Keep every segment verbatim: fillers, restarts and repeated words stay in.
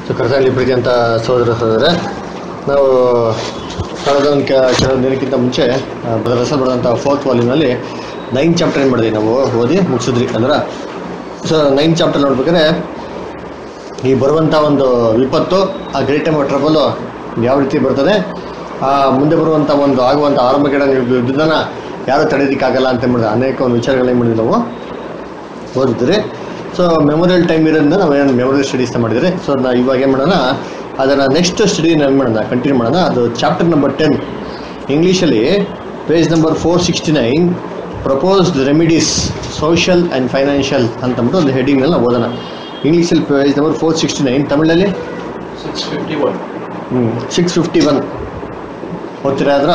So ಕರ್ತನಲ್ಲಿ ಪ್ರೀತಿ ಅಂತ ಸಹೋದರ ಸಹೋದರ ನಾವು ಕಳೆದ ಒಂದು ಕೆಲವು ದಿನಕ್ಕಿಂತ ಮುಂಚೆ ರಸ ಬರೆದಂಥ ಫೋರ್ತ್ ವಾಲ್ಯೂಮ್ನಲ್ಲಿ ನೈನ್ ಚಾಪ್ಟರ್ ಏನು ಮಾಡಿದ್ವಿ ನಾವು ಓದಿ ಮುಗಿಸಿದ್ರಿ ಅಂದ್ರೆ ಸೊ ನೈನ್ ಚಾಪ್ಟರ್ ನೋಡ್ಬೇಕಾದ್ರೆ ಈ ಬರುವಂಥ ಒಂದು ವಿಪತ್ತು ಆ ಗ್ರೇಟ್ ಟೈಮ್ ಆಫ್ ಟ್ರಬಲು ಯಾವ ರೀತಿ ಬರ್ತದೆ, ಆ ಮುಂದೆ ಬರುವಂಥ ಒಂದು ಆಗುವಂಥ ಆರಂಭ ಯುದ್ಧನ ಯಾರು ತಡೆಯೋದಕ್ಕಾಗಲ್ಲ ಅಂತ ಮಾಡಿದ್ರೆ ಅನೇಕ ಒಂದು ವಿಚಾರಗಳೇನು ಮಾಡಿದ್ವಿ ನಾವು ಓದಿದ್ರಿ. ಸೊ ಮೆಮೊರಿಯಲ್ ಟೈಮ್ ಇರೋದ್ರಿಂದ ನಾವು ಏನು ಮೆಮೊರಿಯಲ್ ಸ್ಟಡೀಸ್ನ ಮಾಡಿದ್ರಿ. ಸೊ ನಾವು ಇವಾಗ ಏನು ಮಾಡೋಣ, ಅದನ್ನು ನೆಕ್ಸ್ಟ್ ಸ್ಟಡಿ ಏನು ಮಾಡೋಣ, ಕಂಟಿನ್ಯೂ ಮಾಡೋಣ. ಅದು ಚಾಪ್ಟರ್ ನಂಬರ್ ಟೆನ್, ಇಂಗ್ಲೀಷಲ್ಲಿ page number four sixty nine proposed remedies social and financial ಅಂತಂದ್ಬಿಟ್ಟು ಒಂದು ಹೆಡಿಂಗ್ನಲ್ಲಿ ನಾವು ಓದೋಣ. ಇಂಗ್ಲೀಷಲ್ಲಿ page number four sixty nine, ತಮಿಳಲ್ಲಿ ಸಿಕ್ಸ್ ಫಿಫ್ಟಿ ಒನ್ ಹ್ಞೂ ಸಿಕ್ಸ್ ಫಿಫ್ಟಿ ಒನ್ ಓದ್ತೀರಾ ಅದ್ರ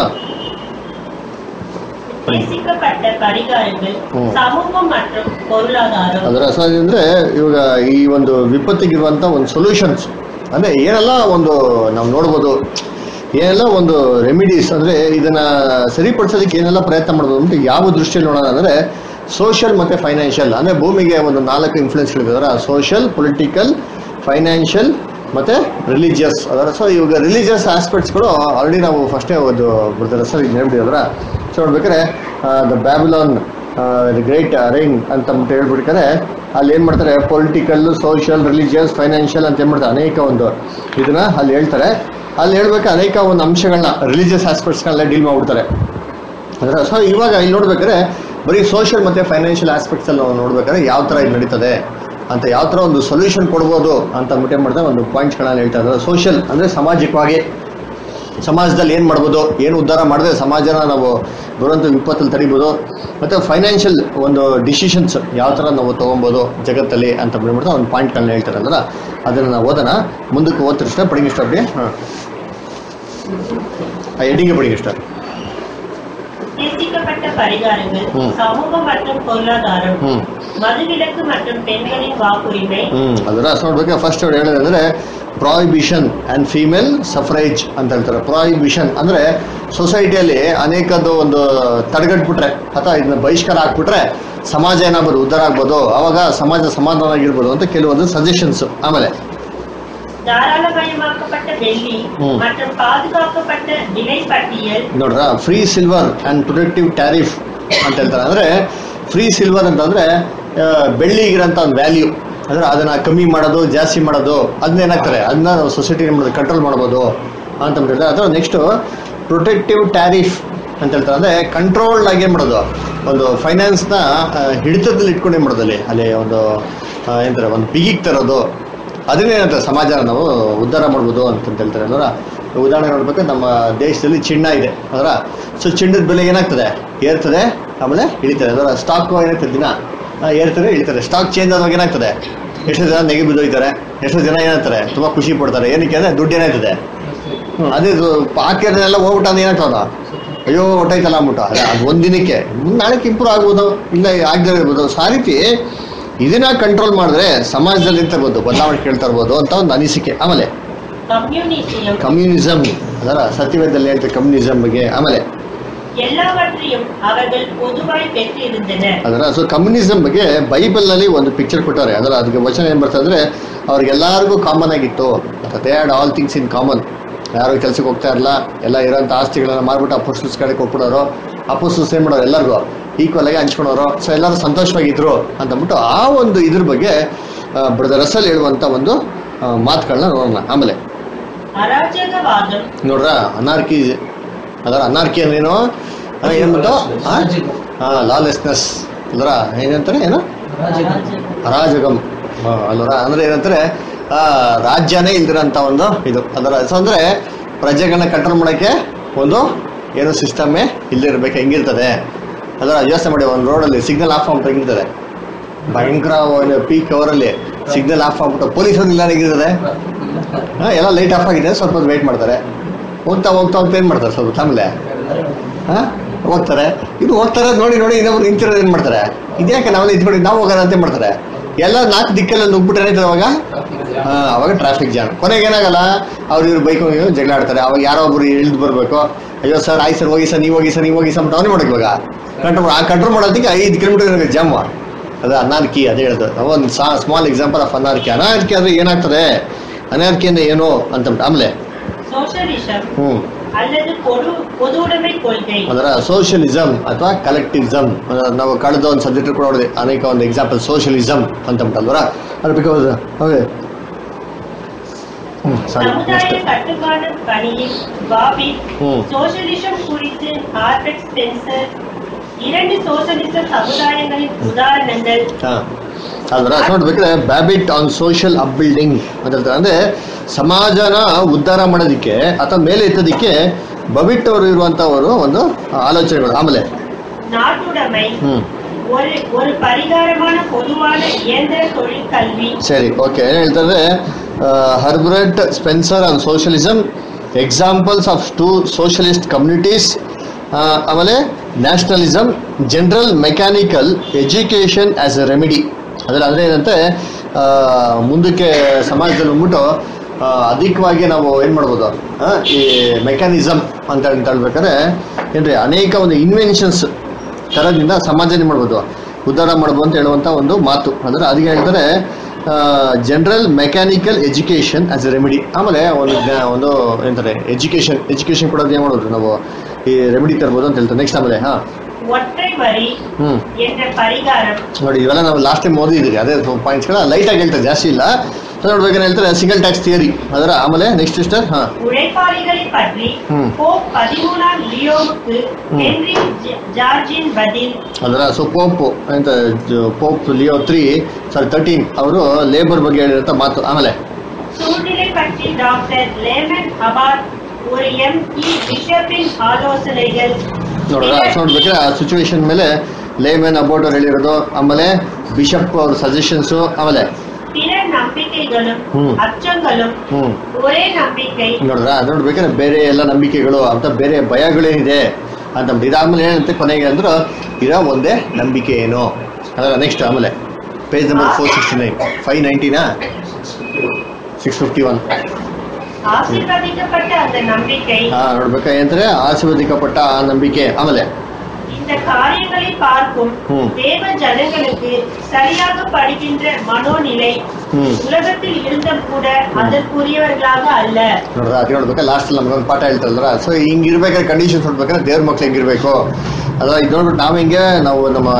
ಅದರ ಅಸಲಿ ಅಂದರೆ ಇವಾಗ ಈ ಒಂದು ವಿಪತ್ತಿಗಿರುವಂಥ ಒಂದು ಸೊಲ್ಯೂಷನ್ಸ್ ಅಂದರೆ ಏನೆಲ್ಲ ಒಂದು ನಾವು ನೋಡ್ಬೋದು, ಏನೆಲ್ಲ ಒಂದು ರೆಮಿಡೀಸ್ ಅಂದರೆ ಇದನ್ನು ಸರಿಪಡಿಸೋದಕ್ಕೆ ಏನೆಲ್ಲ ಪ್ರಯತ್ನ ಮಾಡ್ಬೋದು ಅಂತ ಯಾವ ದೃಷ್ಟಿಯಲ್ಲಿ ನೋಡೋಣ ಅಂದರೆ ಸೋಷಿಯಲ್ ಮತ್ತು ಫೈನಾನ್ಷಿಯಲ್. ಅಂದರೆ ಭೂಮಿಗೆ ಒಂದು ನಾಲ್ಕು ಇನ್ಫ್ಲುಯೆನ್ಸ್ಗಳಿದ್ದಾರೆ, ಸೋಷಿಯಲ್, ಪೊಲಿಟಿಕಲ್, ಫೈನಾನ್ಷಿಯಲ್ ಮತ್ತು ರಿಲಿಜಿಯಸ್ ಅದರ. ಸೊ ಇವಾಗ ರಿಲಿಜಿಯಸ್ ಆಸ್ಪೆಕ್ಟ್ಸ್ಗಳು ಆಲ್ರೆಡಿ ನಾವು ಫಸ್ಟೇ ಒಂದು ಬರ್ತಾರೆ ಸರ್ ಈಗ ಹೇಳ್ಬಿಟ್ಟಿದ್ರ. ಸೊ ನೋಡ್ಬೇಕಾದ್ರೆ the Babylon the great ring ಅಂತ ಹೇಳ್ಬಿಡ್ಬೇಕಾದ್ರೆ ಅಲ್ಲಿ ಏನು ಮಾಡ್ತಾರೆ, ಪೊಲಿಟಿಕಲ್, ಸೋಷಿಯಲ್, ರಿಲಿಜಿಯಸ್, ಫೈನಾನ್ಷಿಯಲ್ ಅಂತ ಏನು ಮಾಡ್ತಾರೆ ಅನೇಕ ಒಂದು ಇದನ್ನ ಅಲ್ಲಿ ಹೇಳ್ತಾರೆ. ಅಲ್ಲಿ ಹೇಳ್ಬೇಕು ಅನೇಕ ಒಂದು ಅಂಶಗಳನ್ನ ರಿಲಿಜಿಯಸ್ ಆಸ್ಪೆಕ್ಟ್ಸ್ಗಳನ್ನ ಡೀಲ್ ಮಾಡಿಬಿಡ್ತಾರೆ ಅದರ. ಸೊ ಇವಾಗ ಇಲ್ಲಿ ನೋಡ್ಬೇಕಾದ್ರೆ ಬರೀ ಸೋಷಿಯಲ್ ಮತ್ತು ಫೈನಾನ್ಷಿಯಲ್ ಆಸ್ಪೆಕ್ಟ್ಸಲ್ಲಿ ನಾವು ನೋಡ್ಬೇಕಾದ್ರೆ ಯಾವ ಥರ ಇದು ನಡೀತದೆ ಅಂತ, ಯಾವ ಥರ ಒಂದು ಸೊಲ್ಯೂಷನ್ ಕೊಡ್ಬೋದು ಅಂತ ಅಂದ್ಬಿಟ್ಟು ಏನು ಮಾಡ್ತಾರೆ ಒಂದು ಪಾಯಿಂಟ್ಸ್ಗಳನ್ನ ಹೇಳ್ತಾ ಇದ್ದಾರೆ. ಸೋಷಿಯಲ್ ಅಂದರೆ ಸಾಮಾಜಿಕವಾಗಿ ಸಮಾಜದಲ್ಲಿ ಏನು ಮಾಡ್ಬೋದು, ಏನು ಉದ್ಧಾರ ಮಾಡಿದ್ರೆ ಸಮಾಜನ ನಾವು ಬರುವಂಥ ವಿಪತ್ತಲ್ಲಿ ತಡಿಬೋದು, ಮತ್ತು ಫೈನಾನ್ಷಿಯಲ್ ಒಂದು ಡಿಸಿಷನ್ಸ್ ಯಾವ ಥರ ನಾವು ತೊಗೊಬೋದು ಜಗತ್ತಲ್ಲಿ ಅಂತ ಬಿಡ್ಬಿಡ್ತಾ ಒಂದು ಪಾಯಿಂಟ್ಗಳನ್ನ ಹೇಳ್ತಾರೆ ಅಂದ್ರೆ ಅದನ್ನು ನಾವು ಓದೋಣ. ಮುಂದಕ್ಕೆ ಓದ್ತಿರ್ಷ್ಟ ಪಡಿಂಗ್ ಇಷ್ಟ ಅಪ್ಪಡಿ ಹಾಂ ಆ ಎಡಿಗೆ ಪಡಿಂಗ್ ಇಷ್ಟ நேசிக்கப்பட்ட பரிகாரங்கள் சமூகம் மற்றும் பொருளாதாரம், மதுவிலக்கு மற்றும் பெண்களின் வாக்குரிமை. ಅದರ ನೋಡ್ಬೇಕು ಫಸ್ಟ್ ಅವ್ರು ಹೇಳಿದ್ರೆ ಅಂದರೆ ಪ್ರಾಹಿಬಿಷನ್ ಆ್ಯಂಡ್ ಫೀಮೇಲ್ ಸಫ್ರೇಜ್ ಅಂತ ಹೇಳ್ತಾರೆ. ಪ್ರಾಹಿಬಿಷನ್ ಅಂದರೆ ಸೊಸೈಟಿಯಲ್ಲಿ ಅನೇಕದ್ದು ಒಂದು ತಡೆಗಟ್ಬಿಟ್ರೆ ಅಥವಾ ಇದನ್ನ ಬಹಿಷ್ಕಾರ ಹಾಕ್ಬಿಟ್ರೆ ಸಮಾಜ ಏನಾಗ್ಬೋದು, ಉದ್ಧಾರ ಆಗ್ಬೋದು, ಅವಾಗ ಸಮಾಜ ಸಮಾಧಾನ ಆಗಿರ್ಬೋದು ಅಂತ ಕೆಲವೊಂದು ಸಜೆಷನ್ಸ್. ಆಮೇಲೆ தாராளமயமாக்கப்பட்ட வெள்ளி மற்றும் பாதுகாக்கப்பட்ட விலை பட்டியல் ನೋಡ್ರ, free silver and protective tariff ಅಂತ ಹೇಳ್ತಾರೆ. ಅಂದರೆ ಫ್ರೀ ಸಿಲ್ವರ್ ಅಂತಂದರೆ ಬೆಳ್ಳಿಗಿರೋಂಥ ಒಂದು ವ್ಯಾಲ್ಯೂ, ಅಂದರೆ ಅದನ್ನು ಕಮ್ಮಿ ಮಾಡೋದು ಜಾಸ್ತಿ ಮಾಡೋದು ಅದನ್ನ ಏನಾಗ್ತಾರೆ ಅದನ್ನ ಸೊಸೈಟಿ ಏನು ಮಾಡೋದು ಕಂಟ್ರೋಲ್ ಮಾಡ್ಬೋದು ಅಂತ ಹೇಳ್ತಾರೆ. ಅಥವಾ ನೆಕ್ಸ್ಟು ಪ್ರೊಟೆಕ್ಟಿವ್ ಟ್ಯಾರಿಫ್ ಅಂತ ಹೇಳ್ತಾರೆ. ಅಂದರೆ ಕಂಟ್ರೋಲ್ಡ್ ಆಗಿ ಏನು ಮಾಡೋದು, ಒಂದು ಫೈನಾನ್ಸ್ನ ಹಿಡಿತದಲ್ಲಿ ಇಟ್ಕೊಂಡು ಏನು ಮಾಡೋದು ಅಲ್ಲಿ ಅಲ್ಲಿ ಒಂದು ಏನಂತಾರೆ ಒಂದು ಬಿಗಿಗೆ ತರೋದು, ಅದನ್ನೇನಂತಾರೆ ಸಮಾಜನ ನಾವು ಉದ್ಧಾರ ಮಾಡ್ಬೋದು ಅಂತಂತ ಹೇಳ್ತಾರೆ. ಅಂದ್ರೆ ಉದಾಹರಣೆ ನೋಡ್ಬೇಕು, ನಮ್ಮ ದೇಶದಲ್ಲಿ ಚಿನ್ನ ಇದೆ ಅದರ. ಸೊ ಚಿನ್ನದ ಬೆಲೆ ಏನಾಗ್ತದೆ, ಏರ್ತದೆ ಆಮೇಲೆ ಇಳಿತದೆ. ಅದರ ಸ್ಟಾಕ್ ಏನಾಗ್ತದೆ ದಿನ ಏರ್ತದೆ ಇಳಿತಾರೆ. ಸ್ಟಾಕ್ ಚೇಂಜ್ ಆದಾಗ ಏನಾಗ್ತದೆ, ಎಷ್ಟೋ ಜನ ನೆಗೆ ಬಿದ್ದೋಯ್ತಾರೆ, ಎಷ್ಟೋ ಜನ ಏನಾಗ್ತಾರೆ ತುಂಬ ಖುಷಿ ಪಡ್ತಾರೆ. ಏನಕ್ಕೆ ಅಂದರೆ ದುಡ್ಡು ಏನಾಯ್ತದೆ, ಅದೇ ಹಾಕಿರೋದೆಲ್ಲ ಹೋಗ್ಬಿಟ್ಟು ಅದು ಏನಾಗ್ತದ, ಅಯ್ಯೋ ಹೊಟ್ಟೈತಲ್ಲ ಅಂದ್ಬಿಟ್ಟು ಅದೇ ಅದು ಒಂದು ದಿನಕ್ಕೆ ನಾಳೆಗೆ ಇಂಪ್ರೂವ್ ಆಗ್ಬೋದು, ಇಲ್ಲ ಆಗದೇ ಇರ್ಬೋದು. ಸೊ ಆ ರೀತಿ ಇದನ್ನ ಕಂಟ್ರೋಲ್ ಮಾಡಿದ್ರೆ ಸಮಾಜದಲ್ಲಿ ಅಂತ ಇರ್ಬೋದು ಬದಲಾವಣೆ ಕೇಳ್ತಾ ಇರ್ಬೋದು ಅಂತ ಒಂದು ಅನಿಸಿಕೆ. ಆಮೇಲೆ ಕಮ್ಯುನಿಸಮ್ ಅದರ ಸತ್ಯವೇದದಲ್ಲಿ ಹೇಳ್ತಾರೆ ಕಮ್ಯುನಿಸಮ್ ಬಗ್ಗೆ. ಆಮೇಲೆ ಅದರ ಸೊ ಕಮ್ಯುನಿಸಮ್ ಬಗ್ಗೆ ಬೈಬಲ್ನಲ್ಲಿ ಒಂದು ಪಿಕ್ಚರ್ ಕೊಟ್ಟಾರೆ. ಅದರ ಅದಕ್ಕೆ ವಚನ ಏನು ಬರ್ತದೆ ಅಂದರೆ ಅವ್ರಿಗೆಲ್ಲರಿಗೂ ಕಾಮನ್ ಆಗಿತ್ತು, they had all things in common. ಯಾರು ಕೆಲ್ಸಕ್ಕೆ ಹೋಗ್ತಾ ಇರಲ್ಲ, ಎಲ್ಲ ಇರೋಂಥ ಆಸ್ತಿಗಳನ್ನ ಮಾರ್ಬಿಟ್ಟು ಅಪೋಸ್ಟಲ್ಸ್ ಕಡೆ ಕೊಟ್ಬಿಡೋರು, ಅಪೋಸ್ಟಲ್ಸ್ ಏನು ಮಾಡೋರು ಎಲ್ಲರಿಗೂ ಈಕ್ವಲ್ ಆಗಿ ಹಂಚ್ಕೊಳೋರು. ಸೊ ಎಲ್ಲರೂ ಸಂತೋಷವಾಗಿದ್ರು ಅಂತಂದ್ಬಿಟ್ಟು ಆ ಒಂದು ಇದ್ರ ಬಗ್ಗೆ ಬ್ರದರ್ ರಸಲ್ ಹೇಳುವಂಥ ಒಂದು ಮಾತುಗಳನ್ನ ನೋಡೋಣ. ಆಮೇಲೆ ನೋಡ್ರ ಅನಾರ್ಕಿ ಅದರ ಅನಾರ್ಕಿ ಅಂದ್ರೇನು ಏನ್ಬಿಟ್ಟು ಹಾಂ ಲಾಲೆಸ್ನೆಸ್ ಅಲ್ರ ಏನಂತಾರೆ ಏನು ಅರಾಜಕಂ ಅಲ್ವರ. ಅಂದರೆ ಏನಂತಾರೆ ರಾಜ್ಯನೇ ಇಲ್ದಿರೋಂಥ ಒಂದು ಇದು ಅದರ. ಸೊ ಅಂದರೆ ಪ್ರಜೆಗಳನ್ನ ಕಂಟ್ರೋಲ್ ಮಾಡೋಕ್ಕೆ ಒಂದು ಏನೋ ಸಿಸ್ಟಮ್ಮೇ ಇಲ್ಲಿರ್ಬೇಕು, ಹೆಂಗಿರ್ತದೆ ಅದರ. ಯೋಚನೆ ಮಾಡಿ, ಒಂದು ರೋಡಲ್ಲಿ ಸಿಗ್ನಲ್ ಆಫ್ ಆಗ್ಬಿಟ್ಟು ಹೆಂಗಿರ್ತದೆ, ಭಯಂಕರ ಪೀಕ್ ಅವರಲ್ಲಿ ಸಿಗ್ನಲ್ ಆಫ್ ಆಗ್ಬಿಟ್ಟು ಪೊಲೀಸರು ಇಲ್ಲ ಹೇಗಿರ್ತದೆ, ಹಾಂ ಎಲ್ಲ ಲೈಟ್ ಆಫ್ ಆಗಿದೆ, ಸ್ವಲ್ಪ ಹೊತ್ತು ವೆಯ್ಟ್ ಮಾಡ್ತಾರೆ. ಹೋಗ್ತಾ ಹೋಗ್ತಾ ಹೋಗ್ತಾ ಏನು ಮಾಡ್ತಾರೆ, ಸ್ವಲ್ಪ ಆಮೇಲೆ ಹಾಂ ಹೋಗ್ತಾರೆ. ಇದು ಹೋಗ್ತಾರೆ ನೋಡಿ ನೋಡಿ ಇನ್ನೊಬ್ರು ನಿಂತಿರೋದು ಏನು ಮಾಡ್ತಾರೆ, ಇದ್ಯಾಕೆ ನಾವೆಲ್ಲ ಇದ್ಕೊಂಡು ನಾವು ಹೋಗೋಣ ಅಂತ ಮಾಡ್ತಾರೆ. ಎಲ್ಲ ನಾಲ್ಕು ದಿಕ್ಕಲ್ಲಿ ನುಗ್ಬಿಟ್ಟು ಏನಾಯ್ತದೆ ಅವಾಗ ಹಾಂ ಅವಾಗ ಟ್ರಾಫಿಕ್ ಜಾಮ್. ಕೊನೆಗೆ ಏನಾಗಲ್ಲ, ಅವ್ರು ಇವ್ರು ಬೈಕ್ ಹೋಗಿ ಜಗಳ ಆಡ್ತಾರೆ. ಅವಾಗ ಯಾರೋ ಒಬ್ರು ಇಳಿದು ಬರಬೇಕು, ಅಯ್ಯೋ ಸರ್ ಆಯ್ತು ಸರ್ ಹೋಗಿ ಸರ್ ನೀವು ಹೋಗಿ ಸರ್ ನೀವು ಹೋಗಿ ಸರ್ ಅಂತ ಅವನೇ ಮಾಡೋಕೆ ಇವಾಗ ಕಂಟ್ರೋಲ್ ಆ ಕಂಟ್ರೋಲ್ ಮಾಡೋದಕ್ಕೆ ಐದು ಕಿಲೋಮೀಟರ್ ಜಾಮ್. ಅದು ಅನಾರ್ಕಿ ಅದೇ ಹೇಳ್ತದೆ. ಒಂದು small example of anarchy. Anarchy ಅಂದರೆ ಏನಾಗ್ತದೆ, ಅನಾರ್ಕಿ ಅಂದ್ರೆ ಏನು ಅಂತ ಆಮೇಲೆ ಸೋಷಲಿಸಂ ಹ್ಮ್ அல்லது பொது பொதுவுடைமை கொள்கை ಅದರ ಸೋಷಿಯಲಿಸಮ್ ಅಥವಾ ಕಲೆಕ್ಟಿವಿಸಮ್ ನಾವು ಕಳೆದ ಒಂದು ಸಬ್ಜೆಕ್ಟ್ ಕೂಡ ನೋಡಿದೆ ಅನೇಕ ಒಂದು ಎಕ್ಸಾಂಪಲ್ ಸೋಷಿಯಲಿಸಮ್ ಅಂತ ಬಿಟ್ಟಲ್ವರ ಅದ್ರ ಬಿಕಾಸ್ ಓಕೆ சமுதாய கட்டுப்பாடு பணியில் பாபி சோஷலிசம் குறித்து ஹார்பர்ட் ஸ்பென்சர் இரண்டு சோஷலிச சமுದಾಯங்களின் ಉದಾಹರಣೆಗಳು ಅದರ ನೋಡ್ಬೇಕಾದ್ರೆ ಬ್ಯಾಬಿಟ್ ಆನ್ ಸೋಷಿಯಲ್ ಅಪ್ಬಿಲ್ಡಿಂಗ್ ಅಂತ ಹೇಳ್ತಾರೆ ಅಂದ್ರೆ ಸಮಾಜನ ಉದ್ಧಾರ ಮಾಡೋದಿಕ್ಕೆ ಅಥವಾ ಮೇಲೆ ಎತ್ತೋದಿಕ್ಕೆ ಬಬಿಟ್ ಅವರು ಇರುವಂತವರು ಒಂದು ಆಲೋಚನೆಗಳು ಆಮೇಲೆ ನಾಟುಡಮೈ ஒரு ஒரு பரிகாரமான பொதுவான இயந்திர தொழில் கல்வி ಸರಿ ಓಕೆ ಏನು ಹೇಳ್ತಾರೆ Herbert Spencer on socialism examples of two socialist communities ಆಮೇಲೆ nationalism general mechanical education as a remedy ಅದರ ಅಂದರೆ ಏನಂತೆ ಮುಂದಕ್ಕೆ ಸಮಾಜದಲ್ಲಿ ಬಂದ್ಬಿಟ್ಟು ಅಧಿಕವಾಗಿ ನಾವು ಏನು ಮಾಡ್ಬೋದು ಈ ಮೆಕ್ಯಾನಿಸಮ್ ಅಂತ ಅಂತ ಹೇಳ್ಬೇಕಾದ್ರೆ ಏನ್ರಿ ಅನೇಕ ಒಂದು ಇನ್ವೆನ್ಷನ್ಸ್ ಥರದಿಂದ ಸಮಾಜ ಏನು ಮಾಡ್ಬೋದು ಉದ್ಧಾರ ಮಾಡ್ಬೋದು ಅಂತ ಹೇಳುವಂಥ ಒಂದು ಮಾತು ಅಂದರೆ ಅದಕ್ಕೆ ಹೇಳ್ತಾರೆ general mechanical education as a remedy ಆಮೇಲೆ ಒಂದು ಒಂದು ಏನಂತಾರೆ ಎಜುಕೇಷನ್ ಎಜುಕೇಷನ್ ಕೊಡೋದು ಏನು ಮಾಡೋದು ನಾವು ಈ ರೆಮಿಡಿ ತರ್ಬೋದು ಅಂತ ಹೇಳ್ತಾರೆ ನೆಕ್ಸ್ಟ್ ಆಮೇಲೆ ಹಾಂ ಹ್ಮ್ ನೋಡಿ ಇವೆಲ್ಲ ನಾವು ಲಾಸ್ಟ್ ಟೈಮ್ ಓದಿದ್ದೀರಿ ಅದೇ ಪಾಯಿಂಟ್ಸ್ಗಳ ಲೈಟಾಗಿ ಹೇಳ್ತಾರೆ ಜಾಸ್ತಿ ಇಲ್ಲ ನೋಡ್ಬೇಕಂತ ಹೇಳ್ತಾರೆ ಸಿಂಗಲ್ ಟ್ಯಾಕ್ಸ್ ಥಿಯರಿ ಅದರ ಆಮೇಲೆ ನೆಕ್ಸ್ಟ್ ಸಿಸ್ಟರ್ ಹಾ உழைப்பாளிகளை பற்றி போப் பதிமூணாம் லியோவுக்கு ஹென்றி ಜಾರ್ಜಿನ್ பதில் ಅದರ ಸೊ ಪೋಪ್ ಅಂತ Pope Leo three sorry thirteen ಅವರು ಲೇಬರ್ ಬಗ್ಗೆ ಹೇಳಿರಂತ ಮಾತು ಆಮೇಲೆ சூழ்நிலை பற்றி டாக்டர் ಲೇಮನ್ ಅಬಾಟ್ ஒரு எம்பி ಬಿಷಪಿನ್ ಆಲೋಚನೆಗಳು ನೋಡ್ರ ನೋಡ್ಬೇಕಾದ್ರೆ ಆ ಸಿಚುವೇಶನ್ ಮೇಲೆ ಲೇಮನ್ ಅಬೌಟ್ ಅವ್ರು ಹೇಳಿರೋದು ಆಮೇಲೆ ಬಿಷಪ್ ಅವ್ರ ಸಜೆಷನ್ಸು ಆಮೇಲೆ பிற நம்பிக்கைகளும் அச்சங்களும் ஒரೇ ನಂಬಿಕೆ ನೋಡ್ರ ಅದು ನೋಡ್ಬೇಕಾದ್ರೆ ಬೇರೆ ಎಲ್ಲ ನಂಬಿಕೆಗಳು ಅಂತ ಬೇರೆ ಭಯಗಳೇನಿದೆ ಅಂತ ಇದಾದ್ಮೇಲೆ ಏನಂತೆ ಕೊನೆಗೆ ಅಂದ್ರು ಇರೋ ಒಂದೇ ನಂಬಿಕೆ ಏನು ಅದರ ನೆಕ್ಸ್ಟ್ ಆಮೇಲೆ page number four sixty nine five ನೈನ್ಟಿನಾ ಸಿಕ್ಸ್ ಫಿಫ್ಟಿ ಒನ್ ಆಶೀರ್ವದಿಸಲ್ಪಟ್ಟ அந்த நம்பிக்கை ಹಾ ನೋಡ್ಬೇಕಾ ಏನಂದ್ರೆ ಆಶೀರ್ವದಿಸಲ್ಪಟ್ಟ ಆ ನಂಬಿಕೆ ಆಮೇಲೆ இந்த காரியங்களை பார்க்கும் தேவ ஜனங்களுக்கு சரியாக படிக்கின்ற மனோநிலை உலகத்தில் இருந்தும் கூட அதற்குரியவர்களாಗ ಅಲ್ಲ ನೋಡ್ರ ಅದು ನೋಡ್ಬೇಕಾ ಲಾಸ್ಟ್ ನಮ್ಗೊಂದು ಪಾಠ ಹೇಳ್ತಾರಲ್ಲ ಸೊ ಹಿಂಗಿರ್ಬೇಕಾದ್ರೆ ಕಂಡೀಷನ್ಸ್ ನೋಡ್ಬೇಕಾದ್ರೆ ದೇವ್ರ ಮಕ್ಳು ಹೆಂಗಿರ್ಬೇಕು ಅದ ಇದು ನೋಡ್ಬಿಟ್ಟು ನಾವು ಹಿಂಗೆ ನಾವು ನಮ್ಮ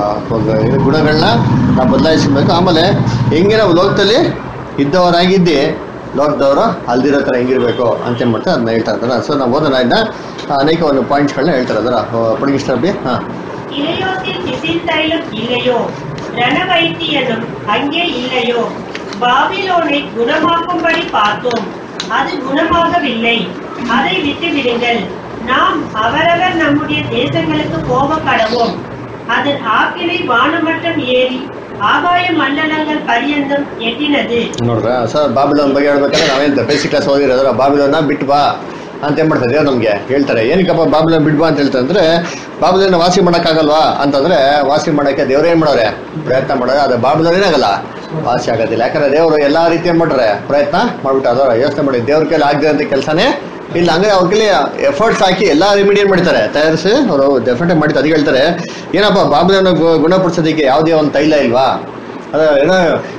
ಗುಣಗಳನ್ನ ನಾವು ಬದಲಾಯಿಸಬೇಕು ಆಮೇಲೆ ಹೆಂಗೆ ನಾವು ಲೋಕದಲ್ಲಿ ಇದ್ದವರಾಗಿದ್ದೆ ಲೋಕದವರು ಅಲ್ದಿರೋ ಥರ ಹೆಂಗಿರ್ಬೇಕು ಅಂತ ಮಾಡ್ತಾರೆ ಅದನ್ನ ಹೇಳ್ತಾ ಇರ್ತಾರೆ ಸೊ ನಾವು ಓದೋಣ ಇದನ್ನ ಅನೇಕ ಒಂದು ಪಾಯಿಂಟ್ಸ್ಗಳನ್ನ ಹೇಳ್ತಾರೆ ಅದರ ಪುಡಿಗಿಸ್ತಾರಬಿ ಹಾಂ இளையோத்தில் திசில்தைலம் இல்லையோ ரணவைத்தியனும் அங்கே இல்லையோ பாபிலோனை குணமாக்கும்படி பார்த்தோம் அது குணமாகவில்லை அதை விட்டு விடுங்கள் நாம் அவரவர் நம்முடைய தேசங்களுக்கு போக கடவோம் அதன் ஆக்கினை வானமட்டம் ஏறி ಆಗಾಯ ಮಂಡಲಗಳ ಪರ್ಯಂತ ಎಟ್ಟಿನದು ನೋಡ್ರ ಸರ್ ಬಾಬಿಲೋನ್ ಬಗ್ಗೆ ಹೇಳ್ಬೇಕಾದ್ರೆ ನಾವೇನು ಬೇಸಿಕ್ ಕ್ಲಾಸ್ ಓದಿರೋದ್ರ ಬಾಬಿಲೋನ ಬಿಟ್ಟು ಬಾ ಅಂತ ಏನ್ ಮಾಡ್ತಾರೆ ದೇವ್ರು ನಮ್ಗೆ ಹೇಳ್ತಾರೆ ಏನಕ್ಕಪ್ಪ ಬಾಬಿಲೋನ್ ಬಿಟ್ಟು ಬಾ ಅಂತ ಹೇಳ್ತಾರೆ ಅಂದ್ರೆ ಬಾಬಿಲೋನ ವಾಸಿ ಮಾಡೋಕ್ಕಾಗಲ್ವಾ ಅಂತಂದ್ರೆ ವಾಸಿ ಮಾಡೋಕ್ಕೆ ದೇವ್ರು ಏನ್ ಮಾಡೋರೆ ಪ್ರಯತ್ನ ಮಾಡೋರೆ ಅದು ಬಾಬಿಲೋನ್ ಏನಾಗಲ್ಲ ವಾಸಿ ಆಗೋದಿಲ್ಲ ಯಾಕಂದ್ರೆ ದೇವರು ಎಲ್ಲಾ ರೀತಿ ಏನ್ ಮಾಡ್ತಾರೆ ಪ್ರಯತ್ನ ಮಾಡ್ಬಿಟ್ಟು ಅದರ ಯೋಚನೆ ಮಾಡಿ ದೇವ್ರ ಕೈಲಿ ಆಗದೆ ಅಂತ ಕೆಲಸನೇ ಇಲ್ಲ ಹಂಗೆ ಅವ್ರ ಕೈಲಿ ಎಫರ್ಟ್ಸ್ ಹಾಕಿ ಎಲ್ಲಾ ರೆಮಿಡಿ ಏನ್ ಮಾಡ್ತಾರೆ ತಯಾರಿಸಿ ಅವರು ಡೆಫಿನೆಟ್ ಮಾಡಿತಾರೆ ಅದಕ್ಕೆ ಹೇಳ್ತಾರೆ ಏನಪ್ಪ ಬಾಬಿಲೋನ ಗುಣಪಡಿಸೋದಕ್ಕೆ ಯಾವುದೇ ಒಂದು ತೈಲ ಇಲ್ವಾ ಅದ ಏನೋ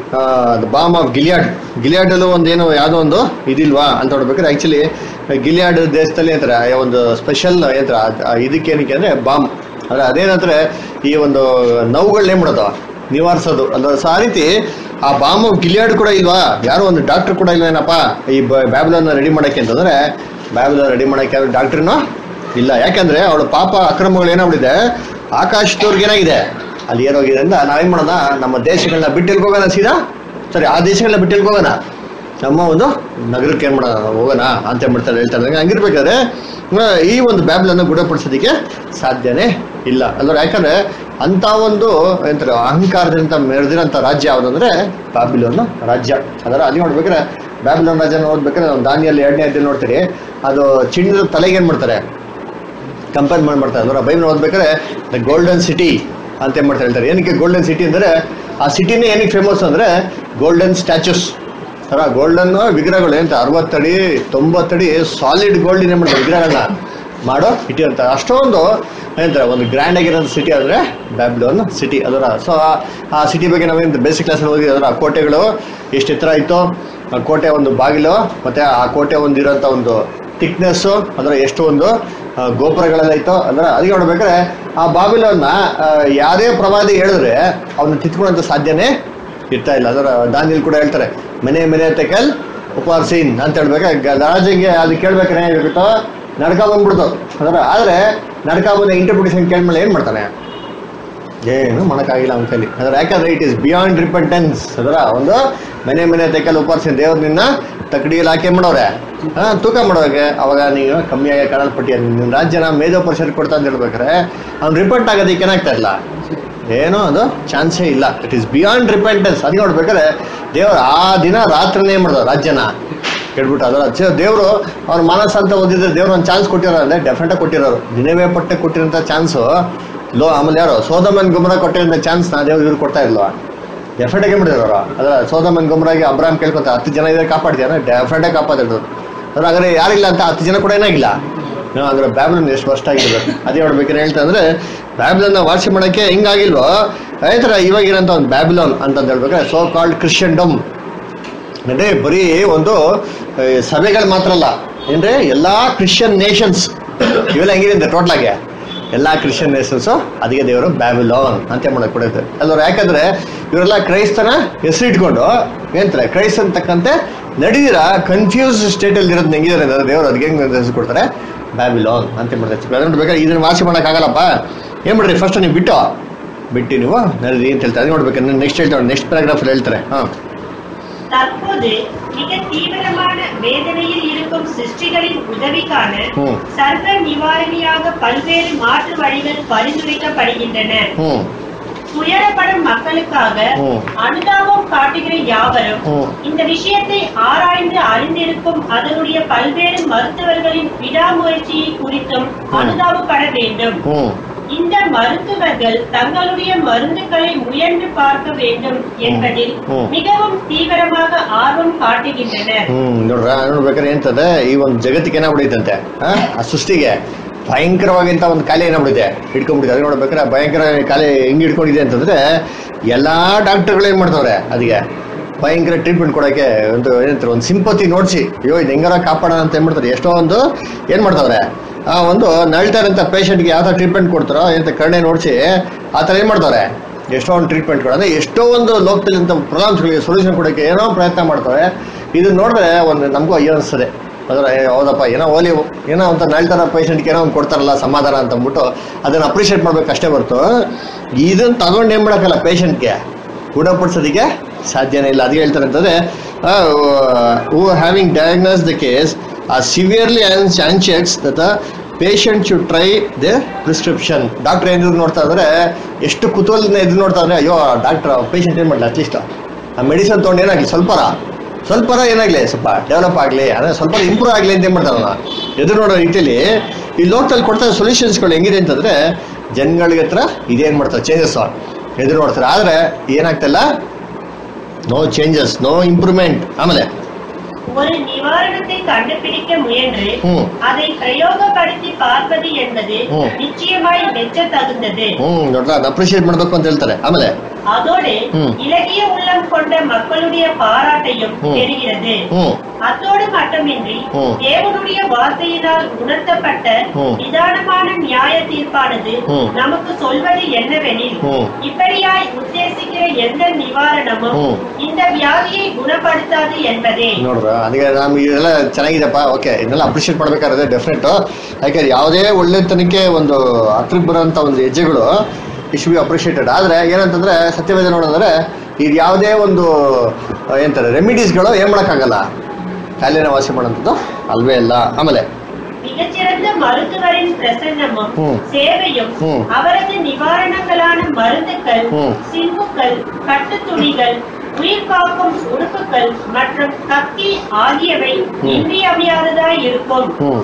ಬಾಮ್ ಆಫ್ ಗಿಲಿಯಾಡ್ ಗಿಲಿಯಾಡಲ್ಲೂ ಒಂದು ಏನೋ ಯಾವುದೋ ಒಂದು ಇದಿಲ್ವಾ ಅಂತ ನೋಡ್ಬೇಕಾದ್ರೆ ಆಕ್ಚುಲಿ ಗಿಲಿಯಾಡ್ ದೇಶದಲ್ಲಿ ಅಂತಾರೆ ಒಂದು ಸ್ಪೆಷಲ್ ಏನಂತಾರೆ ಇದಕ್ಕೆ ಏನಕ್ಕೆ ಅಂದ್ರೆ ಬಾಂಬ್ ಅಂದ್ರೆ ಅದೇನಂದ್ರೆ ಈ ಒಂದು ನೋವುಗಳನ್ನ ಏನ್ ಮಾಡೋದು ನಿವಾರಿಸೋದು ಅಲ್ಲ ಸೊ ಆ ರೀತಿ ಆ ಬಾಂಬ್ ಆಫ್ ಗಿಲಿಯಾಡ್ ಕೂಡ ಇಲ್ವಾ ಯಾರೋ ಒಂದು ಡಾಕ್ಟರ್ ಕೂಡ ಇಲ್ಲ ಏನಪ್ಪ ಈ ಬ್ಯಾಬಿಲೋನ್ ರೆಡಿ ಮಾಡಕ್ಕೆ ಅಂತಂದ್ರೆ ಬ್ಯಾಬಿಲೋನ್ ರೆಡಿ ಮಾಡಕ್ಕೆ ಯಾರು ಡಾಕ್ಟರ್ನೂ ಇಲ್ಲ ಯಾಕಂದ್ರೆ ಅವಳ ಪಾಪ ಅಕ್ರಮಗಳು ಏನಾಗ್ಬಿಟ್ಟಿದೆ ಆಕಾಶದವ್ರಿಗೆ ಏನಾಗಿದೆ ಅಲ್ಲಿ ಏನಾಗಿದೆ ಅಂತ ನಾವೇನ್ ಮಾಡೋಣ ನಮ್ಮ ದೇಶಗಳನ್ನ ಬಿಟ್ಟಿಲ್ಗೆ ಹೋಗೋಣ ಸೀದಾ ಸರಿ ಆ ದೇಶಗಳನ್ನ ಬಿಟ್ಟಿಲ್ಗೆ ಹೋಗೋಣ ನಮ್ಮ ಒಂದು ನಗರಕ್ಕೆ ಏನ್ ಮಾಡೋಣ ಹೋಗೋಣ ಅಂತ ಮಾಡ್ತಾರೆ ಹೇಳ್ತಾರೆ ಹಂಗಿರ್ಬೇಕಾದ್ರೆ ಈ ಒಂದು ಬ್ಯಾಬಿಲನ್ನ ಗುಣಪಡಿಸೋದಕ್ಕೆ ಸಾಧ್ಯನೇ ಇಲ್ಲ ಅಲ್ವ ಯಾಕಂದ್ರೆ ಅಂತ ಒಂದು ಎಂತಾರೆ ಅಹಂಕಾರದಿಂದ ಮೆರೆದಿರೋಂಥ ರಾಜ್ಯ ಯಾವುದಂದ್ರೆ ಬಾಬಿಲೋನ್ ರಾಜ್ಯ ಅದರ ಅಲ್ಲಿ ನೋಡ್ಬೇಕಾದ್ರೆ ಬ್ಯಾಬಿಲೋನ್ ರಾಜ್ಯ ನೋಡ್ಬೇಕಾದ್ರೆ ನಾವು ದಾನಿಯಲ್ಲಿ ಎರಡನೇ ಅಧ್ಯಾಯ ನೋಡ್ತೀರಿ ಅದು ಚಿನ್ನದ ತಲೆಗೆ ಏನ್ ಮಾಡ್ತಾರೆ ಕಂಪೇರ್ ಮಾಡಿ ಮಾಡ್ತಾರೆ ಅದರ ಬೈಬಲ್ ಓದ್ಬೇಕಾದ್ರೆ ದ ಗೋಲ್ಡನ್ ಸಿಟಿ ಅಂತ ಏನ್ ಮಾಡ್ತಾರೆ ಹೇಳ್ತಾರೆ ಏನಕ್ಕೆ ಗೋಲ್ಡನ್ ಸಿಟಿ ಅಂದ್ರೆ ಆ ಸಿಟಿನೇ ಏನಕ್ಕೆ ಫೇಮಸ್ ಅಂದ್ರೆ ಗೋಲ್ಡನ್ ಸ್ಟ್ಯಾಚ್ಯೂಸ್ ಅರ ಗೋಲ್ಡನ್ ವಿಗ್ರಹಗಳು ಎಂತ ಅರವತ್ತಡಿ ತೊಂಬತ್ತಡಿ ಸಾಲಿಡ್ ಗೋಲ್ಡ್ ಏನ್ ಮಾಡ್ತಾರೆ ವಿಗ್ರಹಗಳನ್ನ ಮಾಡೋ ಸಿಟಿ ಅಂತ. ಅಷ್ಟೊಂದು ಏನಂತಾರೆ ಒಂದು ಗ್ರ್ಯಾಂಡ್ ಆಗಿರೋ ಸಿಟಿ ಅಂದರೆ ಬ್ಯಾಬಿಲೋನ್ ಸಿಟಿ. ಅದರ ಸೊ ಆ ಸಿಟಿ ಬಗ್ಗೆ ನಾವೇನು ಬೇಸಿಕ್ ಕ್ಲಾಸಲ್ಲಿ ಓದಿ ಅದರ ಕೋಟೆಗಳು ಎಷ್ಟು ಎತ್ತರ ಇತ್ತು, ಆ ಕೋಟೆ ಒಂದು ಬಾಗಿಲು ಮತ್ತು ಆ ಕೋಟೆ ಒಂದು ಇರೋಂಥ ಒಂದು ಥಿಕ್ನೆಸ್ಸು, ಅದರ ಎಷ್ಟು ಒಂದು ಗೋಪುರಗಳೆಲ್ಲ ಇತ್ತು. ಅಂದ್ರೆ ಅದಕ್ಕೆ ನೋಡ್ಬೇಕಾದ್ರೆ ಆ ಬಾಬಿಲೋನ್ನ ಯಾವುದೇ ಪ್ರವಾದಿ ಹೇಳಿದ್ರೆ ಅವನ್ನ ಕಿತ್ಕೊಳ್ಳೋಂಥ ಸಾಧ್ಯನೇ ಇರ್ತಾ ಇಲ್ಲ. ಅದರ ದಾನಿಯಲ್ಲಿ ಕೂಡ ಹೇಳ್ತಾರೆ ಮನೆ ಮನೆ ತೆಕಲ್ ಉಪಾರ್ಸೀನ್ ಅಂತ ಹೇಳ್ಬೇಕು. ರಾಜಿಗೆ ಅದು ಕೇಳ್ಬೇಕಾರೆ ಏನಾಗಿಬಿಟ್ಟು ನಡ್ಕ ಬಂದ್ಬಿಡ್ತು. ಅದರ ಆದರೆ ನಡ್ಕ ಬಂದ ಇಂಟರ್ಪ್ರಿಟೇಷನ್ ಕೇಳ್ಮೇಲೆ ಏನು ಮಾಡ್ತಾನೆ, ಏನು ಮಾಡೋಕ್ಕಾಗಿಲ್ಲ ಅವನ ಕೈಲಿ. ಅದರ ಯಾಕಂದ್ರೆ ಇಟ್ ಈಸ್ ಬಿಯಾಂಡ್ ರಿಪೆಂಟೆನ್ಸ್. ಅದರ ಒಂದು ಮನೆ ಮನೆ ತೆಕಲ್ ಉಪಾರ್ಸೀನ್ ದೇವ್ರ ನಿನ್ನ ತಕಡಿಯಲ್ಲಿ ಹಾಕಿ ಮಾಡೋರೆ ಹಾಂ ತೂಕ ಮಾಡೋಕೆ. ಅವಾಗ ನೀವು ಕಮ್ಮಿಯಾಗಿ ಕಾಣಲ್ಪಟ್ಟಿಯ ನಿನ್ನ ರಾಜ್ಯನ ಮೇಧೋ ಪರಿಷತ್ ಕೊಡ್ತಾ ಅಂತ ಹೇಳ್ಬೇಕಾರೆ ಅವ್ನು ರಿಪೆಂಟ್ ಆಗೋದಕ್ಕೆ ಏನಾಗ್ತಾ ಇಲ್ಲ, ಏನೋ ಅದು ಚಾನ್ಸೇ ಇಲ್ಲ. It is beyond repentance. ಅದಕ್ಕೆ ನೋಡ್ಬೇಕಾದ್ರೆ ದೇವರು ಆ ದಿನ ರಾತ್ರಿನೇ ಏನು ಮಾಡೋದು ರಾಜ್ಯನ ಕೇಳ್ಬಿಟ್ಟು. ಅದರ ದೇವರು ಅವ್ರ ಮನಸ್ಸು ಅಂತ ಓದಿದ್ರೆ ದೇವ್ರು ಒಂದು ಚಾನ್ಸ್ ಕೊಟ್ಟಿರೋ ಅಂದರೆ ಡೆಫಿನೆಟಾಗಿ ಕೊಟ್ಟಿರೋರು. ದಿನವೇ ಪಟ್ಟೆ ಕೊಟ್ಟಿರೋಂಥ ಚಾನ್ಸು ಲೋ ಆಮೇಲೆ ಯಾರು ಸೋದಮನ್ ಗೊಮರ ಕೊಟ್ಟಿರೋಂಥ ಚಾನ್ಸ್ನ ದೇವ್ರು ಇವ್ರು ಕೊಡ್ತಾ ಇಲ್ವಾ, ಡೆಫಿನೆಟಾಗಿ ಮಾಡಿರೋರು. ಅದರ ಸೋದಮನ್ ಗೊಮರಾಗಿ ಅಬ್ರಾಮ್ ಕೇಳ್ಕೊತ ಹತ್ತು ಜನ ಇದ್ರೆ ಕಾಪಾಡ್ತೀರ, ಡೆಫಿನೆಟಾಗಿ ಕಾಪಾಡಿದ್ರು. ಅದ್ರ ಹಾಗಾದ್ರೆ ಯಾರಿಲ್ಲ ಅಂತ ಹತ್ತು ಜನ ಕೂಡ ಏನಾಗಿಲ್ಲ. ಅಂದ್ರೆ ಬ್ಯಾಬಿಲೋನ್ ಎಷ್ಟು ವರ್ಷ ಆಗಿರ್ಬೇಕು. ಅದೇ ನೋಡ್ಬೇಕಾದ್ರೆ ಹೇಳ್ತಾ ಅಂದ್ರೆ ಬ್ಯಾಬಿಲೋನ್ನ ವಾಸಿ ಮಾಡೋಕ್ಕೆ ಹಿಂಗಾಗಿಲ್ವೋ ಅದೇ ಥರ ಇವಾಗಿರೋಂಥ ಒಂದು ಬ್ಯಾಬಿಲೋನ್ ಅಂತಂದು ಹೇಳ್ಬೇಕಾದ್ರೆ ಸೋ ಕಾಲ್ಡ್ ಕ್ರಿಶ್ಚಿಯನ್ಡಮ್ ಅಂದರೆ ಬರೀ ಒಂದು ಸಭೆಗಳು ಮಾತ್ರ ಅಲ್ಲ, ಅಂದರೆ ಎಲ್ಲ ಕ್ರಿಶ್ಚಿಯನ್ ನೇಷನ್ಸ್ ಇವೆಲ್ಲ ಹೆಂಗಿದೆ ಟೋಟ್ಲಾಗೆ ಎಲ್ಲ ಕ್ರಿಶ್ಚಿಯನ್ ನೇಷನ್ಸು ಅದಕ್ಕೆ ದೇವರು ಬ್ಯಾಬಿಲೋನ್ ಅಂತ ಮಾಡಕ್ಕೆ ಕೊಡುತ್ತೆ ಅಲ್ವ. ಯಾಕಂದರೆ ಇವರೆಲ್ಲ ಕ್ರೈಸ್ತನ ಹೆಸರು ಇಟ್ಕೊಂಡು ಏನಂತಾರೆ ಕ್ರೈಸ್ತನ ತಕ್ಕಂತೆ ನಡೀದಿರ ಕನ್ಫ್ಯೂಸ್ ಸ್ಟೇಟಲ್ಲಿ ಇರೋದು ಹೆಂಗಿದ್ದಾರೆ ಅಂದರೆ ದೇವರು ಅದಕ್ಕೆ ಹೆಂಗೆ ಹೆಸರು ಕೊಡ್ತಾರೆ ಬ್ಯಾಬಿಲೋನ್ ಅಂತ ಮಾಡ್ತಾರೆ. ಅದನ್ನು ಬೇಕಾದ್ರೆ ಇದನ್ನು ವಾಸಿ ಮಾಡೋಕ್ಕಾಗಲ್ಲಪ್ಪ ಏನು ಮಾಡ್ರಿ ಫಸ್ಟ್ ನೀವು ಬಿಟ್ಟು ಬಿಟ್ಟು ನೀವು ನಡೀರಿ ಅಂತ ಹೇಳ್ತಾರೆ. ಅದು ನೋಡ್ಬೇಕಂದ್ರೆ ನೆಕ್ಸ್ಟ್ ಹೇಳ್ತಾರೆ ನೆಕ್ಸ್ಟ್ ಪ್ಯಾರಾಗ್ರಾಫಲ್ಲಿ ಹೇಳ್ತಾರೆ. ಹಾಂ தற்போது மிக தீவிரமான வேதனையில் இருக்கும் சிருஷ்டிகளின் உதவிக்கான சர்வ நிவாரணியாக பல்வேறு மாற்று வழிகள் பரிந்துரைக்கப்படுகின்றன. துயரப்படும் மக்களுக்காக அனுதாபம் காட்டுகிற யாவரும் இந்த விஷயத்தை ஆராய்ந்து அறிந்திருக்கும் அதனுடைய பல்வேறு மருத்துவர்களின் விடாமுயற்சியை குறித்தும் அனுதாபப்பட வேண்டும். இந்த மருத்துவர்கள் தங்களுடைய மருந்துகளை முயன்று பார்க்க வேண்டும் என்பதில் மிகவும் தீவிரமாக ஆர்வம் காட்டுகின்றனர். ನೋಡ್ಬೇಕಾದ್ರೆ ಏನ್ತದೆ ಈ ಒಂದು ಜಗತ್ತಿಗೆ ಏನಾಗ್ಬಿಡೈತಂತೆ ಆ ಸೃಷ್ಟಿಗೆ ಭಯಂಕರವಾಗಿಂತ ಒಂದು ಕಾಯಿಲೆ ಏನಾಗ್ಬಿಡಿದೆ ಹಿಡ್ಕೊಂಡ್ಬಿಟ್ಟಿದೆ. ಅದು ನೋಡ್ಬೇಕಾದ್ರೆ ಭಯಂಕರ ಕಾಯಿಲೆ ಹೆಂಗ್ ಹಿಡ್ಕೊಂಡಿದೆ ಅಂತಂದ್ರೆ ಎಲ್ಲಾ ಡಾಕ್ಟರ್ಗಳು ಏನ್ ಮಾಡ್ತಾವ್ರೆ ಅದಕ್ಕೆ ಭಯಂಕರ ಟ್ರೀಟ್ಮೆಂಟ್ ಕೊಡೋಕೆ ಒಂದು ಏನಂತಾರೆ ಒಂದು ಸಿಂಪತಿ ನೋಡ್ಸಿ ಅಯ್ಯೋ ಇದು ಹೆಂಗಾರ ಕಾಪಾಡೋಣ ಅಂತ ಏನ್ ಮಾಡ್ತಾರೆ ಎಷ್ಟೋ ಒಂದು ಏನ್ ಮಾಡ್ತಾವ್ರೆ ಆ ಒಂದು ನಳ್ತಾರಂತ ಪೇಷಂಟ್ಗೆ ಯಾವ ಥರ ಟ್ರೀಟ್ಮೆಂಟ್ ಕೊಡ್ತಾರೋ ಏನಂತ ಕರ್ಣೆ ನೋಡಿಸಿ ಆ ಥರ ಏನು ಮಾಡ್ತಾರೆ ಎಷ್ಟೋ ಒಂದು ಟ್ರೀಟ್ಮೆಂಟ್ ಕೊಡೋದು ಎಷ್ಟೋ ಒಂದು ಲೋಕದಲ್ಲಿಂಥ ಪ್ರಾಬ್ಲಮ್ಸ್ಗಳಿಗೆ ಸೊಲ್ಯೂಷನ್ ಕೊಡೋಕ್ಕೆ ಏನೋ ಪ್ರಯತ್ನ ಮಾಡ್ತಾರೆ. ಇದನ್ನ ನೋಡಿದ್ರೆ ಒಂದು ನಮಗೂ ಅಯ್ಯೋ ಅನಿಸ್ತದೆ. ಅದರ ಹೌದಪ್ಪ ಏನೋ ಓಲಿ ಏನೋ ಅಂತ ನಳ್ತಾರ ಪೇಷಂಟ್ಗೆ ಏನೋ ಒಂದು ಕೊಡ್ತಾರಲ್ಲ ಸಮಾಧಾನ ಅಂತ ಅಂದ್ಬಿಟ್ಟು ಅದನ್ನು ಅಪ್ರಿಷಿಯೇಟ್ ಮಾಡ್ಬೇಕು ಅಷ್ಟೇ ಹೊರತು ಇದನ್ನು ತಗೊಂಡು ಏನು ಮಾಡೋಕ್ಕಲ್ಲ ಪೇಷಂಟ್ಗೆ ಗುಣಪಡಿಸೋದಕ್ಕೆ ಸಾಧ್ಯನೇ ಇಲ್ಲ. ಅದು ಹೇಳ್ತಾರೆ ಅಂತಂದರೆ who having diagnose the case are severely anxious that the patient should try their prescription. Doctor ಏನು ನೋಡ್ತಾ ಇದ್ದಾರೆ ಎಷ್ಟು ಕುತೂಹಲದಿಂದ ಎದುರು ನೋಡ್ತಾ ಇದ್ದಾರೆ ಅಯ್ಯೋ ಡಾಕ್ಟರ್ ಪೇಷಂಟ್ ಏನು ಮಾಡಲಿ ಅಟ್ಲೀಸ್ಟ್ ಆ ಮೆಡಿಸಿನ್ ತೊಗೊಂಡು ಏನಾಗಲಿ ಸ್ವಲ್ಪರ ಸ್ವಲ್ಪರ ಏನಾಗಲಿ ಸ್ವಲ್ಪ ಡೆವಲಪ್ ಆಗಲಿ ಅಂದರೆ ಸ್ವಲ್ಪ ಇಂಪ್ರೂವ್ ಆಗಲಿ ಅಂತ ಏನು ಮಾಡ್ತಾರಲ್ಲ ಎದುರು ನೋಡೋ ರೀತಿಯಲ್ಲಿ ಈ ಲೋಕದಲ್ಲಿ ಕೊಡ್ತಾ ಸೊಲ್ಯೂಷನ್ಸ್ಗಳು ಹೆಂಗಿದೆ ಅಂತಂದರೆ ಜನಗಳಿಗೆ ಹತ್ರ ಇದೇನು ಮಾಡ್ತಾರೆ ಚೇಂಜಸ್ ಎದುರು ನೋಡ್ತಾರೆ. ಆದರೆ ಏನಾಗ್ತಿಲ್ಲ ನೋ ಚೇಂಜಸ್ ನೋ ಇಂಪ್ರೂವ್ಮೆಂಟ್. ಆಮೇಲೆ ஒரு நிவாரணத்தை கண்டுபிடிக்க முயன்று அதை பிரயோகப்படுத்தி பார்ப்பது என்பது நிச்சயமாய் மெச்ச தகுந்தது. அப்ரிஷியேட் ಮಾಡಬೇಕು ಅಂತ ಹೇಳ್ತಾರೆ. ಆಮೇಲೆ அதோடு இலகிய உள்ளம் கொண்ட மக்களுடைய பாராட்டையும் பெறுகிறது. அத்தோடு மட்டுமின்றி தேவனுடைய வார்த்தையினால் உணர்த்தப்பட்ட நிதானமான நியாய தீர்ப்பானது நமக்கு சொல்வது என்னவெனில் இப்படியாய் உத்தேசிக்கிற எந்த நிவாரணமும் இந்த வியாதியை குணப்படுத்தாது என்பதே. ನೋಡ್ರ ಅದಕ್ಕೆ ನಮ್ಗೆ ಇದೆಲ್ಲ ಚೆನ್ನಾಗಿದೆಪ್ಪ ಓಕೆ ಇದನ್ನೆಲ್ಲ ಅಪ್ರಿಷಿಯೇಟ್ ಮಾಡ್ಬೇಕಾದ್ರೆ ಡೆಫಿನೆಟ್. ಯಾಕಂದ್ರೆ ಯಾವುದೇ ಒಳ್ಳೆತನಕ್ಕೆ ಒಂದು ಹತ್ರಕ್ಕೆ ಬರೋಂಥ ಒಂದು ಹೆಜ್ಜೆಗಳು ಇಶ್ ಬಿ ಅಪ್ರಿಷಿಯೇಟೆಡ್. ಆದರೆ ಏನಂತಂದ್ರೆ ಸತ್ಯವೇದ ನೋಡಿದ್ರೆ ಇದು ಯಾವುದೇ ಒಂದು ಏನಂತಾರೆ ರೆಮಿಡೀಸ್ಗಳು ಏನ್ ಮಾಡೋಕ್ಕಾಗಲ್ಲ ಕಾಯಿಲೆನ ವಾಸಿ ಮಾಡೋಂಥದ್ದು ಅಲ್ವೇ ಅಲ್ಲ. ಆಮೇಲೆ மிகச்சிறந்த மருத்துவரின் பிரசன்னமும் சேவையும் அவரது நிவாரணங்களான மருந்துகள் சிம்புக்கள் கட்டுத்துணிகள் உயிர் காக்கும் உடுப்புகள் மற்றும் கத்தி ஆகியவை இன்றியமையாததாய் இருக்கும்.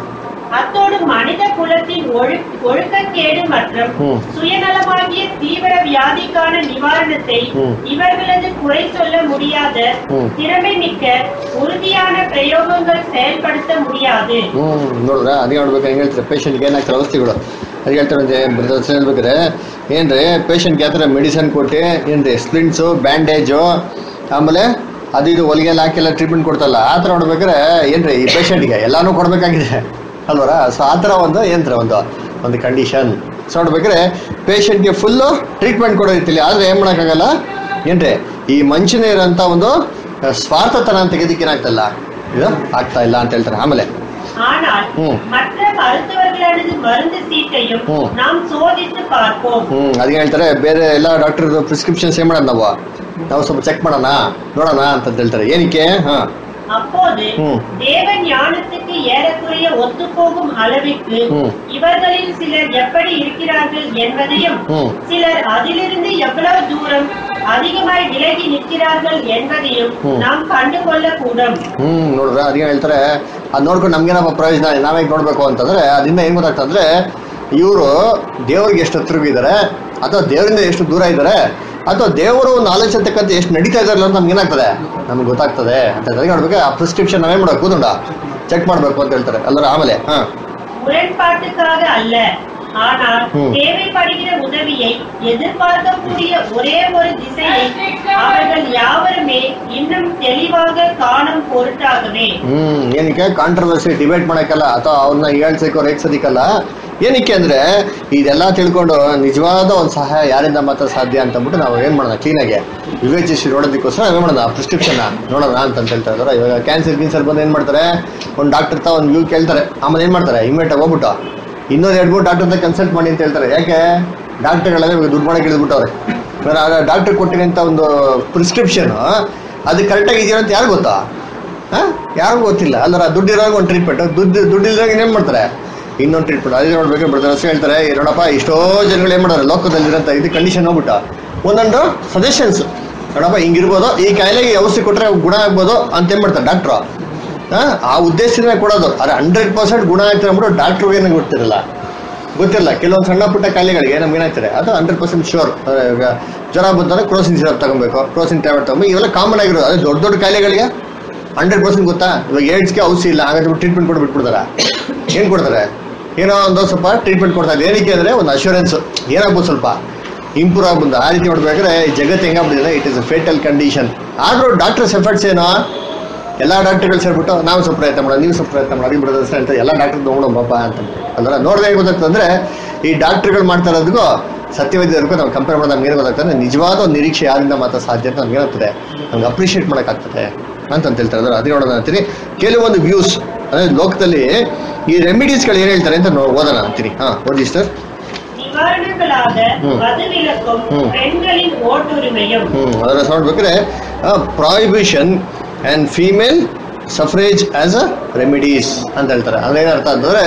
அத்தோடு மனித குலத்தின் ஒழு- ஒழுக்கக்கேடு மற்றும் ம். சுயநலமாகிய தீவிர வியாதிக்கான நிவாரணத்தை ம். இவர்களது குறை சொல்ல முடியாத ம். திறமை மிக்க ಉறுದಿಯಾದ ಪ್ರಯೋಗಗಳು செயல்படுத்த முடியாது. ಹ್ಮ್ ನೋಡ್ರ ಅದೇ ನೋಡ್ಬೇಕು ಹೆಂಗ್ ಹೇಳ್ತಾರೆ ಪೇಷಂಟ್ಗೆ ಏನಾಗ್ತಾರೆ ಅವಸ್ಥೆಗಳು ಅದು ಹೇಳ್ತಾರೆ ಹೇಳ್ಬೇಕಾದ್ರೆ ಏನ್ರಿ ಪೇಷಂಟ್ಗೆ ಯಾವ ಥರ ಮೆಡಿಸನ್ ಕೊಟ್ಟು ಏನ್ರಿ ಸ್ಪ್ಲಿಂಟ್ಸು ಬ್ಯಾಂಡೇಜು ಆಮೇಲೆ ಅದು ಇದು ಹೊಲಿಗೆಲ್ಲ ಹಾಕೆಲ್ಲ ಟ್ರೀಟ್ಮೆಂಟ್ ಕೊಡ್ತಲ್ಲ ಆ ಥರ ನೋಡ್ಬೇಕಾದ್ರೆ ಏನ್ರಿ ಈ ಪೇಷಂಟ್ಗೆ ಎಲ್ಲಾನು ಕೊಡ್ಬೇಕಾಗಿದೆ ಅಲ್ವರ. ಸೊ ಆ ಥರ ಒಂದು ಏನ್ರ ಒಂದು ಒಂದು ಕಂಡೀಷನ್. ಸೊ ನೋಡ್ಬೇಕಾದ್ರೆ ಪೇಷಂಟ್ಗೆ ಫುಲ್ಲು ಟ್ರೀಟ್ಮೆಂಟ್ ಕೊಡೋ ರೀತಿಲಿ ಆದರೆ ಏನು ಮಾಡೋಕ್ಕಾಗಲ್ಲ ಏನ್ರಿ ಈ ಮನುಷ್ಯನೇ ಇರೋಂಥ ಒಂದು ಸ್ವಾರ್ಥತನ ತೆಗೆದಕ್ಕೆ ಏನಾಗ್ತಲ್ಲ ಇದು ಆಗ್ತಾ ಇಲ್ಲ ಅಂತ ಹೇಳ್ತಾರೆ. ಆಮೇಲೆ ஆனால் ம். மற்ற மருத்துவர்களது மருந்து சீட்டையும் ம். நாம் சோதித்து பார்ப்போம். ಹ್ಮ್ ಅದೇ ಹೇಳ್ತಾರೆ ಬೇರೆ ಎಲ್ಲ ಡಾಕ್ಟರ್ ಪ್ರಿಸ್ಕ್ರಿಪ್ಷನ್ಸ್ ಏನ್ ಮಾಡೋಣ ನಾವು ನಾವು ಸ್ವಲ್ಪ ಚೆಕ್ ಮಾಡೋಣ ನೋಡೋಣ ಅಂತ ಹೇಳ್ತಾರೆ. ಏನಕ್ಕೆ ಹಾ அப்போது ம். தேவ ஞானத்துக்கு ஏறக்குறைய ஒத்துப்போகும் அளவிற்கு ம். இவர்களில் சிலர் எப்படி இருக்கிறார்கள் என்பதையும் ம். சிலர் அதிலிருந்து எவ்வளவு தூரம் அதிகமாய் விலகி நிற்கிறார்கள் என்பதையும் ம். நாம் கண்டுகொள்ள கூடும். ಹ್ಮ್ ನೋಡ್ರ ಅದೇ ಹೇಳ್ತಾರೆ ಅದ್ ನೋಡ್ಕೊಂಡು ನಮ್ಗೇನಪ್ಪ ಪ್ರಯೋಜನ ನಾವೇ ನೋಡ್ಬೇಕು ಅಂತಂದ್ರೆ ಅದರಿಂದ ಏನ್ ಗೊತ್ತಾಗ್ತಂದ್ರೆ ಇವರು ದೇವ್ರಿಗೆ ಎಷ್ಟು ಹತ್ರವಿದ್ದಾರೆ ಅಥವಾ ದೇವರಿಂದ ಎಷ್ಟು ದೂರ ಇದ್ದಾರೆ ಅಥವಾ ದೇವರು ಒಂದು ಆಲೋಚನೆ ತಕ್ಕಂತ ಎಷ್ಟು ನಡೀತಾ ಇದಾರಲ್ಲ ಅಂತ ನಮ್ಗೆ ಏನಾಗ್ತದೆ ನಮ್ಗೆ ಗೊತ್ತಾಗ್ತದೆ ಅಂತ ನೋಡ್ಬೇಕು. ಆ ಪ್ರಿಸ್ಕ್ರಿಪ್ಷನ್ ನಾವೇ ಮಾಡ್ಬೇಕು ಕೂದುಂಡ ಚೆಕ್ ಮಾಡ್ಬೇಕು ಅಂತ ಹೇಳ್ತಾರೆ ಅಲ್ಲರ. ಆಮೇಲೆ ಹಾ முரண்பாட்டுக்காக அல்ல, ஆனால் ம். தேவைப்படுகிற உதவியை எதிர்பார்க்கக்கூடிய ஒரே ஒரு திசையை அவர்கள் யாவருமே இன்னும் தெளிவாக காணும் பொருட்டாகவே. ಹ್ಮ್ ಏನಕ್ಕೆ ಕಾಂಟ್ರವರ್ಸಿ ಡಿಬೇಟ್ ಮಾಡಕ್ಕಲ್ಲ ಅಥವಾ ಅವ್ರನ್ನ ಹೇಳ್ಸಕ್ಕೋ ರೇಗ್ಸೋದಿಕ್ಕಲ್ಲ. ಏನಕ್ಕೆ ಅಂದ್ರೆ ಇದೆಲ್ಲ ತಿಳ್ಕೊಂಡು ನಿಜವಾದ ಒಂದು ಸಹಾಯ ಯಾರಿಂದ ಮಾತ್ರ ಸಾಧ್ಯ ಅಂತ ಅಂದ್ಬಿಟ್ಟು ನಾವು ಏನ್ ಮಾಡೋಣ ಕ್ಲೀನಾಗೆ ವಿವೇಚಿಸಿ ನೋಡೋದಕ್ಕೋಸ್ಕರ ನಾವೇನ್ ಮಾಡೋಣ ಪ್ರಿಸ್ಕ್ರಿಪ್ಷನ್ ನೋಡೋಣ ಅಂತ ಹೇಳ್ತಾ ಇದಾರೆ. ಇವಾಗ ಕ್ಯಾನ್ಸರ್ ಗಿನ್ಸರ್ ಬಂದು ಏನ್ ಮಾಡ್ತಾರೆ ಒಂದು ಡಾಕ್ಟರ್ ತ ಒಂದು ವ್ಯೂ ಕೇಳ್ತಾರೆ, ಆಮೇಲೆ ಏನ್ ಮಾಡ್ತಾರೆ ಇಮ್ಮಿಡಿಯೇಟ್ ಆಗಿ ಹೋಗ್ಬಿಟ್ಟು ಇನ್ನೊಂದು ಎರಡು ಮೂರು ಡಾಕ್ಟರ್ ಕನ್ಸಲ್ಟ್ ಮಾಡಿ ಅಂತ ಹೇಳ್ತಾರೆ. ಯಾಕೆ ಡಾಕ್ಟರ್ಗಳೆಲ್ಲ ಇವಾಗ ದುಡ್ಡು ಮಾಡಕ್ಕೆ ಇಳಿದ್ಬಿಟ್ಟವ್ರೆ. ಡಾಕ್ಟರ್ ಕೊಟ್ಟಿರೋಂಥ ಒಂದು ಪ್ರಿಸ್ಕ್ರಿಪ್ಷನ್ ಅದು ಕರೆಕ್ಟಾಗಿ ಇದೆಯೋ ಅಂತ ಯಾರು ಗೊತ್ತಾ? ಹಾಂ ಯಾರಿಗೂ ಗೊತ್ತಿಲ್ಲ ಅಲ್ಲರ. ದುಡ್ಡು ಇರೋವಾಗ ಒಂದು ಟ್ರೀಟ್ಮೆಂಟ್, ದುಡ್ಡು ದುಡ್ಡು ಇಲ್ದಾಗ ಏನೇನು ಮಾಡ್ತಾರೆ ಇನ್ನೊಂದು ಟ್ರೀಟ್ಮೆಂಟ್. ಅದೇ ನೋಡ್ಬೇಕು ಬ್ರದರ್ಸ್ ಹೇಳ್ತಾರೆ ನೋಡಪ್ಪ ಎಷ್ಟೋ ಜನಗಳು ಏನು ಮಾಡೋರು ಲೋಕದಲ್ಲಿರೋಂಥ ಇದು ಕಂಡೀಷನ್ ಹೋಗ್ಬಿಟ್ಟು ಒಂದೊಂದು ಸಜೆಷನ್ಸ್ ನೋಡಪ್ಪ ಹಿಂಗಿರ್ಬೋದು, ಈ ಕಾಯಿಲೆಗೆ ಔಷಧಿ ಕೊಟ್ಟರೆ ಗುಣ ಆಗ್ಬೋದು ಅಂತ ಏನು ಮಾಡ್ತಾರೆ ಡಾಕ್ಟ್ರು. ಹಾಂ ಆ ಉದ್ದೇಶನೇ ಕೊಡೋದು. ಆದರೆ ಹಂಡ್ರೆಡ್ ಪರ್ಸೆಂಟ್ ಗುಣ ಆಗ್ತಾರೆ ಅಂದ್ಬಿಟ್ಟು ಡಾಕ್ಟ್ರಿಗೆ ಏನೂ ಗೊತ್ತಿರಲ್ಲ ಗೊತ್ತಿರಲ್ಲ ಕೆಲವೊಂದು ಸಣ್ಣ ಪುಟ್ಟ ಕಾಯಿಲೆಗಳಿಗೆ ನಮ್ಗೆ ಏನಾಗ್ತಾರೆ ಅದು ಹಂಡ್ರೆಡ್ ಪರ್ಸೆಂಟ್ ಶ್ಯೂರ್. ಈಗ ಜ್ವರ ಬಂತಂದ್ರೆ ಕ್ರೋಸಿನ್ ಸಿರಪ್ ತಗೊಬೇಕು, ಕ್ರೋಸಿನ್ ಟ್ಯಾಬ್ಲೆಟ್ ತಗೊಂಡು ಇವೆಲ್ಲ ಕಾಮನ್ ಆಗಿರೋದು. ಅದೇ ದೊಡ್ಡ ದೊಡ್ಡ ಕಾಯಿಲೆಗಳಿಗೆ ಹಂಡ್ರೆಡ್ ಪರ್ಸೆಂಟ್ ಗೊತ್ತಾ. ಇವಾಗ ಏಡ್ಸ್ಗೆ ಔಷಧಿ ಇಲ್ಲ ಹಾಗಾದ್ರೆ ಟ್ರೀಟ್ಮೆಂಟ್ ಕೊಟ್ಟು ಬಿಟ್ಬಿಡ್ತಾರೆ. ಏನು ಕೊಡ್ತಾರೆ ಏನೋ ಒಂದು ಸ್ವಲ್ಪ ಟ್ರೀಟ್ಮೆಂಟ್ ಕೊಡ್ತಾರೆ. ಏನಕ್ಕೆ ಅಂದರೆ ಒಂದು ಅಶ್ಯೂರೆನ್ಸ್ ಏನಾಗ್ಬೋದು ಸ್ವಲ್ಪ ಇಂಪ್ರೂವ್ ಆಗ್ಬೋದು. ಆ ರೀತಿ ನೋಡ್ಬೇಕಾದ್ರೆ ಜಗತ್ತು ಹೆಂಗಾಗ್ಬಿಟ್ಟಿದೆ it is a fatal condition. ಆದರೂ ಡಾಕ್ಟರ್ಸ್ ಎಫರ್ಟ್ಸ್ ಏನೋ ಎಲ್ಲ ಡಾಕ್ಟರ್ಗಳು ಸೇರ್ಬಿಟ್ಟು ನಾವು ಸ್ವಲ್ಪ ಪ್ರಯತ್ನ ಮಾಡೋದು ನೀವು ಸ್ವಲ್ಪ ಪ್ರಯತ್ನ ಮಾಡಿ ಬಿಡೋದು ಅಂತ ಎಲ್ಲ ಡಾಕ್ಟರ್ ನೋಡೋಣಪ್ಪ ಅಂತ ಅಂದ್ರೆ ನೋಡಿದ್ರೆ ಏನು ಗೊತ್ತಾಗ್ತದೆ ಈ ಡಾಕ್ಟರ್ಗಳು ಮಾಡ್ತಾ ಇರೋದಕ್ಕೂ ಸತ್ಯವೇದ್ಯರಿಗೂ ನಾವು ಕಂಪೇರ್ ಮಾಡೋದು ನಮ್ಗೆ ಏನು ಗೊತ್ತಾಗ್ತದೆ ನಿಜವಾದ ಒಂದು ನಿರೀಕ್ಷೆ ಯಾರಿಂದ ಮಾತ್ರ ಸಾಧ್ಯ ಅಂತ ನಮ್ಗೆ ಏನಾಗ್ತದೆ ನಮ್ಗೆ ಅಪ್ರಿಷಿಯೇಟ್ ಮಾಡೋಕ್ಕಾಗ್ತದೆ ಅಂತಂತ ಹೇಳ್ತಾರೆ. ಅಂದ್ರೆ ಅದೇ ನೋಡೋಣ ಅಂತೀನಿ ಕೆಲವೊಂದು ವ್ಯೂಸ್ ಅಂದರೆ ಲೋಕದಲ್ಲಿ ಈ ರೆಮಿಡೀಸ್ಗಳು ಏನು ಹೇಳ್ತಾರೆ ಅಂತ ನೋ ಓದೋಣ ಅಂತೀನಿ. ಹಾಂ ಓದಿ ಸರ್. நிவாரணங்களாக ம். மதுவிலக்கும் ம். பெண்களின் ஓட்டுரிமையும். ಹ್ಮ್ ಅದರ ನೋಡ್ಬೇಕಾದ್ರೆ prohibition and female suffrage as a remedies ಅಂತ ಹೇಳ್ತಾರೆ. ಅಂದ್ರೆ ಏನರ್ಥ ಅಂತಂದ್ರೆ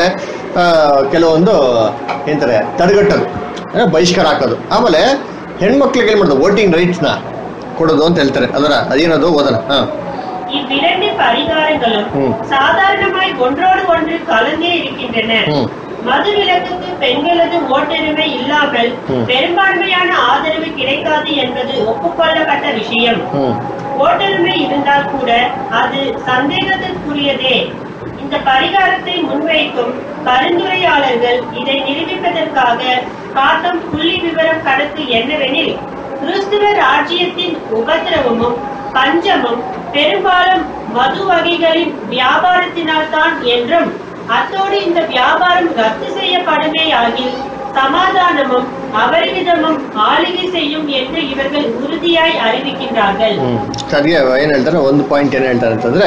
ಕೆಲವೊಂದು ಏನಂತಾರೆ ತಡೆಗಟ್ಟೋದು ಅಂದ್ರೆ ಬಹಿಷ್ಕಾರ ಹಾಕೋದು. ಆಮೇಲೆ ಹೆಣ್ಮಕ್ಳಿಗೆ ಏನು ಮಾಡೋದು ವೋಟಿಂಗ್ ರೈಟ್ಸ್ನ ಕೊಡೋದು ಅಂತ ಹೇಳ್ತಾರೆ. ಅದರ ಅದೇನದು ಓದೋಣ. ಹಾಂ இவ்விரண்டு பரிகாரங்களும் ம். சாதாரணமாய் ஒன்றோடு ஒன்று கலந்தே இருக்கின்றன. ம். மதுவிலக்குக்கு பெண்களது ஓட்டுரிமை இல்லாமல் ம். பெரும்பான்மையான ஆதரவு கிடைக்காது என்பது ஒப்புக்கொள்ளப்பட்ட விஷயம். ಹ್ಮ್ ஓட்டுரிமை இருந்தால் கூட அது சந்தேகத்திற்குரியதே. இந்த பரிகாரத்தை முன்வைக்கும் பரிந்துரையாளர்கள் இதை நிரூபிப்பதற்காக காட்டும் புள்ளி விவரம் கணக்கு என்னவெனில் கிறிஸ்துவ ராஜ்யத்தின் உபத்திரவமும் பஞ்சமும் பெரும்பாலும் மது வகைகளின் வியாபாரத்தினால்தான் என்றும் அத்தோடு இந்த வியாபாரம் ரத்து செய்யப்படுமேயாகில் சமாதானமும் அபரிமிதமும் ஆளுகை செய்யும் என்று இவர்கள் உறுதியாய் அறிவிக்கின்றார்கள். ಹ್ಮ್ ಸರಿಯ ಏನು ಹೇಳ್ತಾರೆ ಒಂದು ಪಾಯಿಂಟ್ ಏನು ಹೇಳ್ತಾರೆ ಅಂತಂದ್ರೆ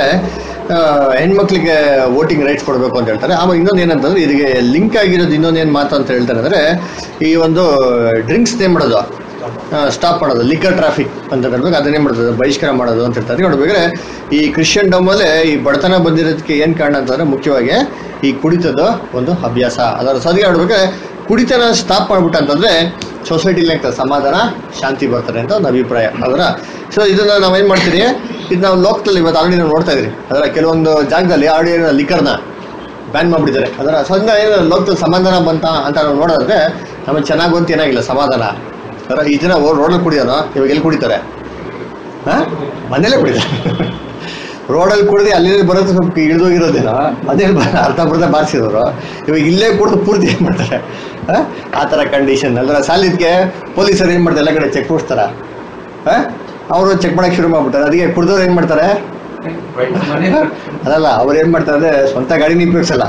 ಹೆಣ್ಮಕ್ಳಿಗೆ ವೋಟಿಂಗ್ ರೈಟ್ಸ್ ಕೊಡಬೇಕು ಅಂತ ಹೇಳ್ತಾರೆ. ಆಮೇಲೆ ಇನ್ನೊಂದು ಏನಂತಂದ್ರೆ ಇದಕ್ಕೆ ಲಿಂಕ್ ಆಗಿರೋದು ಇನ್ನೊಂದೇನು ಮಾತು ಅಂತ ಹೇಳ್ತಾರೆ ಅಂದರೆ ಈ ಒಂದು ಡ್ರಿಂಕ್ಸ್ ನೇ ಮಾಡೋದು ಸ್ಟಾಪ್ ಮಾಡೋದು ಲಿಕ್ಕರ್ ಟ್ರಾಫಿಕ್ ಅಂತ ಹೇಳ್ಬೇಕು ಅದನ್ನೇ ಮಾಡೋದು ಬಹಿಷ್ಕಾರ ಮಾಡೋದು ಅಂತ ಹೇಳ್ತಾರೆ. ನೋಡ್ಬೇಕಾದ್ರೆ ಈ ಕ್ರಿಶ್ಚಿಯನ್ ಡೊಮ್ಮಲ್ಲೇ ಈ ಬಡತನ ಬಂದಿರೋದಕ್ಕೆ ಏನು ಕಾರಣ ಅಂತಂದ್ರೆ ಮುಖ್ಯವಾಗಿ ಈ ಕುಡಿತದ ಒಂದು ಅಭ್ಯಾಸ. ಅದರ ಸದ್ಯ ನೋಡ್ಬೇಕಾದ್ರೆ ಕುಡಿತನ ಸ್ಟಾಪ್ ಮಾಡ್ಬಿಟ್ಟು ಅಂತಂದ್ರೆ ಸೊಸೈಟಿಲಿ ಆಗ್ತದೆ ಸಮಾಧಾನ ಶಾಂತಿ ಬರ್ತಾರೆ ಅಂತ ಒಂದು ಅಭಿಪ್ರಾಯ ಅದರ. ಸೊ ಇದನ್ನ ನಾವೇನು ಮಾಡ್ತೀರಿ ಇದು ನಾವು ಲೋಕದಲ್ಲಿ ಇವತ್ತು ಆಲ್ರೆಡಿ ನಾವು ನೋಡ್ತಾ ಇದ್ರಿ ಅದರ ಕೆಲವೊಂದು ಜಾಗದಲ್ಲಿ ಆಲ್ರೆಡಿ ಲಿಕ್ಕರ್ನ ಬ್ಯಾನ್ ಮಾಡಿಬಿಟ್ಟಿದ್ದಾರೆ. ಅದರ ಸಂಘ ಏನು ಲೋಕದಲ್ಲಿ ಸಮಾಧಾನ ಬಂತ ಅಂತ ನಾವು ನೋಡೋದ್ರೆ ನಮಗೆ ಚೆನ್ನಾಗಿ ಬಂತು ಏನಾಗಿಲ್ಲ ಸಮಾಧಾನ. ಅದರ ಈ ಜನ ರೋಡಲ್ಲಿ ಕುಡಿಯೋನು ಇವಾಗ ಎಲ್ಲಿ ಕುಡಿತಾರೆ? ಹಾಂ, ಮನೇಲೇ ಕುಡಿತಾರೆ. ರೋಡಲ್ಲಿ ಕುಡಿದು ಅಲ್ಲಿ ಬರೋದು ಸ್ವಲ್ಪ ಇಳಿದೋಗಿರೋದೇನೋ ಅದೇ ಅರ್ಧ ಬರ್ಧ ಬಾರಿಸಿದವರು ಇವಾಗ ಇಲ್ಲೇ ಕುಡಿದು ಪೂರ್ತಿ ಏನು ಮಾಡ್ತಾರೆ? ಹಾಂ, ಆ ಥರ ಕಂಡೀಷನ್. ಅದರ ಸಾಲಿದ್ಗೆ ಪೊಲೀಸರು ಏನು ಮಾಡ್ತಾರೆ? ಎಲ್ಲ ಕಡೆ ಚೆಕ್ ಮಾಡಿಸ್ತಾರ. ಹಾಂ, ಅವರು ಚೆಕ್ ಮಾಡೋಕ್ಕೆ ಶುರು ಮಾಡ್ಬಿಡ್ತಾರೆ. ಅದಕ್ಕೆ ಕುಡಿದವ್ರು ಏನು ಮಾಡ್ತಾರೆ? ಅದಲ್ಲ, ಅವ್ರು ಏನು ಮಾಡ್ತಾರೆ ಅಂದರೆ ಸ್ವಂತ ಗಾಡಿನ ಉಪಯೋಗಿಸಲ್ಲ.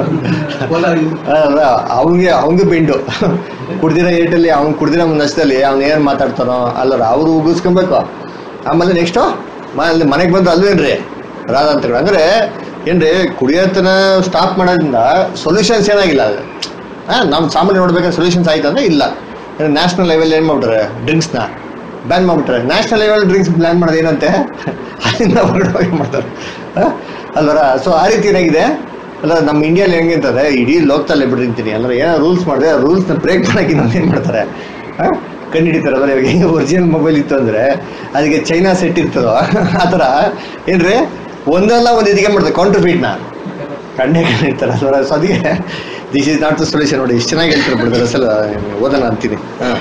ಅಲ್ಲ, ಅವ್ನಿಗೆ ಅವ್ನಿಗೆ ಬೆಂಡು ಕುಡ್ದಿರೋ ಏಟಲ್ಲಿ ಅವ್ನು ಕುಡ್ದಿರೋ ನಷ್ಟದಲ್ಲಿ ಅವ್ನು ಏನು ಮಾತಾಡ್ತಾನೋ ಅಲ್ಲರ ಅವರು ಉಗಿಸ್ಕೊಬೇಕು. ಆಮೇಲೆ ನೆಕ್ಸ್ಟು ಅಲ್ಲಿ ಮನೆಗೆ ಬಂದು ಅಲ್ವೇನ್ರಿ ರಾಧ ಅಂತ ಅಂದರೆ ಏನ್ರಿ ಕುಡಿಯೋತನ ಸ್ಟಾಪ್ ಮಾಡೋದ್ರಿಂದ ಸೊಲ್ಯೂಷನ್ಸ್ ಏನಾಗಿಲ್ಲ. ಅದು ಹಾಂ, ನಮ್ಮ ಸಾಮಾನ್ಯ ನೋಡ್ಬೇಕಾದ್ರೆ ಸೊಲ್ಯೂಷನ್ಸ್ ಆಯ್ತು ಅಂದರೆ ಇಲ್ಲ. ನ್ಯಾಷನಲ್ ಲೆವೆಲ್ ಏನು ಮಾಡ್ಬಿಟ್ರೆ ಡ್ರಿಂಕ್ಸ್ನ ಬ್ಯಾನ್ ಮಾಡಿಬಿಟ್ರೆ. ನ್ಯಾಷನಲ್ ಲೆವೆಲ್ ಡ್ರಿಂಕ್ಸ್ ಬ್ಯಾನ್ ಮಾಡೋದು ಏನಂತೆ ಅಲ್ಲಿಂದ ಹೊರಗಡೆ ಮಾಡ್ತಾರೆ ಅಲ್ವರ. ಸೊ ಆ ರೀತಿ ಏನಾಗಿದೆ ಅಲ್ಲ, ನಮ್ಮ ಇಂಡಿಯಾಲಿ ಹೆಂಗೆ ಅಂತಂದರೆ ಇಡೀ ಲೋಕದಲ್ಲಿ ಬಿಟ್ಟಿರ್ತೀನಿ ಅಂದ್ರೆ ಏನೋ ರೂಲ್ಸ್ ಮಾಡಿದೆ ರೂಲ್ಸ್ನ ಬ್ರೇಕ್ ಮಾಡೋಕ್ಕೆ ನಾವು ಏನು ಮಾಡ್ತಾರೆ? ಹಾಂ, ಕಂಡು ಹಿಡಿತಾರೆ. ಅಂದ್ರೆ ಇವಾಗ ಹೆಂಗೆ ಒರಿಜಿನಲ್ ಮೊಬೈಲ್ ಇತ್ತು ಅಂದರೆ ಅದಕ್ಕೆ ಚೈನಾ ಸೆಟ್ ಇರ್ತದೋ ಆ ಥರ ಏನ್ರಿ ಒಂದಲ್ಲ ಒಂದು ಇದಕ್ಕೆ ಮಾಡ್ತಾರೆ ಕೌಂಟರ್ಫೀಟ್ನ ಕಂಡೇ ಕಂಡು ಇರ್ತಾರೆ ಅಲ್ವರ. ಸೊ ಅದಕ್ಕೆ this is not the solution. ನೋಡಿ ಎಷ್ಟು ಚೆನ್ನಾಗಿ ಹೇಳ್ತಾರೆ ಬಿಡ್ತಾರೆ ಅಸಲು ಓದೋಣ ಅಂತೀನಿ. ಹಾಂ,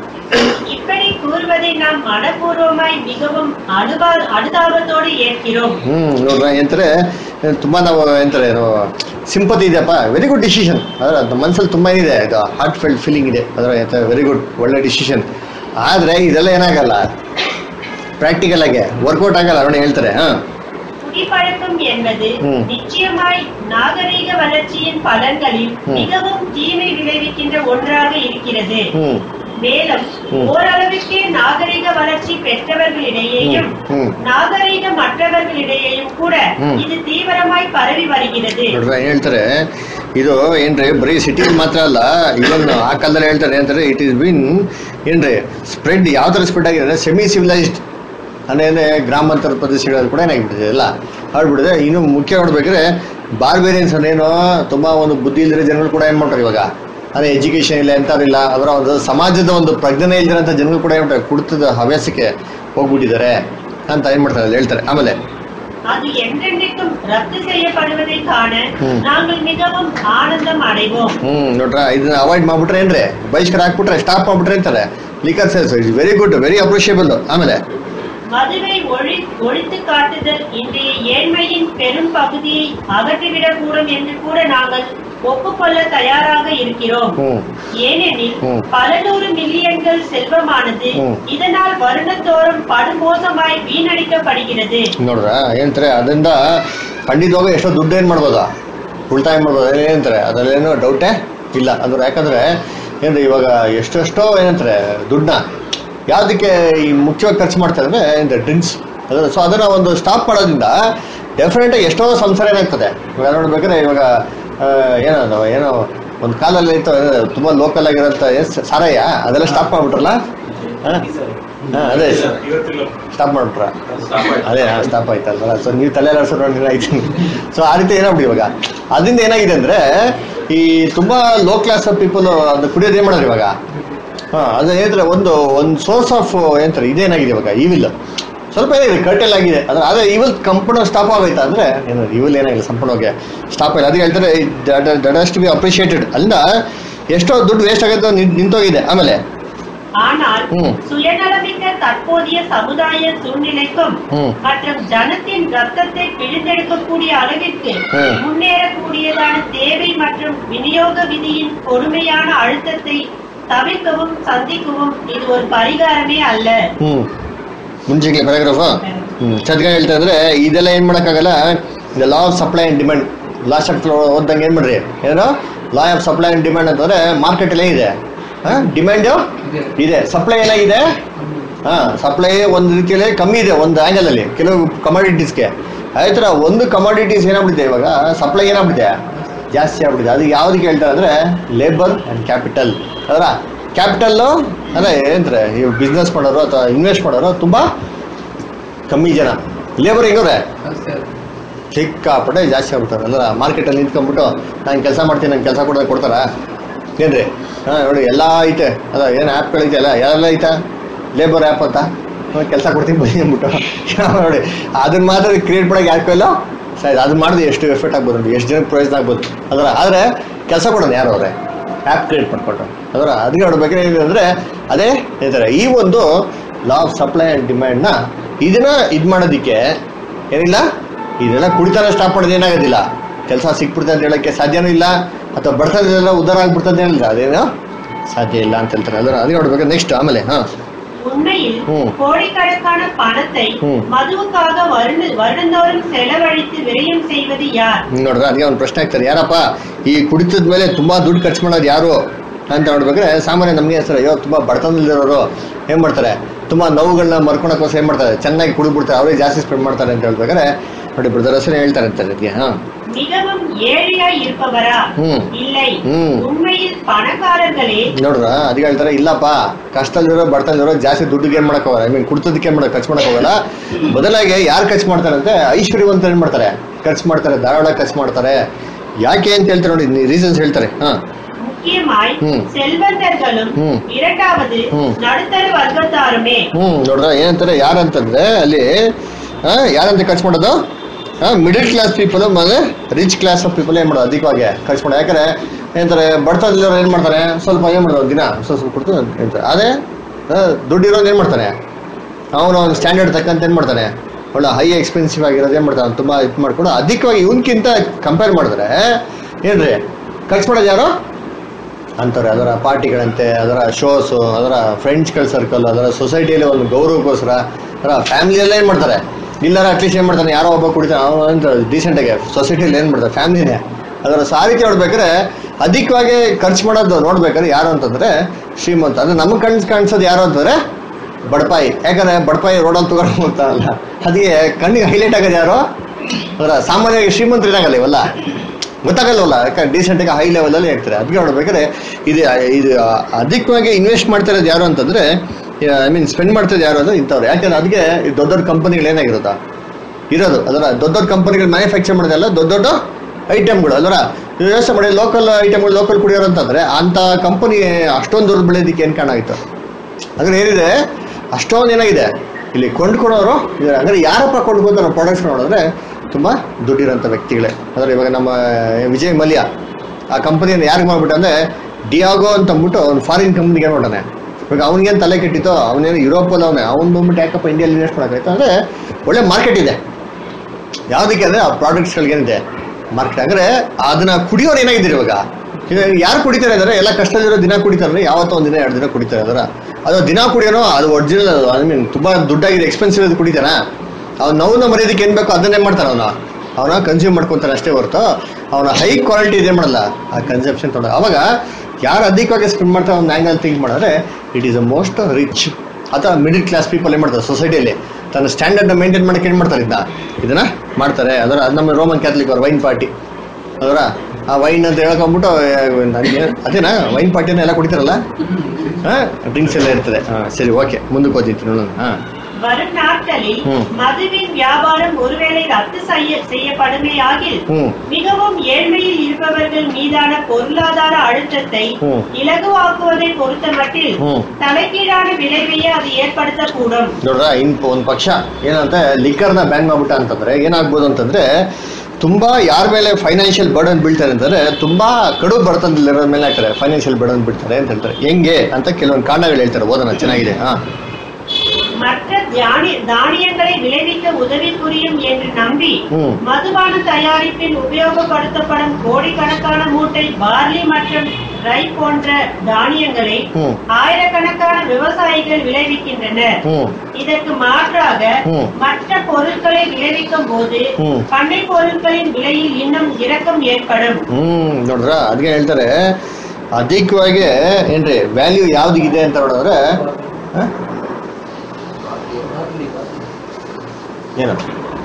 இப்படி கூறுவதை நாம் மனப்பூர்வமாய் மிகவும் அனுபா அனுதாபத்தோடு ஏற்கிறோம். ಹ್ಮ್ ನೋಡ್ರ ಎಂತಾರೆ ತುಂಬಾ ನಾವು ಎಂತಾರೆ ಸಿಂಪತಿ ಇದೆಯಪ್ಪ, ವೆರಿ ಗುಡ್ ಡಿಸಿಷನ್. ಅದರ ನಮ್ಮ ಮನಸ್ಸಲ್ಲಿ ತುಂಬಾ ಏನಿದೆ, ಇದು ಹಾರ್ಟ್ ಫೆಲ್ಟ್ ಫೀಲಿಂಗ್ ಇದೆ. ಅದರ ವೆರಿ ಗುಡ್, ಒಳ್ಳೆ ಡಿಸಿಷನ್. ಆದ್ರೆ ಇದೆಲ್ಲ ಏನಾಗಲ್ಲ, ಪ್ರಾಕ್ಟಿಕಲ್ ಆಗಿ ವರ್ಕೌಟ್ ಆಗಲ್ಲ. ನೋಡಿ ಹೇಳ್ತಾರೆ. ಹಾ, குடிப்பழக்கம் என்பது நிச்சயமாய் நாகரீக வளர்ச்சியின் பலன்களில் மிகவும் தீமை விளைவிக்கின்ற ஒன்றாக இருக்கிறது. மேலும் ஓரளவிற்கு நாகரிக வளர்ச்சி பெற்றவர்களிடையேயும் நாகரிக மற்றவர்களிடையேயும் கூட ಇದು ತೀವ್ರವಾಗಿ ಪರವಿ வருகிறது. ಹೇಳ್ತಾರೆ ಇದು ಏನ್ರಿ ಬರೀ ಸಿಟಿ ಮಾತ್ರ ಅಲ್ಲ, ಇವನ್ ಆ ಕಾಲದಲ್ಲಿ ಹೇಳ್ತಾರೆ ಅಂತಾರೆ ಇಟ್ ಇಸ್ ಬಿನ್ ಏನ್ರಿ ಸ್ಪ್ರೆಡ್ ಯಾವ ತರ ಸ್ಪ್ರೆಡ್ ಆಗಿದೆ, ಸೆಮಿ ಸಿವಿಲೈಸ್ಡ್ ಅಂದ್ರೆ ಗ್ರಾಮಾಂತರ ಪ್ರದೇಶಗಳಲ್ಲಿ ಕೂಡ ಏನಾಗಿಬಿಟ್ಟಿದೆ ಎಲ್ಲ ಆಡ್ಬಿಟ್ಟಿದೆ. ಇನ್ನು ಮುಖ್ಯ ನೋಡ್ಬೇಕಾದ್ರೆ ಬಾರ್ಬೇರಿಯನ್ಸ್ ಅಂದ್ರೇನೋ ತುಂಬಾ ಒಂದು ಬುದ್ಧಿ ಇಲ್ಲದ ಜನಗಳು ಕೂಡ ಏನ್ ಮಾಡ್ತಾರೆ ಇವಾಗ, ಅದೇ ಎಜುಕೇಶನ್ ಇಲ್ಲ ಎಂತಾರಿಲ್ಲ, ಅವರ ಒಂದು ಸಮಾಜದ ಒಂದು ಪ್ರಜ್ಞೆ ಇಲ್ದಿರೋಂಥ ಜನಗಳು ಕೂಡ ಏನ್ ಮಾಡ್ತಾರೆ ಕುಡಿತದ ಹವ್ಯಾಸಕ್ಕೆ ಹೋಗ್ಬಿಟ್ಟಿದ್ದಾರೆ ಅಂತ ಏನ್ ಮಾಡ್ತಾರೆ ಅಲ್ಲಿ ಹೇಳ್ತಾರೆ. ಆಮೇಲೆ அது என்றென்றைக்கும் ரத்து செய்யப்படுவதை காண நாங்கள் மிகவும் ஆனந்தம் அடைவோம். ಹ್ಮ್ ನೋಡ್ರ, ಇದನ್ನ ಅವಾಯ್ಡ್ ಮಾಡ್ಬಿಟ್ರೆ ಏನ್ರಿ ಬಹಿಷ್ಕಾರ ಹಾಕ್ಬಿಟ್ರೆ ಸ್ಟಾಪ್ ಮಾಡ್ಬಿಟ್ರೆ ಅಂತಾರೆ liquor sales is very good, very appreciable. ಆಮೇಲೆ மதுவை ஒழி ஒழித்து காட்டுதல் இன்றைய ஏழ்மையின் பெரும் பகுதியை அகற்றிவிடக் கூடும் என்று கூட நாங்கள் ஒப்புக்கொள்ள தயாராக இருக்கிறோம். ஏனெனில் பல நூறு மில்லியன்கள் செல்வமானது இதனால் வருடந்தோறும் படுமோசமாய் வீணடிக்கப்படுகிறது. ನೋಡ್ರ ಏನಂತಾರೆ ಅದರಿಂದ ಖಂಡಿತವಾಗ ಎಷ್ಟೋ ದುಡ್ಡು ಏನ್ ಮಾಡ್ಬೋದಾ ಉಳಿತಾಯ ಮಾಡ್ಬೋದು ಏನಂತಾರೆ ಅದರಲ್ಲೇನೋ ಡೌಟೇ ಇಲ್ಲ. ಅಂದ್ರೆ ಯಾಕಂದ್ರೆ ಏನ್ರಿ ಇವಾಗ ಎಷ್ಟೆಷ್ಟೋ ಏನಂತಾರೆ ದುಡ್ಡನ್ನ ಯಾವುದಕ್ಕೆ ಈ ಮುಖ್ಯವಾಗಿ ಖರ್ಚು ಮಾಡ್ತಾರೆ ಅಂದರೆ ಇಂದ ಡ್ರಿಂಕ್ಸ್. ಅದರ ಸೊ ಅದನ್ನು ಒಂದು ಸ್ಟಾಪ್ ಮಾಡೋದ್ರಿಂದ ಡೆಫಿನೆಟಾಗಿ ಎಷ್ಟೋ ಸಂಸಾರ ಏನಾಗ್ತದೆ. ಇವಾಗ ನೋಡ್ಬೇಕಾದ್ರೆ ಇವಾಗ ಏನೋ ಏನೋ ಒಂದು ಕಾಲಲ್ಲಿ ಇತ್ತು ತುಂಬ ಲೋಕಲ್ ಆಗಿರೋಂಥ ಸಾರಾಯ ಅದೆಲ್ಲ ಸ್ಟಾಪ್ ಮಾಡಿಬಿಟ್ರಲ್ಲ. ಹಾಂ ಹಾಂ ಅದೇ ಸ್ಟಾಪ್ ಮಾಡಿಬಿಟ್ರ ಅದೇ ಹಾಂ ಸ್ಟಾಪ್ ಆಯ್ತಲ್ವ. ಸೊ ನೀವು ತಲೆ ಆಡ್ಸೋರು ಆಯ್ತು. ಸೊ ಆ ರೀತಿ ಏನಾಗ್ಬಿಡಿ ಇವಾಗ ಅದರಿಂದ ಏನಾಗಿದೆ ಅಂದರೆ ಈ ತುಂಬ ಲೋ ಕ್ಲಾಸ್ ಆಫ್ ಪೀಪಲ್ ಅದು ಕುಡಿಯೋದು ಏನು ಮಾಡೋರು ಇವಾಗ. ಹಾಂ ಅದು ಏನಂದ್ರೆ ಒಂದು ಒಂದು ಸೋರ್ಸ್ ಆಫ್ ಏನಂತಾರೆ ಇದೇನಾಗಿದೆ ಇವಾಗ ಈವಿಲ್ ಸ್ವಲ್ಪ ಏನಾಗಿದೆ ಕರ್ಟೆಲ್ ಆಗಿದೆ. ಅಂದ್ರೆ ಅದೇ ಈವಿಲ್ ಸಂಪೂರ್ಣ ಸ್ಟಾಪ್ ಆಗೋಯ್ತಾ ಅಂದರೆ ಏನು ಈವಿಲ್ ಏನಾಗಿಲ್ಲ ಸಂಪೂರ್ಣವಾಗಿ ಸ್ಟಾಪ್ ಆಗಿದೆ. ಅದಕ್ಕೆ ಹೇಳ್ತಾರೆ that has to be appreciated. ಅಲ್ಲಿಂದ ಎಷ್ಟೋ ದುಡ್ಡು ವೇಸ್ಟ್ ಆಗುತ್ತೆ ನಿಂತೋಗಿದೆ. ಆಮೇಲೆ ஆனால் சுயநலமிக்க தற்போதைய சமுதாய சூழ்நிலைக்கும் மற்றும் ஜனத்தின் ரத்தத்தை பிழிந்தெடுக்கக்கூடிய அளவிற்கு முன்னேறக்கூடியதான தேவை மற்றும் விநியோக விதியின் கொடுமையான அழுத்தத்தை தவிர்க்கவும் சந்திக்கவும் இது ஒரு பரிகாரமே அல்ல. ಮುಂಚೆಗೆ ಪ್ಯಾರಾಗ್ರಾಫ್ ಸದ್ಗ ಹೇಳ್ತಾ ಇದ್ರೆ ಇದೆಲ್ಲ ಏನ್ ಮಾಡಕ್ಕಾಗಲ್ಲ. The law of supply and demand law chapter ಓದ್ದಂಗೆ ಏನ್ ಮಾಡ್ರಿ ಏನೋ law of supply and demand ಅಂತಂದ್ರೆ ಮಾರ್ಕೆಟ್ ಅಲ್ಲೇ ಇದೆ, ಡಿಮ್ಯಾಂಡ್ ಇದೆ, ಸಪ್ಲೈ ಏನಾಗಿದೆ. ಹಾ ಸಪ್ಲೈ ಒಂದು ರೀತಿಯಲ್ಲಿ ಕಮ್ಮಿ ಇದೆ ಒಂದು ಆಂಗಲ್ ಅಲ್ಲಿ ಕೆಲವು ಕಮಾಡಿಟೀಸ್ಗೆ. ಆಯ್ತರ ಒಂದು ಕಮಾಡಿಟೀಸ್ ಏನಾಗ್ಬಿಟ್ಟಿದೆ ಇವಾಗ ಸಪ್ಲೈ ಏನಾಗ್ಬಿಟ್ಟಿದೆ ಜಾಸ್ತಿ ಆಗ್ಬಿಟ್ಟಿದೆ. ಅದು ಯಾವ್ದಕ್ಕೆ ಹೇಳ್ತಾರೆ ಅಂದ್ರೆ ಲೇಬರ್ ಅಂಡ್ ಕ್ಯಾಪಿಟಲ್. ಅದರ ಕ್ಯಾಪಿಟಲ್ಲು ಅಂದರೆ ಏನಂತಾರೆ ಈ ಬಿಸ್ನೆಸ್ ಮಾಡೋರು ಅಥವಾ ಇನ್ವೆಸ್ಟ್ ಮಾಡೋರು ತುಂಬ ಕಮ್ಮಿ ಜನ, ಲೇಬರ್ ಹೆಂಗವ್ರೆ ಸಿಕ್ಕಾಪಟ್ಟೆ ಜಾಸ್ತಿ ಆಗ್ಬಿಡ್ತಾರೆ. ಅಂದ್ರೆ ಮಾರ್ಕೆಟಲ್ಲಿ ನಿಂತ್ಕೊಂಡ್ಬಿಟ್ಟು ನಾನು ಕೆಲಸ ಮಾಡ್ತೀನಿ ನಂಗೆ ಕೆಲಸ ಕೊಡೋದು ಕೊಡ್ತಾರಾ ಏನ್ರಿ. ಹಾಂ ನೋಡಿ ಎಲ್ಲ ಐತೆ ಅದ ಏನು ಆ್ಯಪ್ಗಳೈತೆ ಅಲ್ಲ ಎಲ್ಲ ಐತಾ ಲೇಬರ್ ಆ್ಯಪ್ ಅಂತ ಕೆಲಸ ಕೊಡ್ತೀನಿ ಬನ್ನಿ ಅಂದ್ಬಿಟ್ಟು ನೋಡಿ ಅದನ್ನ ಮಾತ್ರ ಕ್ರಿಯೇಟ್ ಮಾಡೋಕೆ ಯಾಕೆ ಇಲ್ಲ ಸರಿ ಅದು ಮಾಡಿದ್ರೆ ಎಷ್ಟು ಎಫೆಕ್ಟ್ ಆಗ್ಬೋದು, ಎಷ್ಟು ಜನಕ್ಕೆ ಪ್ರಯೋಜನ ಆಗ್ಬೋದು ಅದರ. ಆದರೆ ಕೆಲಸ ಕೊಡೋದು ಯಾರು ಅವರೇ, ಆ್ಯಪ್ ಕ್ರಿಯೇಟ್ ಮಾಡ್ಕೊಟ್ಟು ಅದರ. ಅದಕ್ಕೆ ನೋಡ್ಬೇಕಾದ್ರೆ ಏನಿದೆ ಅಂದರೆ ಅದೇ ಹೇಳ್ತಾರೆ, ಈ ಒಂದು ಲಾ ಆಫ್ ಸಪ್ಲೈ ಆ್ಯಂಡ್ ಡಿಮ್ಯಾಂಡ್ನ ಇದನ್ನ ಇದು ಮಾಡೋದಕ್ಕೆ ಏನಿಲ್ಲ, ಇದೆಲ್ಲ ಕುಡಿತಾನೆ ಸ್ಟಾಪ್ ಮಾಡೋದು ಏನಾಗೋದಿಲ್ಲ, ಕೆಲಸ ಸಿಕ್ಬಿಡ್ತದೆ ಅಂತ ಹೇಳೋಕ್ಕೆ ಸಾಧ್ಯನೂ ಇಲ್ಲ, ಅಥವಾ ಬರ್ತದೆಲ್ಲ ಉದ್ಧಾರ ಆಗ್ಬಿಡ್ತದೆ ಹೇಳಿಲ್ಲ, ಅದೇನೋ ಸಾಧ್ಯ ಇಲ್ಲ ಅಂತ ಹೇಳ್ತಾರೆ ಅದರ. ಅದಕ್ಕೆ ನೋಡ್ಬೇಕು ನೆಕ್ಸ್ಟ್ ಆಮೇಲೆ ಹಾಂ உண்மையில் கோடிக்கணக்கான பணத்தை மதுவுக்காக வருடந்தோறும் செலவழித்து விரயம் செய்வது யார்? ನೋಡ್ರೆ ಅದಕ್ಕೆ ಒಂದು ಪ್ರಶ್ನೆ ಆಗ್ತಾರೆ, ಯಾರಪ್ಪ ಈ ಕುಡಿತದ ಮೇಲೆ ತುಂಬಾ ದುಡ್ಡು ಖರ್ಚು ಮಾಡೋದು ಯಾರು ಅಂತ ನೋಡ್ಬೇಕಾದ್ರೆ ಸಾಮಾನ್ಯ ನಮಗೆ ಹೆಸರು, ಅಯ್ಯೋ ತುಂಬಾ ಬಡತನದಲ್ಲಿರೋರು ಏನ್ ಮಾಡ್ತಾರೆ, ತುಂಬಾ ನೋವುಗಳನ್ನ ಮರ್ಕೊಳಕೋಸ್ಕರ ಏನ್ ಮಾಡ್ತಾರೆ, ಚೆನ್ನಾಗಿ ಕುಡಿದ್ಬಿಡ್ತಾರೆ, ಅವರೇ ಜಾಸ್ತಿ ಸ್ಪೆಂಡ್ ಮಾಡ್ತಾರೆ ಅಂತ ಹೇಳ್ಬೇಕಾದ್ರೆ ನೋಡಿ ಬ್ರದರ್ ಹೆಸರು ಹೇಳ್ತಾರೆ ಅಂತ ಅದಕ್ಕೆ. ಹಾ மிகவும் ஏழையாய் இருப்பவரா? இல்லை, உண்மையில் பணக்காரர்களே. ನೋಡ್ರ ಅದಕ್ಕೆ ಹೇಳ್ತಾರೆ, ಇಲ್ಲಪ್ಪ ಕಷ್ಟದಲ್ಲಿರೋ ಬಡತನಲ್ಲಿರೋ ಜಾಸ್ತಿ ದುಡ್ಡಿಗೆ ಏನ್ ಮಾಡಕ್ ಹೋಗಲ್ಲ, ಐ ಮೀನ್ ಕುಡ್ತದಕ್ಕೆ ಏನ್ ಮಾಡಕ್ ಖರ್ಚು ಮಾಡಕ್ ಹೋಗಲ್ಲ. ಬದಲಾಗಿ ಯಾರು ಖರ್ಚು ಮಾಡ್ತಾರೆ ಅಂದ್ರೆ ಐಶ್ವರ್ಯವಂತ ಏನ್ ಮಾಡ್ತಾರೆ, ಖರ್ಚು ಮಾಡ್ತಾರೆ, ಧಾರಾಳ ಖರ್ಚು ಮಾಡ್ತಾರೆ. ಯಾಕೆ ಅಂತ ಹೇಳ್ತಾರೆ ನೋಡಿ, ರೀಸನ್ಸ್ ಹೇಳ್ತಾರೆ. ಹಾ முக்கியமாய் செல்வந்தர்களும் இரண்டாவது நடுத்தர ವರ್ಗದವರೇ. ಹ್ಮ್ ನೋಡ್ರ ಏನಂತಾರೆ, ಯಾರಂತಂದ್ರೆ ಅಲ್ಲಿ ಯಾರಂತ ಖರ್ಚು ಮಾಡೋದು, ಮಿಡಲ್ ಕ್ಲಾಸ್ ಪೀಪಲ್ ಮತ್ತೆ ರಿಚ್ ಕ್ಲಾಸ್ ಆಫ್ ಪೀಪಲ್ ಏನ್ ಮಾಡೋದು ಅಧಿಕವಾಗಿ ಖರ್ಚು ಮಾಡೋದು. ಯಾಕಂದ್ರೆ ಏನಂತಾರೆ, ಬಡತನದಲ್ಲಿರೋರು ಏನ್ ಮಾಡ್ತಾರೆ, ಸ್ವಲ್ಪ ಏನ್ ಮಾಡೋದು ದಿನ ಸ್ವಲ್ಪ ಸ್ವಲ್ಪ ಕೊಡ್ತು ಹೇಳ್ತಾರೆ. ಅದೇ ದುಡ್ಡಿರೋದು ಏನ್ ಮಾಡ್ತಾನೆ, ಅವನು ಅವ್ನ ಸ್ಟ್ಯಾಂಡರ್ಡ್ ತಕ್ಕಂತ ಏನ್ ಮಾಡ್ತಾನೆ, ಒಳ್ಳೆ ಹೈ ಎಕ್ಸ್ಪೆನ್ಸಿವ್ ಆಗಿರೋದು ಏನ್ ಮಾಡ್ತಾನೆ, ತುಂಬಾ ಇದು ಮಾಡ್ಕೊಂಡು ಅಧಿಕವಾಗಿ ಇವನ್ಕಿಂತ ಕಂಪೇರ್ ಮಾಡಿದ್ರೆ ಏನ್ರಿ ಖರ್ಚು ಮಾಡೋದು ಯಾರು ಅಂತಾರೆ. ಅದರ ಪಾರ್ಟಿಗಳಂತೆ, ಅದರ ಶೋಸು, ಅದರ ಫ್ರೆಂಡ್ಸ್ಗಳ ಸರ್ಕಲ್, ಅದರ ಸೊಸೈಟಿಯಲ್ಲಿ ಒಂದು ಗೌರವಕ್ಕೋಸ್ಕರ, ಅದರ ಫ್ಯಾಮಿಲಿಯೆಲ್ಲ ಏನು ಮಾಡ್ತಾರೆ, ಇಲ್ಲಾರ ಅಟ್ಲೀಸ್ಟ್ ಏನು ಮಾಡ್ತಾನೆ, ಯಾರೋ ಒಬ್ಬ ಕುಡಿತಾನೆ ಅವನು ಅಂತ ಡೀಸೆಂಟಾಗಿ ಸೊಸೈಟಿಯಲ್ಲಿ ಏನು ಮಾಡ್ತಾರೆ, ಫ್ಯಾಮಿಲಿನೇ. ಅದರ ಸಾರಿಗೆ ನೋಡ್ಬೇಕಾದ್ರೆ ಅಧಿಕವಾಗಿ ಖರ್ಚು ಮಾಡೋದು ನೋಡ್ಬೇಕಾದ್ರೆ ಯಾರು ಅಂತಂದ್ರೆ ಶ್ರೀಮಂತ. ಅಂದರೆ ನಮಗೆ ಕಣ್ ಕಾಣಿಸೋದು ಯಾರು ಅಂತಂದರೆ ಬಡಪಾಯಿ. ಯಾಕಂದರೆ ಬಡಪಾಯಿ ರೋಡಲ್ಲಿ ತಗೊಂಡು ಹೋಗ್ತಾರಲ್ಲ, ಅದಕ್ಕೆ ಕಣ್ಣಿಗೆ ಹೈಲೈಟ್ ಆಗೋದು ಯಾರು, ಅದರ ಸಾಮಾನ್ಯವಾಗಿ ಶ್ರೀಮಂತರು ಇದಾಗಲ್ಲ, ಇವೆಲ್ಲ ಗೊತ್ತಾಗಲ್ವಲ್ಲ, ಯಾಕಂದ್ರೆ ಡೀಸೆಂಟಾಗಿ ಹೈ ಲೆವೆಲಲ್ಲಿ ಇರ್ತಾರೆ. ಅದಕ್ಕೆ ನೋಡ್ಬೇಕಾದ್ರೆ ಇದು ಇದು ಅಧಿಕವಾಗಿ ಇನ್ವೆಸ್ಟ್ ಮಾಡ್ತಾ ಇರೋದು ಯಾರು ಅಂತಂದರೆ, ಐ ಮೀನ್ ಸ್ಪೆಂಡ್ ಮಾಡ್ತಿರೋದು ಯಾರು ಅಂದರೆ ಇಂಥವ್ರು. ಯಾಕಂದ್ರೆ ಅದಕ್ಕೆ ದೊಡ್ಡ ದೊಡ್ಡ ಕಂಪನಿಗಳು ಏನಾಗಿರುತ್ತಾ ಇರೋದು, ಅದರ ದೊಡ್ಡ ದೊಡ್ಡ ಕಂಪನಿಗಳು ಮ್ಯಾನುಫ್ಯಾಕ್ಚರ್ ಮಾಡೋದಲ್ಲ ದೊಡ್ಡ ದೊಡ್ಡ ಐಟಮ್ಗಳು, ಅದರ ವ್ಯವಸ್ಥೆ ಮಾಡಿ ಲೋಕಲ್ ಐಟಮ್ಗಳು ಲೋಕಲ್ ಕುಡಿಯೋರು ಅಂತಂದರೆ ಅಂಥ ಕಂಪನಿ ಅಷ್ಟೊಂದು ದೊಡ್ಡ ಬೆಳೆಯೋದಕ್ಕೆ ಏನು ಕಾರಣ ಆಯಿತು ಅಂದರೆ ಏನಿದೆ, ಅಷ್ಟೊಂದು ಏನಾಗಿದೆ ಇಲ್ಲಿ ಕೊಂಡ್ಕೊಳೋರು ಇದ್ದಾರೆ. ಅಂದರೆ ಯಾರಪ್ಪ ಕೊಂಡ್ಕೊತಾರೋ ಪ್ರಾಡಕ್ಟ್ಸ್ ನೋಡಿದ್ರೆ ತುಂಬ ದುಡ್ಡಿರೋಂಥ ವ್ಯಕ್ತಿಗಳೇ. ಅಂದರೆ ಇವಾಗ ನಮ್ಮ ವಿಜಯ್ ಮಲ್ಯ ಆ ಕಂಪನಿಯನ್ನು ಯಾರಿಗೆ ಮಾಡ್ಬಿಟ್ಟು ಅಂದರೆ ಡಿಯಾಗೋ ಅಂತ ಅಂದ್ಬಿಟ್ಟು ಅವ್ನು ಫಾರಿನ್ ಕಂಪ್ನಿಗೆ ಏನು ಮಾಡ್ತಾನೆ, ಇವಾಗ ಅವ್ನಿಗೇನು ತಲೆ ಕೆಟ್ಟಿತ್ತೋ, ಅವನೇನು ಯುರೋಪಲ್ಲಿ ಅವನೇ ಅವ್ನು ಬಂದ್ಬಿಟ್ಟು ಯಾಕಪ್ಪ ಇಂಡಿಯಲ್ಲಿ ಇನ್ವೆಸ್ಟ್ ಮಾಡೋಕ್ಕಾಯ್ತು ಅಂದರೆ ಒಳ್ಳೆ ಮಾರ್ಕೆಟ್ ಇದೆ. ಯಾವುದಕ್ಕೆ ಅಂದರೆ ಆ ಪ್ರಾಡಕ್ಟ್ಸ್ಗಳಿಗೇನಿದೆ ಮಾರ್ಕೆಟ್. ಅಂದರೆ ಅದನ್ನ ಕುಡಿಯೋರು ಏನಾಗಿದ್ದೀರಿ ಇವಾಗ, ಯಾರು ಕುಡಿತಾರೆ ಅಂದರೆ ಎಲ್ಲ ಕಷ್ಟದಲ್ಲಿರೋ ದಿನ ಕುಡಿತಾರೆ, ಯಾವತ್ತೋ ಒಂದು ದಿನ ಎರಡು ದಿನ ಕುಡಿತಾರೆ. ಅದರ ಅದು ದಿನ ಕುಡಿಯೋನೋ ಅದು ಒರಿಜಿನಲ್, ಐ ಮೀನ್ ತುಂಬ ದುಡ್ಡಾಗಿದೆ ಎಕ್ಸ್ಪೆನ್ಸಿವ್ ಅದು ಕುಡಿತಾನ, ಅವ್ನು ನೋವನ್ನ ಮರ್ಯಾದಕ್ಕೆ ಏನು ಬೇಕೋ ಅದನ್ನೇ ಮಾಡ್ತಾನೆ, ಅವನು ಅವನ ಕನ್ಸ್ಯೂಮ್ ಮಾಡ್ಕೊತಾನೆ ಅಷ್ಟೇ ಹೊರತು ಅವನ ಹೈ ಕ್ವಾಲಿಟಿ ಇದೇ ಮಾಡಲ್ಲ ಆ ಕನ್ಸಂಪ್ಷನ್ ತೊಗೊಂಡು. ಅವಾಗ ಯಾರು ಅಧಿಕವಾಗಿ ಸ್ಪೆಂಡ್ ಮಾಡ್ತಾರೆ ಒಂದು ಆ್ಯಂಗಲ್ ಥಿಂಕ್ ಮಾಡಿದ್ರೆ it is a most rich ಅಥವಾ ಮಿಡಿಲ್ ಕ್ಲಾಸ್ ಪೀಪಲ್ ಏನು ಮಾಡ್ತಾರೆ ಸೊಸೈಟಿಯಲ್ಲಿ ತನ್ನ ಸ್ಟ್ಯಾಂಡರ್ಡ್ನ ಮೇಂಟೈನ್ ಮಾಡೋಕ್ಕೆ ಏನು ಮಾಡ್ತಾರೆ, ಇದನ್ನ ಇದನ್ನ ಮಾಡ್ತಾರೆ. ಅದರ ಅದು ನಮ್ಮ ರೋಮನ್ ಕ್ಯಾಥಲಿಕ್ ಅವ್ರ ವೈನ್ ಪಾರ್ಟಿ, ಅದರ ಆ ವೈನ್ ಅಂತ ಹೇಳ್ಕೊಂಬಿಟ್ಟು ನನಗೆ ಅದೇನಾ ವೈನ್ ಪಾರ್ಟಿನ ಎಲ್ಲ ಕುಡಿತಾರಲ್ಲ, ಹಾಂ ಡ್ರಿಂಕ್ಸ್ ಎಲ್ಲ ಇರ್ತದೆ. ಹಾಂ ಸರಿ ಓಕೆ ಮುಂದಕ್ಕೆ ಓದಿತ್ತು ನೋಡೋಣ. ಹಾಂ வரும் நாட்களில் மதுவின் வியாபாரம் ஒருவேளை ரத்து செய்யப்படுமையாகில் மிகவும் ஏழ்மையில் இருப்பவர்கள் மீதான பொருளாதார அழுத்தத்தை இலகுவாக்குவதை பொறுத்த மட்டில் தலைகீழான விளைவையே அது ஏற்படுத்தக்கூடும். ನೋಡ್ರ ಇನ್ ಒಂದು ಪಕ್ಷ ಏನಂತ ಲಿಕ್ಕರ್ನ ಬ್ಯಾನ್ ಮಾಡ್ಬಿಟ್ಟ ಅಂತಂದ್ರೆ ಏನಾಗ್ಬೋದು ಅಂತಂದ್ರೆ ತುಂಬಾ ಯಾರ ಮೇಲೆ ಫೈನಾನ್ಷಿಯಲ್ ಬರ್ಡನ್ ಬೀಳ್ತಾರೆ ಅಂತಂದ್ರೆ ತುಂಬಾ ಕಡು ಬಡತನದಲ್ಲಿರೋ ಮೇಲೆ ಹಾಕ್ತಾರೆ ಫೈನಾನ್ಷಿಯಲ್ ಬರ್ಡನ್ ಬೀಳ್ತಾರೆ ಅಂತ ಹೇಳ್ತಾರೆ. ಹೆಂಗೆ ಅಂತ ಕೆಲವೊಂದು ಕಾರಣಗಳು ಹೇಳ್ತಾರೆ, ಓದೋಣ ಚೆನ್ನಾಗಿದೆ. ಹಾ மற்ற தானியங்களை விளைவிக்க உதவி புரியும் என்று நம்பி மதுபான தயாரிப்பில் உபயோகப்படுத்தப்படும் கோடிக்கணக்கான மூட்டை பார்லி மற்றும் ரை போன்ற தானியங்களை ஆயிரக்கணக்கான விவசாயிகள் விளைவிக்கின்றனர். இதற்கு மாற்றாக மற்ற பொருட்களை விளைவிக்கும் போது பண்ணை பொருட்களின் விலையில் இன்னும் இறக்கம் ஏற்படும். ನೋಡ್ರ ಅದಕ್ಕೆ ಹೇಳ್ತಾರೆ ಅಧಿಕವಾಗಿ ಏನ್ರಿ ವ್ಯಾಲ್ಯೂ ಯಾವ್ದಿಗಿದೆ ಅಂತ ನೋಡಿದ್ರೆ ಏನು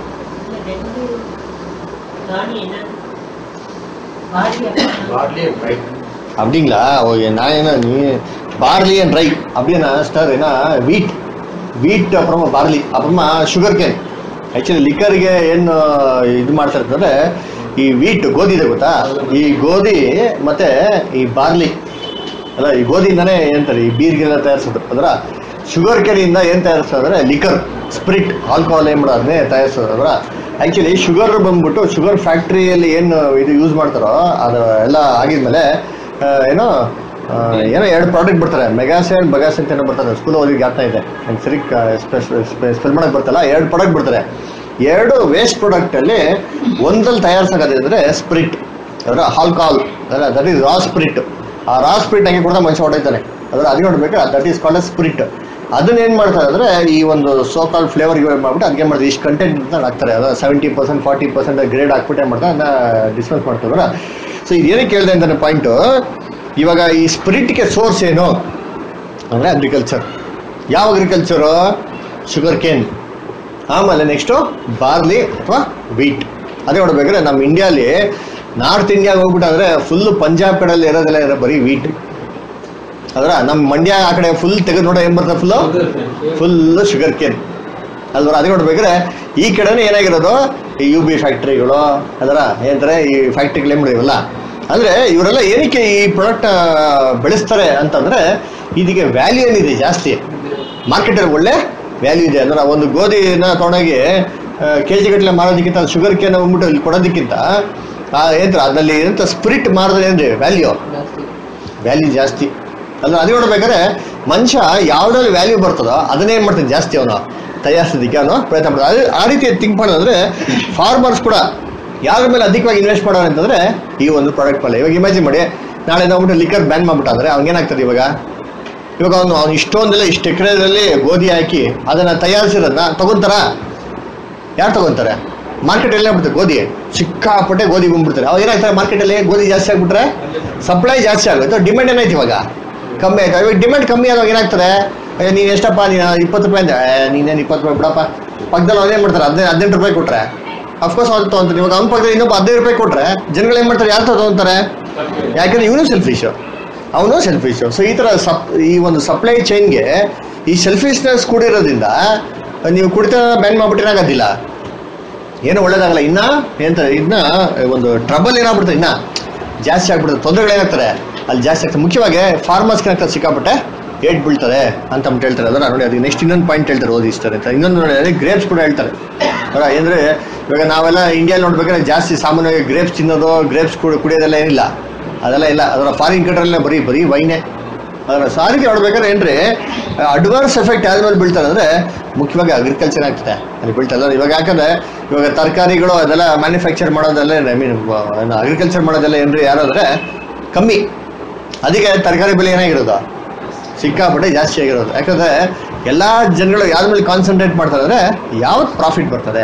அப்படிங்களா? ஓகே நான் என்ன நீ பார்லி அண்ட் ரை அப்படின்னா ஸ்டார் ஏன்னா வீட் வீಟ್ ಅப்புறமா ಬಾರ್ಲಿ ಅப்புறமா ಶುಗರ್ ಕೇನ್. ಆ್ಯಕ್ಚುಲಿ ಲಿಕ್ಕರ್ಗೆ ಏನು ಇದು ಮಾಡ್ತಾ ಇರ್ತಂದ್ರೆ ಈ ವೀಟ್ ಗೋಧಿ ಇದೆ ಗೊತ್ತಾ, ಈ ಗೋಧಿ ಮತ್ತೆ ಈ ಬಾರ್ಲಿ ಅಲ್ಲ, ಈ ಗೋಧಿಯಿಂದಾನೇ ಏನಂತಾರೆ ಈ ಬೀರ್ಗೆಲ್ಲ ತಯಾರಿಸೋದು. ಅದರ ಶುಗರ್ ಕೇನಿಂದ ಏನು ತಯಾರಿಸೋದಂದ್ರೆ ಲಿಕ್ಕರ್ ಸ್ಪಿರಿಟ್ ಆಲ್ಕೋಹಾಲ್ ಏನು ಮಾಡೋದನ್ನೇ ತಯಾರಿಸೋದು. ಅದರ ಆ್ಯಕ್ಚುಲಿ ಶುಗರ್ ಬಂದ್ಬಿಟ್ಟು ಶುಗರ್ ಫ್ಯಾಕ್ಟ್ರಿಯಲ್ಲಿ ಏನು ಇದು ಯೂಸ್ ಮಾಡ್ತಾರೋ ಅದು ಎಲ್ಲ ಆಗಿದ್ಮೇಲೆ ಏನೋ ಏನೋ ಎರಡು ಪ್ರಾಡಕ್ಟ್ ಬರ್ತಾರೆ ಮೆಗಾಸೆ ಅಂಡ್ ಬಗಾಸೆ ಅಂತ ಏನೋ ಬರ್ತಾರೆ ಸ್ಕೂಲ್ ಓದಿಗೆ ಆಗ್ತಾ ಇದೆ ನಂಗೆ ಸರಿ ಸ್ಪೆಲ್ ಮಾಡಕ್ಕೆ ಬರ್ತಲ್ಲ ಎರಡು ಪ್ರಾಡಕ್ಟ್ ಬರ್ತಾರೆ ಎರಡು ವೇಸ್ಟ್ ಪ್ರಾಡಕ್ಟಲ್ಲಿ ಒಂದಲ್ಲಿ ತಯಾರಿಸೋದಾದ್ರೆ ಸ್ಪ್ರಿಟ್ ಅದರ ಆಲ್ಕೋಹಾಲ್ ಅದರ ದಟ್ ಈಸ್ ರಾ ಸ್ಪ್ರಿಟ್ ಆ ರಾ ಸ್ಪ್ರಿಟ್ ಹಂಗೆ ಕೂಡ ಮನುಷ್ಯ ಹೊಡೆಯುತ್ತಾನೆ ಅದರ ಅದು ನೋಡ್ಬೇಕು ದಟ್ ಈಸ್ ಕಾಲ್ಡ್ ಸ್ಪ್ರಿಟ್ ಅದನ್ನ ಏನು ಮಾಡ್ತಾರೆ ಅಂದರೆ ಈ ಒಂದು ಸೋ ಕಾಲ್ ಫ್ಲೇವರ್ ಯೂಸ್ ಮಾಡ್ಬಿಟ್ಟು ಅದಕ್ಕೆ ಮಾಡ್ತಾರೆ ಇಷ್ಟು ಕಂಟೆಂಟ್ ಅಂತ ಹಾಕ್ತಾರೆ ಅದು seventy percent forty percent grade ಹಾಕ್ಬಿಟ್ಟೆ ಮಾಡ್ತಾರೆ ಅದನ್ನ ಡಿಸ್ಪೆನ್ಸ್ ಮಾಡ್ತಾರೆ. ಸೊ ಇದೇನಕ್ಕೆ ಕೇಳಿದೆ ಅಂತಾನೆ ಪಾಯಿಂಟು, ಇವಾಗ ಈ ಸ್ಪಿರಿಟ್ಗೆ ಸೋರ್ಸ್ ಏನು ಅಂದರೆ ಅಗ್ರಿಕಲ್ಚರ್. ಯಾವ ಅಗ್ರಿಕಲ್ಚರು? ಶುಗರ್ ಕೇನ್, ಆಮೇಲೆ ನೆಕ್ಸ್ಟು ಬಾರ್ಲಿ ಅಥವಾ ವೀಟ್. ಅದೇ ನೋಡ್ಬೇಕಾದ್ರೆ ನಮ್ಮ ಇಂಡಿಯಾಲಿ ನಾರ್ತ್ ಇಂಡಿಯಾಗೆ ಹೋಗ್ಬಿಟ್ಟಾದ್ರೆ ಫುಲ್ಲು ಪಂಜಾಬ್ ಕಡೆಯಲ್ಲಿ ಇರೋದೆಲ್ಲ ಇರೋ ಬರೀ ವೀಟ್. ಅದರ ನಮ್ಮ ಮಂಡ್ಯ ಆ ಕಡೆ ಫುಲ್ ತೆಗೆದು ನೋಡೋ ಏನು ಬರ್ತದೆ ಫುಲ್ಲು ಫುಲ್ಲು ಶುಗರ್ ಕೇನ್ ಅಲ್ವರ. ಅದೇ ನೋಡ್ಬೇಕಾದ್ರೆ ಈ ಕಡೆನೇ ಏನಾಗಿರೋದು ಈ ಯು ಬಿ ಫ್ಯಾಕ್ಟ್ರಿಗಳು ಅದರ ಏನಂತಾರೆ ಈ ಫ್ಯಾಕ್ಟ್ರಿಗಳು ಮಾಡಿವಲ್ಲ. ಅಂದರೆ ಇವರೆಲ್ಲ ಏನಕ್ಕೆ ಈ ಪ್ರಾಡಕ್ಟ್ ಬೆಳೆಸ್ತಾರೆ ಅಂತಂದರೆ ಇದಕ್ಕೆ ವ್ಯಾಲ್ಯೂ ಏನಿದೆ ಜಾಸ್ತಿ, ಮಾರ್ಕೆಟಲ್ಲಿ ಒಳ್ಳೆ ವ್ಯಾಲ್ಯೂ ಇದೆ. ಅಂದ್ರೆ ಒಂದು ಗೋಧಿನ ತೊಗೊಂಡೋಗಿ ಕೆ ಜಿ ಗಟ್ಟಲೆ ಮಾರೋದಕ್ಕಿಂತ ಶುಗರ್ ಕೇನ್ ಬಂದ್ಬಿಟ್ಟು ಇಲ್ಲಿ ಕೊಡೋದಕ್ಕಿಂತ ಏನಂತಾರೆ ಅದರಲ್ಲಿ ಏನಂತ ಸ್ಪಿರಿಟ್ ಮಾರಿದ್ರೆ ಏನ್ರಿ ವ್ಯಾಲ್ಯೂ ವ್ಯಾಲ್ಯೂ ಜಾಸ್ತಿ ಅಲ್ಲ. ಅದೇ ನೋಡ್ಬೇಕಾದ್ರೆ ಮನುಷ್ಯ ಯಾವುದ್ರಲ್ಲಿ ವ್ಯಾಲ್ಯೂ ಬರ್ತದೋ ಅದನ್ನೇನು ಮಾಡ್ತಾನೆ ಜಾಸ್ತಿ ಅವನು ತಯಾರಿಸೋದಕ್ಕೆ ಅವನು ಪ್ರಯತ್ನ ಮಾಡ್ತಾನೆ. ಅದು ಆ ರೀತಿ ಥಿಂಕ್ ಮಾಡೋದಂದ್ರೆ ಫಾರ್ಮರ್ಸ್ ಕೂಡ ಯಾರ ಮೇಲೆ ಅಧಿಕವಾಗಿ ಇನ್ವೆಸ್ಟ್ ಮಾಡೋರು ಅಂತಂದರೆ ಈ ಒಂದು ಪ್ರಾಡಕ್ಟ್ ಮೇಲೆ. ಇವಾಗ ಇಮ್ಯಾಜಿನ್ ಮಾಡಿ ನಾಳೆ ನಾವು ಲಿಕ್ಕರ್ ಬ್ಯಾನ್ ಮಾಡ್ಬಿಟ್ಟು ಅಂದರೆ ಅವ್ನಿಗೇನಾಗ್ತದೆ ಇವಾಗ ಇವಾಗ ಅವನು ಅವ್ನು ಇಷ್ಟೊಂದೆಲ್ಲ ಇಷ್ಟು ಎಕರೆದಲ್ಲಿ ಗೋಧಿ ಹಾಕಿ ಅದನ್ನು ತಯಾರಿಸಿರೋದನ್ನ ತಗೊಂತಾರ? ಯಾರು ತಗೊಂತಾರೆ? ಮಾರ್ಕೆಟಲ್ಲಿ ಆಗ್ಬಿಡ್ತಾರೆ ಗೋಧಿ ಸಿಕ್ಕಾಪಟ್ಟೆ ಗೋಧಿ ಬಂದ್ಬಿಡ್ತಾರೆ. ಅವಾಗ ಏನಾಗ್ತಾರೆ ಮಾರ್ಕೆಟಲ್ಲಿ ಗೋಧಿ ಜಾಸ್ತಿ ಆಗ್ಬಿಟ್ರೆ ಸಪ್ಲೈ ಜಾಸ್ತಿ ಆಗುತ್ತೆ, ಡಿಮ್ಯಾಂಡ್ ಏನಾಯ್ತು ಇವಾಗ ಕಮ್ಮಿ ಆಯ್ತು. ಇವಾಗ ಡಿಮ್ಯಾಂಡ್ ಕಮ್ಮಿ ಆದಾಗ ಏನಾಗ್ತದೆ, ನೀನು ಎಷ್ಟಪ್ಪ ನೀನು ಇಪ್ಪತ್ತು ರೂಪಾಯಿ ಅಂದ್ರೆ ನೀನೇನು ಇಪ್ಪತ್ತು ರೂಪಾಯಿ ಬಿಡಪ್ಪ, ಪಕ್ಕದಲ್ಲಿ ಅವ್ನು ಏನು ಮಾಡ್ತಾರೆ ಹದಿನೈದು ಹದಿನೆಂಟು ರೂಪಾಯಿ ಕೊಟ್ಟರೆ ಅಫ್ಕೋರ್ಸ್ ಅವ್ರು ತೊಗೊಂತಾರೆ. ಇವಾಗ ಅವ್ನ ಪಕ್ಕದಲ್ಲಿ ಇನ್ನೊಬ್ಬ ಹದಿನೈದು ರೂಪಾಯಿ ಕೊಟ್ಟರೆ ಜನಗಳು ಏನು ಮಾಡ್ತಾರೆ, ಯಾರು ತೊಗೊಂತಾರೆ? ಯಾಕಂದ್ರೆ ಇವನು ಸೆಲ್ಫಿಶು, ಅವನು ಸೆಲ್ಫಿಶು. ಸೊ ಈ ಥರ ಸಪ್ ಈ ಒಂದು ಸಪ್ಲೈ ಚೈನ್ಗೆ ಈ ಸೆಲ್ಫಿಶ್ನೆಸ್ ಕೂಡಿರೋದ್ರಿಂದ ನೀವು ಕುಡಿತ ಬ್ಯಾನ್ ಮಾಡಿಬಿಟ್ಟಿರಾಗೋದಿಲ್ಲ, ಏನು ಒಳ್ಳೇದಾಗಲ್ಲ. ಇನ್ನ ಏನಂತ ಇನ್ನ ಒಂದು ಟ್ರಬಲ್ ಏನಾಗ್ಬಿಡ್ತದೆ, ಇನ್ನ ಜಾಸ್ತಿ ಆಗ್ಬಿಡ್ತದೆ, ತೊಂದರೆಗಳೇನಾಗ್ತಾರೆ ಅಲ್ಲಿ ಜಾಸ್ತಿ ಆಗ್ತದೆ. ಮುಖ್ಯವಾಗಿ ಫಾರ್ಮರ್ಸ್ಗೆ ಏನಾಗ್ತದೆ ಸಿಕ್ಕಾಪಟ್ಟೆ ಏಟ್ ಬೀಳ್ತಾರೆ ಅಂತ ಅಂದ್ಬಿಟ್ಟು ಹೇಳ್ತಾರೆ. ಅದರ ನೋಡಿ ಅದಕ್ಕೆ ನೆಕ್ಸ್ಟ್ ಇನ್ನೊಂದು ಪಾಯಿಂಟ್ ಹೇಳ್ತಾರೆ ಓದಿಸ್ತಾರೆ ಅಂತ. ಇನ್ನೊಂದು ನೋಡಿ ಗ್ರೇಪ್ಸ್ ಕೂಡ ಹೇಳ್ತಾರೆ ಅವರ. ಏನಂದರೆ ಇವಾಗ ನಾವೆಲ್ಲ ಇಂಡಿಯಾಲಿ ನೋಡ್ಬೇಕಾದ್ರೆ ಜಾಸ್ತಿ ಸಾಮಾನ್ಯವಾಗಿ ಗ್ರೇಪ್ಸ್ ತಿನ್ನೋದು ಗ್ರೇಪ್ಸ್ ಕುಡಿಯೋದೆಲ್ಲ ಏನಿಲ್ಲ, ಅದೆಲ್ಲ ಇಲ್ಲ. ಅದರ ಫಾರಿನ್ ಕಂಟ್ರಿಯಲ್ಲೇ ಬರೀ ಬರೀ ವೈನೇ. ಅದರ ಸಾರಿಗೆ ನೋಡ್ಬೇಕಾದ್ರೆ ಏನ್ರಿ ಅಡ್ವಾನ್ಸ್ ಎಫೆಕ್ಟ್ ಯಾವ್ದು ಮೇಲೆ ಬೀಳ್ತಾರೆ ಅಂದರೆ ಮುಖ್ಯವಾಗಿ ಅಗ್ರಿಕಲ್ಚರ್ ಆಗ್ತದೆ ಅಲ್ಲಿ ಬೀಳ್ತಾರೆ. ಇವಾಗ ಯಾಕಂದರೆ ಇವಾಗ ತರಕಾರಿಗಳು ಅದೆಲ್ಲ ಮ್ಯಾನುಫ್ಯಾಕ್ಚರ್ ಮಾಡೋದೆಲ್ಲ ಐ ಮೀನ್ ಅಗ್ರಿಕಲ್ಚರ್ ಮಾಡೋದೆಲ್ಲ ಏನ್ರಿ ಯಾರಾದರೆ ಕಮ್ಮಿ, ಅದಕ್ಕೆ ತರಕಾರಿ ಬೆಲೆ ಏನಾಗಿರೋದು ಸಿಕ್ಕಾಪಟ್ಟೆ ಜಾಸ್ತಿ ಆಗಿರೋದು. ಯಾಕಂದರೆ ಎಲ್ಲ ಜನಗಳು ಯಾವ್ದ್ರ ಮೇಲೆ ಕಾನ್ಸಂಟ್ರೇಟ್ ಮಾಡ್ತಾರೆ ಅಂದರೆ ಯಾವ್ದು ಪ್ರಾಫಿಟ್ ಬರ್ತದೆ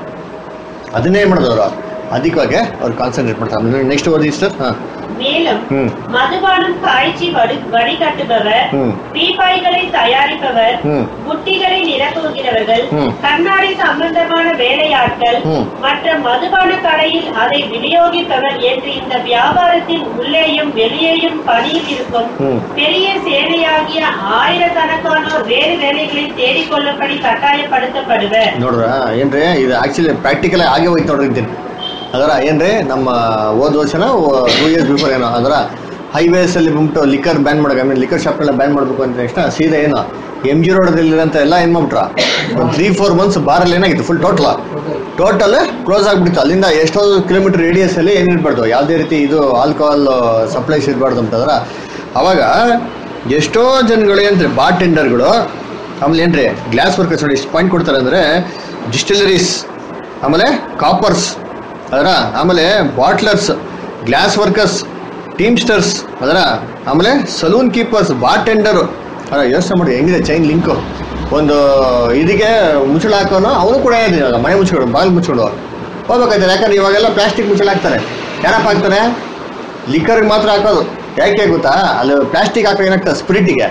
ಅದನ್ನೇ ಮಾಡೋದವರು அதிகமாக ஒரு கான்சென்ட்ரேட் பண்றாங்க. நெக்ஸ்ட் ஓதி சிஸ்டர். மேலும் மதுபானம் காய்ச்சி வடிகட்டுபவர், பீப்பாய்களை தயாரிப்பவர், புட்டிகளை நிரப்புகிறவர்கள், கண்ணாடி சம்பந்தமான வேலையாட்கள் மற்ற மதுபான கடையில் அதை விநியோகிப்பவர் என்று இந்த வியாபாரத்தின் உள்ளேயும் வெளியேயும் பணியில் இருக்கும் பெரிய சேனையாகிய ஆயிரக்கணக்கானோர் வேறு வேலைகளை தேடிக்கொள்ளும்படி கட்டாயப்படுத்தப்படுவர். ನೋಡ್ರಾ ಏನ್ರಿ ಇದು ಆಕ್ಚುಲಿ ಪ್ರಾಕ್ಟಿಕಲ್ ಆಗಿ ಹೋಯ್ತು ನೋಡ್ರಿ. ಅದರ ಏನ್ರಿ ನಮ್ಮ ಹೋದ ವರ್ಷನ ಟೂ ಇಯರ್ಸ್ ಬಿಫೋರ್ ಏನೋ ಅದರ ಹೈವೇಸಲ್ಲಿ ಬಂದ್ಬಿಟ್ಟು ಲಿಕ್ಕರ್ ಬ್ಯಾನ್ ಮಾಡೋಕೆ ಐ ಮೀನ್ ಲಿಕ್ಕರ್ ಶಾಪ್ನೆಲ್ಲ ಬ್ಯಾನ್ ಮಾಡಬೇಕು ಅಂತ ನೆಕ್ಸ್ಟ್ ಸೀದಾ ಏನೋ ಎಮ್ ಜಿ ರೋಡಲ್ಲಿರೋಂಥ ಎಲ್ಲ ಏನು ಮಾಡ್ಬಿಟ್ರ ಒಂದು ತ್ರೀ ಫೋರ್ ಮಂತ್ಸ್ ಬಾರಲ್ಲಿ ಏನಾಗಿತ್ತು ಫುಲ್ ಟೋಟಲ್ ಟೋಟಲ್ ಕ್ಲೋಸ್ ಆಗಿಬಿಟ್ಟಿತ್ತು. ಅಲ್ಲಿಂದ ಎಷ್ಟೋ ಕಿಲೋಮೀಟರ್ ರೇಡಿಯಸಲ್ಲಿ ಏನು ಇರಬಾರ್ದು, ಯಾವುದೇ ರೀತಿ ಇದು ಆಲ್ಕೋಹಾಲ್ ಸಪ್ಲೈಸ್ ಇರಬಾರ್ದು ಅಂತಂದ್ರೆ ಅವಾಗ ಎಷ್ಟೋ ಜನಗಳು ಏನ್ರಿ ಬಾರ್ ಟೆಂಡರ್ಗಳು, ಆಮೇಲೆ ಏನ್ರಿ ಗ್ಲಾಸ್ ವರ್ಕರ್ಸ್ ನೋಡಿ ಎಷ್ಟು ಪಾಯಿಂಟ್ ಕೊಡ್ತಾರೆ ಅಂದರೆ ಡಿಸ್ಟಿಲರೀಸ್, ಆಮೇಲೆ ಕಾಪರ್ಸ್ ಅದರ, ಆಮೇಲೆ ಬಾಟ್ಲರ್ಸ್, ಗ್ಲಾಸ್ ವರ್ಕರ್ಸ್, ಟೀಮ್ಸ್ಟರ್ಸ್ ಅದರ, ಆಮೇಲೆ ಸಲೂನ್ ಕೀಪರ್ಸ್, ಬಾರ್ ಟೆಂಡರು ಅದರ. ಯೋಚನೆ ಮಾಡಿ ಹೆಂಗಿದೆ ಚೈನ್ ಲಿಂಕು. ಒಂದು ಇದಕ್ಕೆ ಮುಚ್ಚಳ ಹಾಕೋನು ಅವನು ಕೂಡ ಏನಿದೆ ಇವಾಗ ಮನೆ ಮುಚ್ಕೊಂಡು ಬಾಗಿಲು ಮುಚ್ಕೊಂಡು ಹೋಗ್ಬೇಕಾಯ್ತಾರೆ. ಯಾಕಂದ್ರೆ ಇವಾಗೆಲ್ಲ ಪ್ಲಾಸ್ಟಿಕ್ ಮುಚ್ಚಳ ಹಾಕ್ತಾರೆ. ಯಾರಪ್ಪ ಹಾಕ್ತಾರೆ? ಲಿಕ್ಕರ್ಗೆ ಮಾತ್ರ ಹಾಕೋದು. ಯಾಕೆ ಗೊತ್ತಾ, ಅಲ್ಲಿ ಪ್ಲಾಸ್ಟಿಕ್ ಹಾಕೋ ಏನಾಗ್ತದೆ ಸ್ಪಿರಿಟಿಗೆ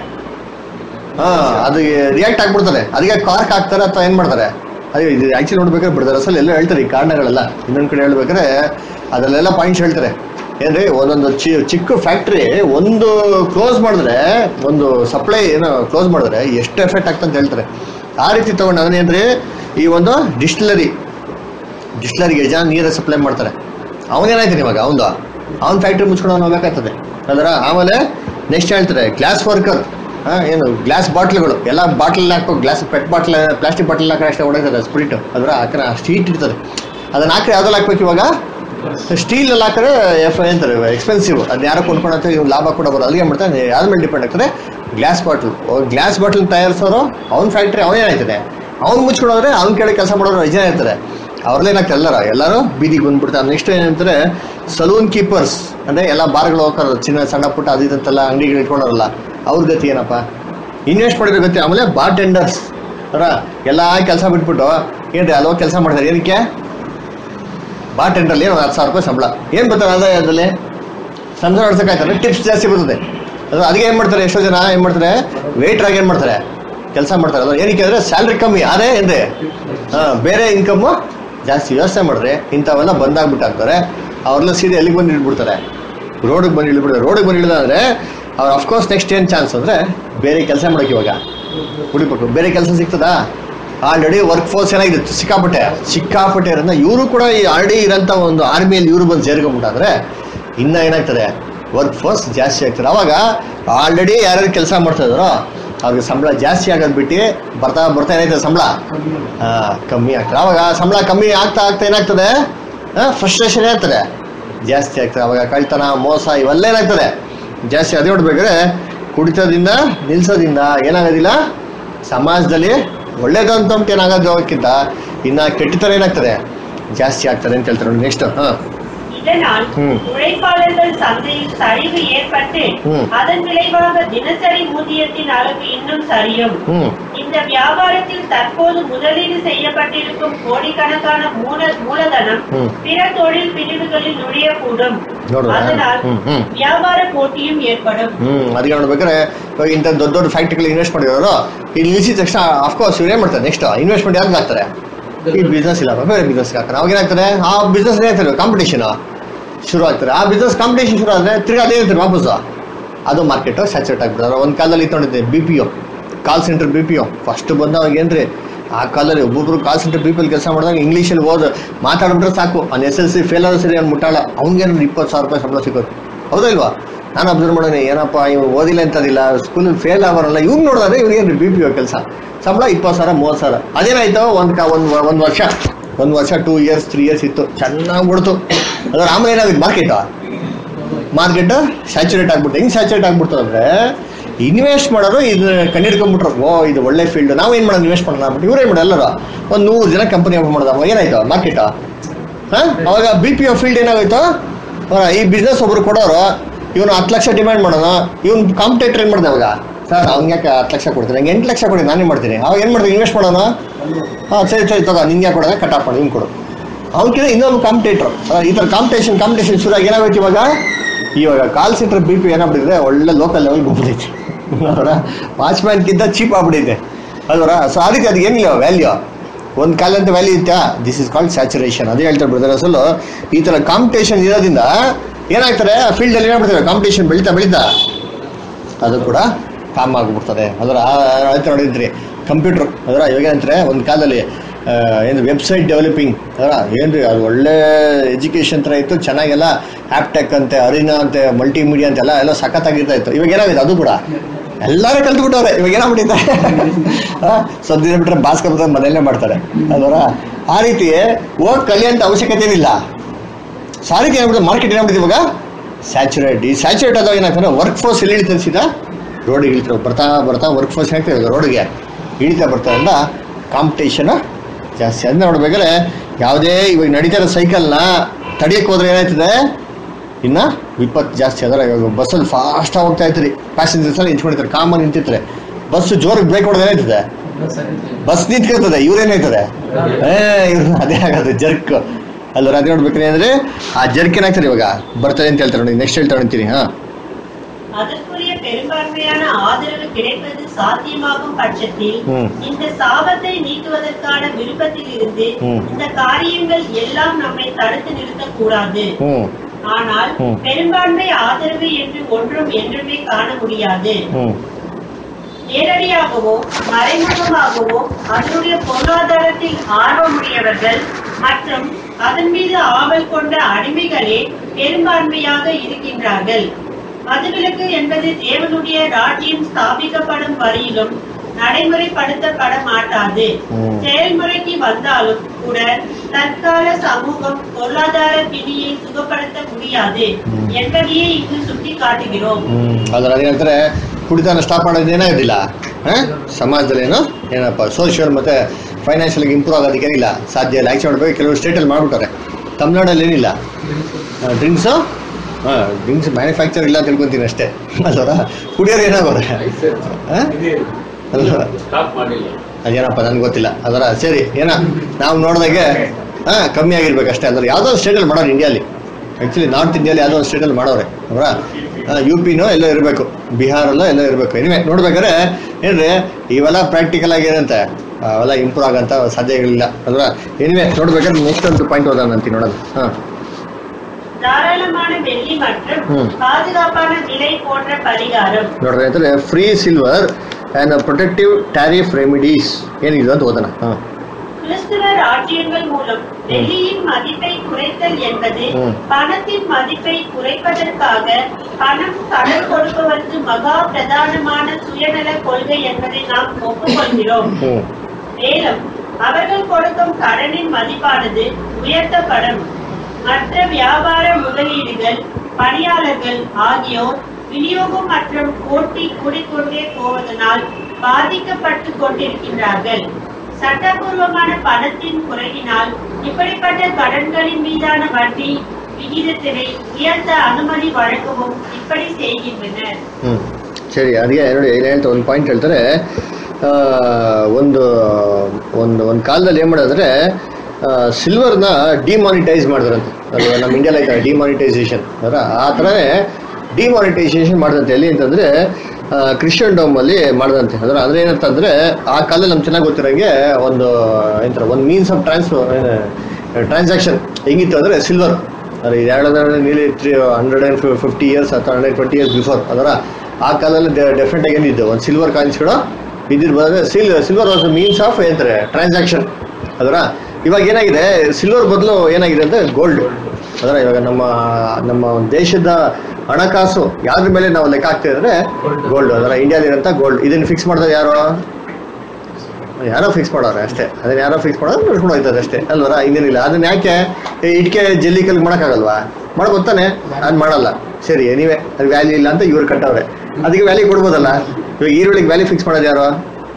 ಹಾಂ ಅದು ರಿಯಾಕ್ಟ್ ಆಗ್ಬಿಡ್ತಾರೆ. ಅದಕ್ಕೆ ಕಾರ್ಕ್ ಹಾಕ್ತಾರೆ ಅಥವಾ ಏನು ಮಾಡ್ತಾರೆ. ಅದೇ ಇದು ಆ್ಯಕ್ಚುಲಿ ನೋಡ್ಬೇಕಾದ್ರೆ ಬಿಡ್ತಾರೆ ಅಸಲು ಎಲ್ಲ ಹೇಳ್ತಾರೆ ಈ ಕಾರಣಗಳೆಲ್ಲ. ಇನ್ನೊಂದು ಕಡೆ ಹೇಳ್ಬೇಕಾದ್ರೆ ಅದರಲ್ಲೆಲ್ಲ ಪಾಯಿಂಟ್ಸ್ ಹೇಳ್ತಾರೆ. ಏನ್ರಿ ಒಂದೊಂದು ಚಿ ಚಿಕ್ಕ ಫ್ಯಾಕ್ಟ್ರಿ ಒಂದು ಕ್ಲೋಸ್ ಮಾಡಿದ್ರೆ, ಒಂದು ಸಪ್ಲೈ ಏನೋ ಕ್ಲೋಸ್ ಮಾಡಿದ್ರೆ ಎಷ್ಟು ಎಫೆಕ್ಟ್ ಆಗ್ತದೆ ಅಂತ ಹೇಳ್ತಾರೆ. ಆ ರೀತಿ ತೊಗೊಂಡು ಅದನ್ನೇನ್ರಿ ಈ ಒಂದು ಡಿಸ್ಟಿಲರಿ ಡಿಸ್ಟಿಲರಿಗೆ ಜನ ನೀರು ಸಪ್ಲೈ ಮಾಡ್ತಾರೆ. ಅವನೇನಾಯ್ತಾನೆ ಇವಾಗ ಅವನು ಅವ್ನ ಫ್ಯಾಕ್ಟ್ರಿ ಮುಚ್ಕೊಂಡು ಅವ್ನು ಹೋಗ್ಬೇಕಾಗ್ತದೆ ಅದರ. ಆಮೇಲೆ ನೆಕ್ಸ್ಟ್ ಹೇಳ್ತಾರೆ ಗ್ಲಾಸ್ ವರ್ಕರ್, ಹಾಂ ಏನು ಗ್ಲಾಸ್ ಬಾಟ್ಲ್ಗಳು ಎಲ್ಲ ಬಾಟ್ಲಲ್ಲಿ ಹಾಕೋ glass PET bottle plastic bottle ಹಾಕೋ ಅಷ್ಟೇ ಹೊಡೆಯುತ್ತದೆ ಸ್ಪಿರಿಟ್ ಅದರ ಹಾಕಿ ಅಷ್ಟು ಹೀಟ್ ಇರ್ತದೆ. ಅದನ್ನ ಹಾಕ್ರೆ ಯಾವ್ದ್ರಲ್ಲಿ ಹಾಕ್ಬೇಕು ಇವಾಗ? ಸ್ಟೀಲ್ ಅಲ್ಲಿ ಹಾಕಿದ್ರೆ ಎಫ್ ಅಂತಾರೆ ಎಕ್ಸ್ಪೆನ್ಸಿವ್, ಅದನ್ನ ಯಾರೋ ಕೊಂಡ್ಕೊಳತ್ತೆ, ಇವ್ ಲಾಭ ಕೂಡ ಬರೋದು. ಅಲ್ಲಿಗೆ ಮಾಡ್ತಾರೆ ಯಾವ್ದ ಮೇಲೆ ಡಿಪೆಂಡ್ ಆಗ್ತದೆ? Glass bottle. ಗ್ಲಾಸ್ ಬಾಟ್ಲ್ ತಯಾರಿಸೋರು ಅವ್ನ ಫ್ಯಾಕ್ಟ್ರಿ ಅವನೇನಾಯ್ತದೆ, ಅವ್ನು ಮುಚ್ಕೊಡೋದ್ರೆ ಅವ್ನ ಕೆಳಗೆ ಕೆಲಸ ಮಾಡೋರು ನಿಜ ಇರ್ತಾರೆ. ಅವ್ರಲ್ಲ ಏನಾಗ್ತದೆ ಎಲ್ಲರೂ ಎಲ್ಲರೂ ಬೀದಿಗೆ ಬಂದ್ಬಿಡ್ತಾರೆ. ನೆಕ್ಸ್ಟ್ ಏನಂತಾರೆ ಸಲೂನ್ ಕೀಪರ್ಸ್, ಅಂದರೆ ಎಲ್ಲ ಬಾರ್ಗಳು ಹೋಗೋರು, ಚಿನ್ನ ಸಣ್ಣ ಪುಟ್ಟ ಅದು ಇದಂತೆಲ್ಲ ಅಂಗಡಿಗಳು ಇಟ್ಕೊಂಡಾರಲ್ಲ, ಅವ್ರ ಗತಿ ಏನಪ್ಪ? ಇನ್ವೆಸ್ಟ್ ಮಾಡಿರೋ ಗತಿ. ಆಮೇಲೆ ಬಾರ್ ಟೆಂಡರ್ಸ್ ಅವರ ಎಲ್ಲ ಕೆಲಸ ಬಿಟ್ಬಿಟ್ಟು ಏನ್ರಿ ಅಲ್ವ ಕೆಲಸ ಮಾಡ್ತಾರೆ. ಏನಕ್ಕೆ? ಬಾರ್ ಟೆಂಡರ್ಲಿ ಒಂದು ಹತ್ತು ಸಾವಿರ ರೂಪಾಯಿ ಸಂಬಳ. ಏನು ಬರ್ತಾರೆ ಆದಾಯ ಅದರಲ್ಲಿ? ಸಂಸಾರ ನಡ್ಸೋಕ್ಕಾಯ್ತಾರೆ, ಟಿಪ್ಸ್ ಜಾಸ್ತಿ ಬರ್ತದೆ. ಅದು ಅದಕ್ಕೆ ಏನು ಮಾಡ್ತಾರೆ, ಎಷ್ಟೋ ಜನ ಏನು ಮಾಡ್ತಾರೆ, ವೇಟ್ರಾಗಿ ಏನು ಮಾಡ್ತಾರೆ, ಕೆಲಸ ಮಾಡ್ತಾರೆ. ಅದು ಏನಕ್ಕೆ ಅಂದರೆ ಸ್ಯಾಲ್ರಿ ಕಮ್ಮಿ ಆದರೆ ಏನ್ರಿ ಹಾಂ ಬೇರೆ ಇನ್ಕಮ್ಮು ಜಾಸ್ತಿ. ವ್ಯವಸ್ಥೆ ಮಾಡಿದ್ರೆ ಇಂಥವೆಲ್ಲ ಬಂದಾಗ್ಬಿಟ್ಟಾಗ್ತಾರೆ. ಅವ್ರೆಲ್ಲ ಸೀರೆ ಎಲ್ಲಿಗೆ ಬಂದು ಇಟ್ಬಿಡ್ತಾರೆ? ರೋಡಿಗೆ ಬಂದು ಇಳಿಬಿಡ್ತಾರೆ. ರೋಡಿಗೆ ಬಂದು ಇಳಿದ ಅಂದರೆ ಅವ್ರು ಅಫ್ಕೋರ್ಸ್ ನೆಕ್ಸ್ಟ್ ಏನು ಚಾನ್ಸ್ ಅಂದರೆ ಬೇರೆ ಕೆಲಸ ಮಾಡೋಕೆ ಇವಾಗ ಹುಡುಕ್ಬೇಕು. ಬೇರೆ ಕೆಲಸ ಸಿಗ್ತದಾ? ಆಲ್ರೆಡಿ ವರ್ಕ್ ಫೋರ್ಸ್ ಏನಾಗಿದೆ ಸಿಕ್ಕಾಪಟ್ಟೆ ಸಿಕ್ಕಾಪಟ್ಟೆ ಇರೋದ್ರಿಂದ ಇವರು ಕೂಡ ಈ ಆಲ್ರೆಡಿ ಇರೋಂಥ ಒಂದು ಆರ್ಮಿಯಲ್ಲಿ ಇವರು ಬಂದು ಸೇರ್ಕೊಂಡ್ಬಿಟ್ಟಾದ್ರೆ ಇನ್ನೂ ಏನಾಗ್ತದೆ, ವರ್ಕ್ ಫೋರ್ಸ್ ಜಾಸ್ತಿ ಆಗ್ತದೆ. ಅವಾಗ ಆಲ್ರೆಡಿ ಯಾರ್ಯಾರು ಕೆಲಸ ಮಾಡ್ತಾ ಇದ್ದಾರೋ ಅವ್ರಿಗೆ ಸಂಬಳ ಜಾಸ್ತಿ ಆಗೋದು ಬಿಟ್ಟು ಬರ್ತಾ ಬರ್ತಾ ಏನಾಯ್ತದೆ ಸಂಬಳ ಹಾಂ ಕಮ್ಮಿ ಆಗ್ತದೆ. ಅವಾಗ ಸಂಬಳ ಕಮ್ಮಿ ಆಗ್ತಾ ಆಗ್ತಾ ಏನಾಗ್ತದೆ, ಫ್ರಸ್ಟ್ರೇಷನ್ ಆಗ್ತದೆ, ಜಾಸ್ತಿ ಆಗ್ತದೆ. ಅವಾಗ ಕಳ್ತನ ಮೋಸ ಇವೆಲ್ಲ ಏನಾಗ್ತದೆ ಜಾಸ್ತಿ. ಅದೇ ನೋಡ್ಬೇಕಾದ್ರೆ ಕುಡಿತದಿಂದ ನಿಲ್ಸೋದ್ರಿಂದ ಏನಾಗೋದಿಲ್ಲ ಸಮಾಜದಲ್ಲಿ ಒಳ್ಳೇದಂತ ಏನಾಗೋದಕ್ಕಿಂತ ಇನ್ನು ಕೆಟ್ಟತರ ಏನಾಗ್ತದೆ ಜಾಸ್ತಿ ಆಗ್ತದೆ ಅಂತ ಹೇಳ್ತಾರೆ. ನೆಕ್ಸ್ಟ್ ಹಾಂ இதனால் உழைப்பாளர்கள் சந்தையில் சரிவு ஏற்பட்டு அதன் விளைவாக தினசரி ஊதியத்தின் அளவு இன்னும் சரியும். இந்த வியாபாரத்தில் தற்போது முதலீடு செய்யப்பட்டிருக்கும் கோடிக்கணக்கான மூலதனம் பிற தொழில் பிரிவுகளில் நுழையக்கூடும். அதனால் வியாபார போட்டியும் ஏற்படும். ಅದಕ್ಕೆ ನೋಡ್ಬೇಕಾದ್ರೆ ಇಂಥ ದೊಡ್ಡ ದೊಡ್ಡ ಫ್ಯಾಕ್ಟ್ರಿಗಳು ಇನ್ವೆಸ್ಟ್ ಮಾಡಿರೋರು ಇಲ್ಲಿ ನಿಲ್ಸಿದ ತಕ್ಷಣ ಅಫ್ಕೋರ್ಸ್ ಇವ್ರು ಏನ್ ಮಾಡ್ತಾರೆ, ನೆಕ್ಸ್ಟ್ ಇನ್ವೆಸ್ಟ್ಮೆಂಟ್ ಯಾವ್ದು ಹಾಕ್ತಾರೆ, ಈ ಬಿಸ್ನೆಸ್ ಇಲ್ಲ ಬೇರೆ ಬಿಸ್ನೆಸ್ಗೆ ಹಾಕ್ತಾರೆ. ಅವಾಗ ಏನಾಗ್ತದೆ, ಆ ಬಿಸ್ನೆಸ್ ಏನಾಗ್ತದೆ ಕಾಂಪಿಟೇಷನ್ ಶುರು ಆಗ್ತಾರೆ. ಆ ಬಿಸ್ನೆಸ್ ಕಾಂಪಿಟೇಷನ್ ಶುರು ಆದರೆ ತಿರ್ಗಿ ಅದೇ ಇರ್ತಾರೆ ವಾಪಸ್ಸು, ಅದು ಮಾರ್ಕೆಟು ಸ್ಯಾಚುರೇಟ್ ಆಗ್ಬಿಡ್ತಾರೆ. ಒಂದು ಕಾಲದಲ್ಲಿ ತೊಗೊಂಡಿದ್ದೆ B P O call centre. B P O first ಬಂದವಾಗ ಏನ್ರಿ ಆ ಕಾಲದಲ್ಲಿ ಒಬ್ಬೊಬ್ರು call centre B P L ಕೆಲಸ ಮಾಡಿದಾಗ ಇಂಗ್ಲೀಷಲ್ಲಿ ಓದು ಮಾತಾಡ್ಬಿಟ್ರೆ ಸಾಕು, ಅವ್ನು ಎಸ್ ಎಲ್ ಸಿ ಫೇಲ್ ಆದ್ರೂ ಸರಿ ಅವ್ನು ಮುಟ್ಟಾಳ, ಅವ್ನಿಗೇನು ಇಪ್ಪತ್ತು ಸಾವಿರ ರೂಪಾಯಿ ಸಂಬಳ ಸಿಗೋದು. ಹೌದಾ ಇಲ್ವಾ? ನಾನು ಅಬ್ಸರ್ವ್ ಮಾಡೋಣ, ಏನಪ್ಪ ಇವ್ನು ಓದಿಲ್ಲ ಅಂತದಿಲ್ಲ, ಸ್ಕೂಲಲ್ಲಿ ಫೇಲ್ ಆಗೋರಲ್ಲ, ಇವ್ನು ನೋಡಿದ್ರೆ ಇವ್ನಿಗೇನು ಬಿ ಪಿ ಒ ಕೆಲಸ ಸಂಬಳ ಇಪ್ಪತ್ತು ಸಾವಿರ ಮೂವತ್ತು ಸಾವಿರ. ಅದೇನಾಯ್ತು ಒಂದು ಕಾ ಒಂದು ಒಂದು ವರ್ಷ ಒಂದು ವರ್ಷ ಟೂ ಇಯರ್ಸ್ ತ್ರೀ ಇಯರ್ಸ್ ಇತ್ತು, ಚೆನ್ನಾಗಿ ಬಿಡ್ತು. ಅದ್ರ ಆಮೇಲೆ ಏನಾಗುತ್ತೆ ಮಾರ್ಕೆಟು ಮಾರ್ಕೆಟು ಸ್ಯಾಚುರೇಟ್ ಆಗ್ಬಿಟ್ಟು. ಹೆಂಗೆ ಸ್ಯಾಚುರೇಟ್ ಆಗ್ಬಿಡ್ತು ಅಂದರೆ ಇನ್ವೆಸ್ಟ್ ಮಾಡೋರು ಇದು ಕಂಡಿಡ್ಕೊಂಡ್ಬಿಟ್ರು, ಓ ಇದು ಒಳ್ಳೆ ಫೀಲ್ಡ್, ನಾವು ಏನು ಮಾಡೋದು ಇನ್ವೆಸ್ಟ್ ಮಾಡೋಣ ಅಂದ್ಬಿಟ್ಟು ಇವ್ರು ಏನು ಮಾಡೋದು ಎಲ್ಲರೂ ಒಂದು ನೂರು ಜನ ಕಂಪನಿ ಓಪನ್ ಮಾಡೋದು. ಅವಾಗ ಏನಾಯ್ತು ಮಾರ್ಕೆಟು ಹಾಂ ಅವಾಗ ಬಿ ಪಿ ಒ ಫೀಲ್ಡ್ ಏನಾಗೋಯ್ತು, ಈ ಬಿಸ್ನೆಸ್ ಒಬ್ರು ಕೊಡೋರು ಇವನು ಹತ್ತು ಲಕ್ಷ ಡಿಮ್ಯಾಂಡ್ ಮಾಡೋದು, ಇವ್ನು ಕಾಂಪಿಟೇಟರ್ ಏನು ಮಾಡಿದೆ ಅವಾಗ, ಸರ್ ಅವ್ನಿಗೆ ಯಾಕೆ ಹತ್ತು ಲಕ್ಷ ಕೊಡ್ತೀನಿ, ನಂಗೆ ಎಂಟು ಲಕ್ಷ ಕೊಡಿ ನಾನೇ ಮಾಡ್ತೀನಿ. ಅವಾಗ ಏನು ಮಾಡ್ತೀನಿ ಇನ್ವೆಸ್ಟ್ ಮಾಡೋಣ, ಹಾಂ ಸರಿ ಸರಿ ತಗೋ ನಿಂಗೆ ಯಾಕೆ ಕೊಡೋದ ಕಟ್ ಆಫ್ ಮಾಡಿ ಹಿಂಗೆ ಕೊಡು. ಅವ್ನಿಗೆ ಇನ್ನೊಂದು ಕಾಂಪಿಟೇಟ್ರು ಈ ಥರ ಕಾಂಪಿಟೇಷನ್ ಕಾಂಪಿಟೇಷನ್ ಶುರುವಾಗಿ ಏನಾಗೈತಿ ಇವಾಗ ಇವಾಗ ಕಾಲ್ ಸೆಂಟರ್ ಬಿ ಪಿ ಏನಾಗ್ಬಿಟ್ಟಿದೆ ಒಳ್ಳೆ ಲೋಕಲ್ ಲೆವೆಲ್ಗೆ ಹೋಗ್ಬಿಟ್ಟೈತಿ ಅವರ ವಾಚ್ಮ್ಯಾನ್ಗಿಂತ ಚೀಪ್ ಆಗ್ಬಿಟ್ಟಿದೆ ಅಲ್ವರ. ಸೊ ಅದಕ್ಕೆ ಅದಕ್ಕೆ ಏನಿಲ್ಲ ವ್ಯಾಲ್ಯೂ, ಒಂದು ಕಾಲಂತ ವ್ಯಾಲ್ಯೂ ಇತ್ತಾ, ದಿಸ್ ಇಸ್ ಕಾಲ್ಡ್ ಸ್ಯಾಚುರೇಷನ್. ಅದೇ ಹೇಳ್ತಾ ಬಿಡ್ತಾರೆ ಅಸಲು ಈ ಥರ ಕಾಂಪಿಟೇಷನ್ ಇರೋದ್ರಿಂದ ಏನಾಗ್ತಾರೆ ಫೀಲ್ಡಲ್ಲಿ ಏನಾಗ್ಬಿಡ್ತಾರೆ ಕಾಂಪಿಟೇಷನ್ ಬೆಳೀತಾ ಬೆಳೀತಾ ಅದು ಕೂಡ ಕಾಮ್ ಆಗಿಬಿಡ್ತದೆ. ಅದರ ಆಯ್ತು ನೋಡಿದ್ರಿ ಕಂಪ್ಯೂಟ್ರ್ ಅದರ ಇವಾಗ ಏನಂತಾರೆ ಒಂದು ಕಾಲದಲ್ಲಿ ಏನು ವೆಬ್ಸೈಟ್ ಡೆವಲಪಿಂಗ್ ಅದರ ಏನ್ರಿ ಅದು ಒಳ್ಳೆ ಎಜುಕೇಷನ್ ಥರ ಇತ್ತು, ಚೆನ್ನಾಗೆಲ್ಲ ಆ್ಯಪ್ಟೆಕ್ ಅಂತೆ ಅರಿನಾ ಅಂತೆ ಮಲ್ಟಿಮೀಡಿಯಾ ಅಂತೆಲ್ಲ ಎಲ್ಲ ಸಖತ್ತಾಗಿರ್ತಾ ಇತ್ತು. ಇವಾಗ ಏನಾಗಿದೆ ಅದು ಕೂಡ ಎಲ್ಲರೂ ಕಲ್ತ್ಬಿಟ್ಟವ್ರೆ. ಇವಾಗ ಏನಾಗ್ಬಿಟ್ಟಿದ್ದಾರೆ ಸ್ವಲ್ಪ ದಿನ ಬಿಟ್ಟರೆ ಭಾಸ್ಕರ್ ಮನೆಯಲ್ಲೇ ಮಾಡ್ತಾರೆ ಅದರ. ಆ ರೀತಿ ಹೋಗಿ ಕಲಿಯೋಂಥ ಅವಶ್ಯಕತೆ ಏನಿಲ್ಲ. ಸಾರಿಗೆ ಏನಾಗ್ಬಿಟ್ಟು ಮಾರ್ಕೆಟ್ ಏನಾಗ್ಬಿಟ್ಟಿದೆ ಇವಾಗ ಸ್ಯಾಚುರೇಟ್. ಈ ಸ್ಯಾಚುರೇಟ್ ಆದಾಗ ಏನಾಗ್ತದೆ ವರ್ಕ್ ಫೋರ್ಸ್ ಎಲ್ಲಿ ಇಳಿತ ಅನ್ಸಿದ ರೋಡಿಗೆ ಇಳಿತಾರೆ. ಬರ್ತಾ ಬರ್ತಾ ವರ್ಕ್ ಫೋರ್ಸ್ ಏನಾಗ್ತದೆ ರೋಡಿಗೆ ಇಳಿತಾ ಬರ್ತಾರಿಂದ ಕಾಂಪಿಟೇಷನ್ ಜಾಸ್ತಿ. ಅದನ್ನ ನೋಡ್ಬೇಕಾದ್ರೆ ಯಾವುದೇ ಇವಾಗ ನಡೀತಾರೋ ಸೈಕಲ್ನ ತಡಿಯಕ್ಕೆ ಹೋದ್ರೆ ಏನಾಯ್ತದೆ ಇನ್ನು ವಿಪತ್ತು ಜಾಸ್ತಿ. ಅದರ ಇವಾಗ ಬಸ್ಸಲ್ಲಿ ಫಾಸ್ಟಾಗಿ ಹೋಗ್ತಾ ಇರ್ತೀರಿ, ಪ್ಯಾಸೆಂಜರ್ಸ್ ಎಲ್ಲ ನಿಂತ್ಕೊಂಡಿರ್ತಾರೆ, ಕಾಮನ್ ನಿಂತಿರ್ತಾರೆ, ಬಸ್ಸು ಜೋರಿಗೆ ಬ್ರೇಕ್ ಹೊಡೆದ್ರೆ ಏನಾಯ್ತದೆ ಬಸ್ ನಿಂತ್ಕೊಳ್ತದೆ, ಇವ್ರೇನಾಯ್ತದೆ ಏ ಇವ್ರು ಅದೇ ಆಗೋದು ಜರ್ಕ್ ಅಲ್ಲರ. ಅದೇ ನೋಡ್ಬೇಕ್ರಿ ಅಂದ್ರೆ ಆ ಜರ್ಕ್ ಏನಾಗ್ತಾರೆ ಇವಾಗ ಬರ್ತದೆ ಅಂತ ಹೇಳ್ತಾರೆ ನೋಡಿ. ನೆಕ್ಸ್ಟ್ ಹೇಳ್ತಾ ಅಂತೀನಿ ಹಾ அதற்குரிய பெரும்பான்மையான ஆதரவு கிடைப்பது சாத்தியமாகும் பட்சத்தில் இந்த சாபத்தை நீக்குவதற்கான விருப்பத்தில் இருந்து இந்த காரியங்கள் எல்லாம் நம்மை தடுத்து நிறுத்தக்கூடாது. ஆனால் பெரும்பான்மை ஆதரவு என்று ஒன்றும் என்றுமே காண முடியாது. நேரடியாகவோ மறைமுகமாகவோ அதனுடைய பொருளாதாரத்தில் ஆர்வமுடையவர்கள் மற்றும் அதன் மீது ஆவல் கொண்ட அடிமைகளே பெரும்பான்மையாக இருக்கின்றார்கள். மதுவிலக்கு என்பது தேவனுடைய ராஜ்யம் ஸ்தாபிக்கப்படும் வரையிலும் நடைமுறைப்படுத்தப்பட மாட்டாது. செயல்முறைக்கு வந்தாலும் கூட தற்கால சமூகம் பொருளாதார பிணியை சுகப்படுத்த முடியாது என்பதையே இங்கு சுட்டி காட்டுகிறோம். ಅದ್ರಲ್ಲಿ ಹೇಳ್ತಾರೆ ಕುಡಿತಾನ ಸ್ಟಾಪ್ ಮಾಡೋದು ಏನಾಗೋದಿಲ್ಲ, ಸಮಾಜದಲ್ಲಿ ಏನೋ ಏನಪ್ಪ ಸೋಷಿಯಲ್ ಮತ್ತೆ ಫೈನಾನ್ಷಿಯಲ್ ಇಂಪ್ರೂವ್ ಆಗೋದಕ್ಕೆ ಏನಿಲ್ಲ, ಸಾಧ್ಯ ಇಲ್ಲ. ಆಕ್ಚುಲಿ ಮಾಡಬೇಕು, ಕೆಲವರು ಸ್ಟೇಟಲ್ಲಿ ಮಾಡ್ಬಿಟ್ಟಾರೆ. ತಮಿಳ್ನಾಡಲ್ಲಿ ಏನಿಲ್ಲ ಡ್ರಿಂಕ್ಸು, ಹಾಂ ಡ್ರಿಂಕ್ಸ್ ಮ್ಯಾನುಫ್ಯಾಕ್ಚರ್ ಇಲ್ಲ ಅಂತ ತಿಳ್ಕೊತೀನಿ ಅಷ್ಟೇ ಅಲ್ವರ. ಕುಡಿಯೋರು ಏನಾಗೋರೆ ಅಲ್ವ, ಅದೇನಪ್ಪ ನನ್ಗೆ ಗೊತ್ತಿಲ್ಲ ಅದರ. ಸರಿ ಏನ ನಾವು ನೋಡಿದಾಗೆ ಹಾಂ ಕಮ್ಮಿ ಆಗಿರ್ಬೇಕು ಅಷ್ಟೇ. ಅಂದ್ರೆ ಯಾವುದೋ ಒಂದು ಸ್ಟೇಟಲ್ಲಿ ಮಾಡೋರು ಇಂಡಿಯಾಲಿ, ಆ್ಯಕ್ಚುಲಿ ನಾರ್ತ್ ಇಂಡಿಯಾಲಿ ಯಾವುದೋ ಒಂದು ಸ್ಟೇಟಲ್ಲಿ ಮಾಡೋರೆ ಅವರ. ಯು ಪಿನೋ ಎಲ್ಲೋ ಇರಬೇಕು, ಬಿಹಾರಲ್ಲೋ ಎಲ್ಲೋ ಇರಬೇಕು. ಇನಿವೆ ನೋಡ್ಬೇಕಾದ್ರೆ ಏನ್ರಿ ಇವೆಲ್ಲ ಪ್ರಾಕ್ಟಿಕಲ್ ಆಗಿ ಏನಂತೆ ಅವೆಲ್ಲ ಇಂಪ್ರೂವ್ ಆಗೋಂಥ ಸಾಧ್ಯಗಳಿಲ್ಲ ಅಲ್ವಾ. ಎನಿವೆ ನೋಡ್ಬೇಕಾದ್ರೆ ನೆಕ್ಸ್ಟ್ ಒಂದು ಪಾಯಿಂಟ್ ಓದೋಣಂತ ನೋಡೋದು. ಹಾಂ தாராளமான வெள்ளி மற்றும் பாதுகாப்பான விலை போன்ற பரிகாரம் ನೋಡ್ರಿ ಅಂದ್ರೆ free silver and protective tariff remedies ಏನಿದೆ ಅಂತ ಓದೋಣ. ಹಾಂ கிறிஸ்துவ ராஜ்யங்கள் மூலம் வெள்ளியின் மதிப்பை குறைத்தல் என்பது பணத்தின் மதிப்பை குறைப்பதற்காக பணம் கடன் கொடுப்பதற்கு மகா பிரதானமான சுயநல கொள்கை என்பதை நாம் ஒப்புக்கொள்கிறோம். மேலும் அவர்கள் கொடுக்கும் கடனின் மதிப்பானது உயர்த்தப்படும். மற்ற வியாபார முதலீடுகள், பணியாளர்கள் ஆகியோர் விநியோகம் மற்றும் போட்டி கூடிக்கொண்டே போவதனால் பாதிக்கப்பட்டு கொண்டிருக்கின்றார்கள். சட்டப்பூர்வமான பணத்தின் குறைவினால் இப்படிப்பட்ட கடன்களின் மீதான வட்டி விகிதத்தினை உயர்த்த அனுமதி வழங்கவும் இப்படி செய்கின்றனர். ಸರಿ, ಅದೇ ನೋಡಿ ಏನು ಹೇಳ್ತಾರೆ, ಒಂದು ಪಾಯಿಂಟ್ ಹೇಳ್ತಾರೆ. ಒಂದು ಒಂದು ಒಂದು ಕಾಲದಲ್ಲಿ ಏನು ಮಾಡೋದ್ರೆ ಸಿಲ್ವರ್ನ ಡಿಮಾನಿಟೈಸ್ ಮಾಡಿದ್ರಂತೆ. ಅದು ನಮ್ಮ ಇಂಡಿಯಾದಲ್ಲಿ ಆಯ್ತಾ ಡಿಮಾನಿಟೈಸೇಷನ್ ಅದರ ಆ ಥರನೇ ಡಿಮಾನಿಟೈಸೇಷನ್ ಮಾಡಿದಂತೆ. ಎಲ್ಲಿ ಅಂತಂದರೆ ಕ್ರಿಶ್ಚಿಯನ್ ಡೋಮಲ್ಲಿ ಮಾಡಿದಂತೆ. ಅದರ ಅಂದರೆ ಏನಂತಂದರೆ ಆ ಕಾಲದಲ್ಲಿ ನಮ್ಗೆ ಚೆನ್ನಾಗಿ ಗೊತ್ತಿರೋಂಗೆ ಒಂದು ಏನಂತಾರೆ ಒಂದು ಮೀನ್ಸ್ ಆಫ್ ಟ್ರಾನ್ಸ್ ಟ್ರಾನ್ಸಾಕ್ಷನ್ ಹೆಂಗಿತ್ತು ಅಂದರೆ ಸಿಲ್ವರ್. ಅದು ಇದು ಹೇಳೋದ್ರೆ ನೀಲಿ three hundred and fifty years ಅಥವಾ ಹಂಡ್ರೆಡ್ ಟ್ವೆಂಟಿ ಇಯರ್ಸ್ ಬಿಫೋರ್ ಅದರ ಆ ಕಾಲದಲ್ಲಿ ಡೆಫಿನೆಟಾಗಿ ಏನಿದ್ದು ಒಂದು ಸಿಲ್ವರ್ ಕಾಯಿನ್ಸ್ಗಳು ಇದ್ದಿರ್ಬೋದು. ಸಿಲ್ ಸಿಲ್ವರ್ ವಾಸ್ ಮೀನ್ಸ್ ಆಫ್ ಏನಂತಾರೆ ಟ್ರಾನ್ಸಾಕ್ಷನ್ ಅದರ. ಇವಾಗ ಏನಾಗಿದೆ, ಸಿಲ್ವರ್ ಬದಲು ಏನಾಗಿದೆ ಅಂದರೆ ಗೋಲ್ಡ್ ಅದರ. ಇವಾಗ ನಮ್ಮ ನಮ್ಮ ದೇಶದ ಹಣಕಾಸು ಯಾವ್ದ್ರ ಮೇಲೆ ನಾವು ಲೆಕ್ಕ ಹಾಕ್ತೀವಿ ಅಂದರೆ ಗೋಲ್ಡ್ ಅದರ. ಇಂಡಿಯಾದಲ್ಲಿರೋಂಥ ಗೋಲ್ಡ್ ಇದನ್ನು ಫಿಕ್ಸ್ ಮಾಡಿದ್ರೆ ಯಾರೋ ಯಾರೋ ಫಿಕ್ಸ್ ಮಾಡೋರೆ ಅಷ್ಟೇ. ಅದನ್ನ ಯಾರೋ ಫಿಕ್ಸ್ ಮಾಡೋದು ನಡ್ಕೊಂಡು ಹೋಗ್ತದೆ ಅಷ್ಟೇ ಅಲ್ವರ, ಇನ್ನೇನಿಲ್ಲ. ಅದನ್ನ ಯಾಕೆ ಇಟ್ಕೆ ಜಲ್ಲಿ ಕಲ್ಗೆ ಮಾಡೋಕ್ಕಾಗಲ್ವಾ? ಮಾಡ್ಕೊತಾನೆ, ಅದು ಮಾಡಲ್ಲ. ಸರಿ ನೀವೇ ಅದು ವ್ಯಾಲ್ಯೂ ಇಲ್ಲ ಅಂತ ಇವ್ರು ಕಟ್ಟವ್ರೆ, ಅದಕ್ಕೆ ವ್ಯಾಲ್ಯೂ ಕೊಡ್ಬೋದಲ್ಲ. ಇವಾಗ ಈರುಳ್ಳಿಗೆ ವ್ಯಾಲ್ಯೂ ಫಿಕ್ಸ್ ಮಾಡೋದು ಯಾರು?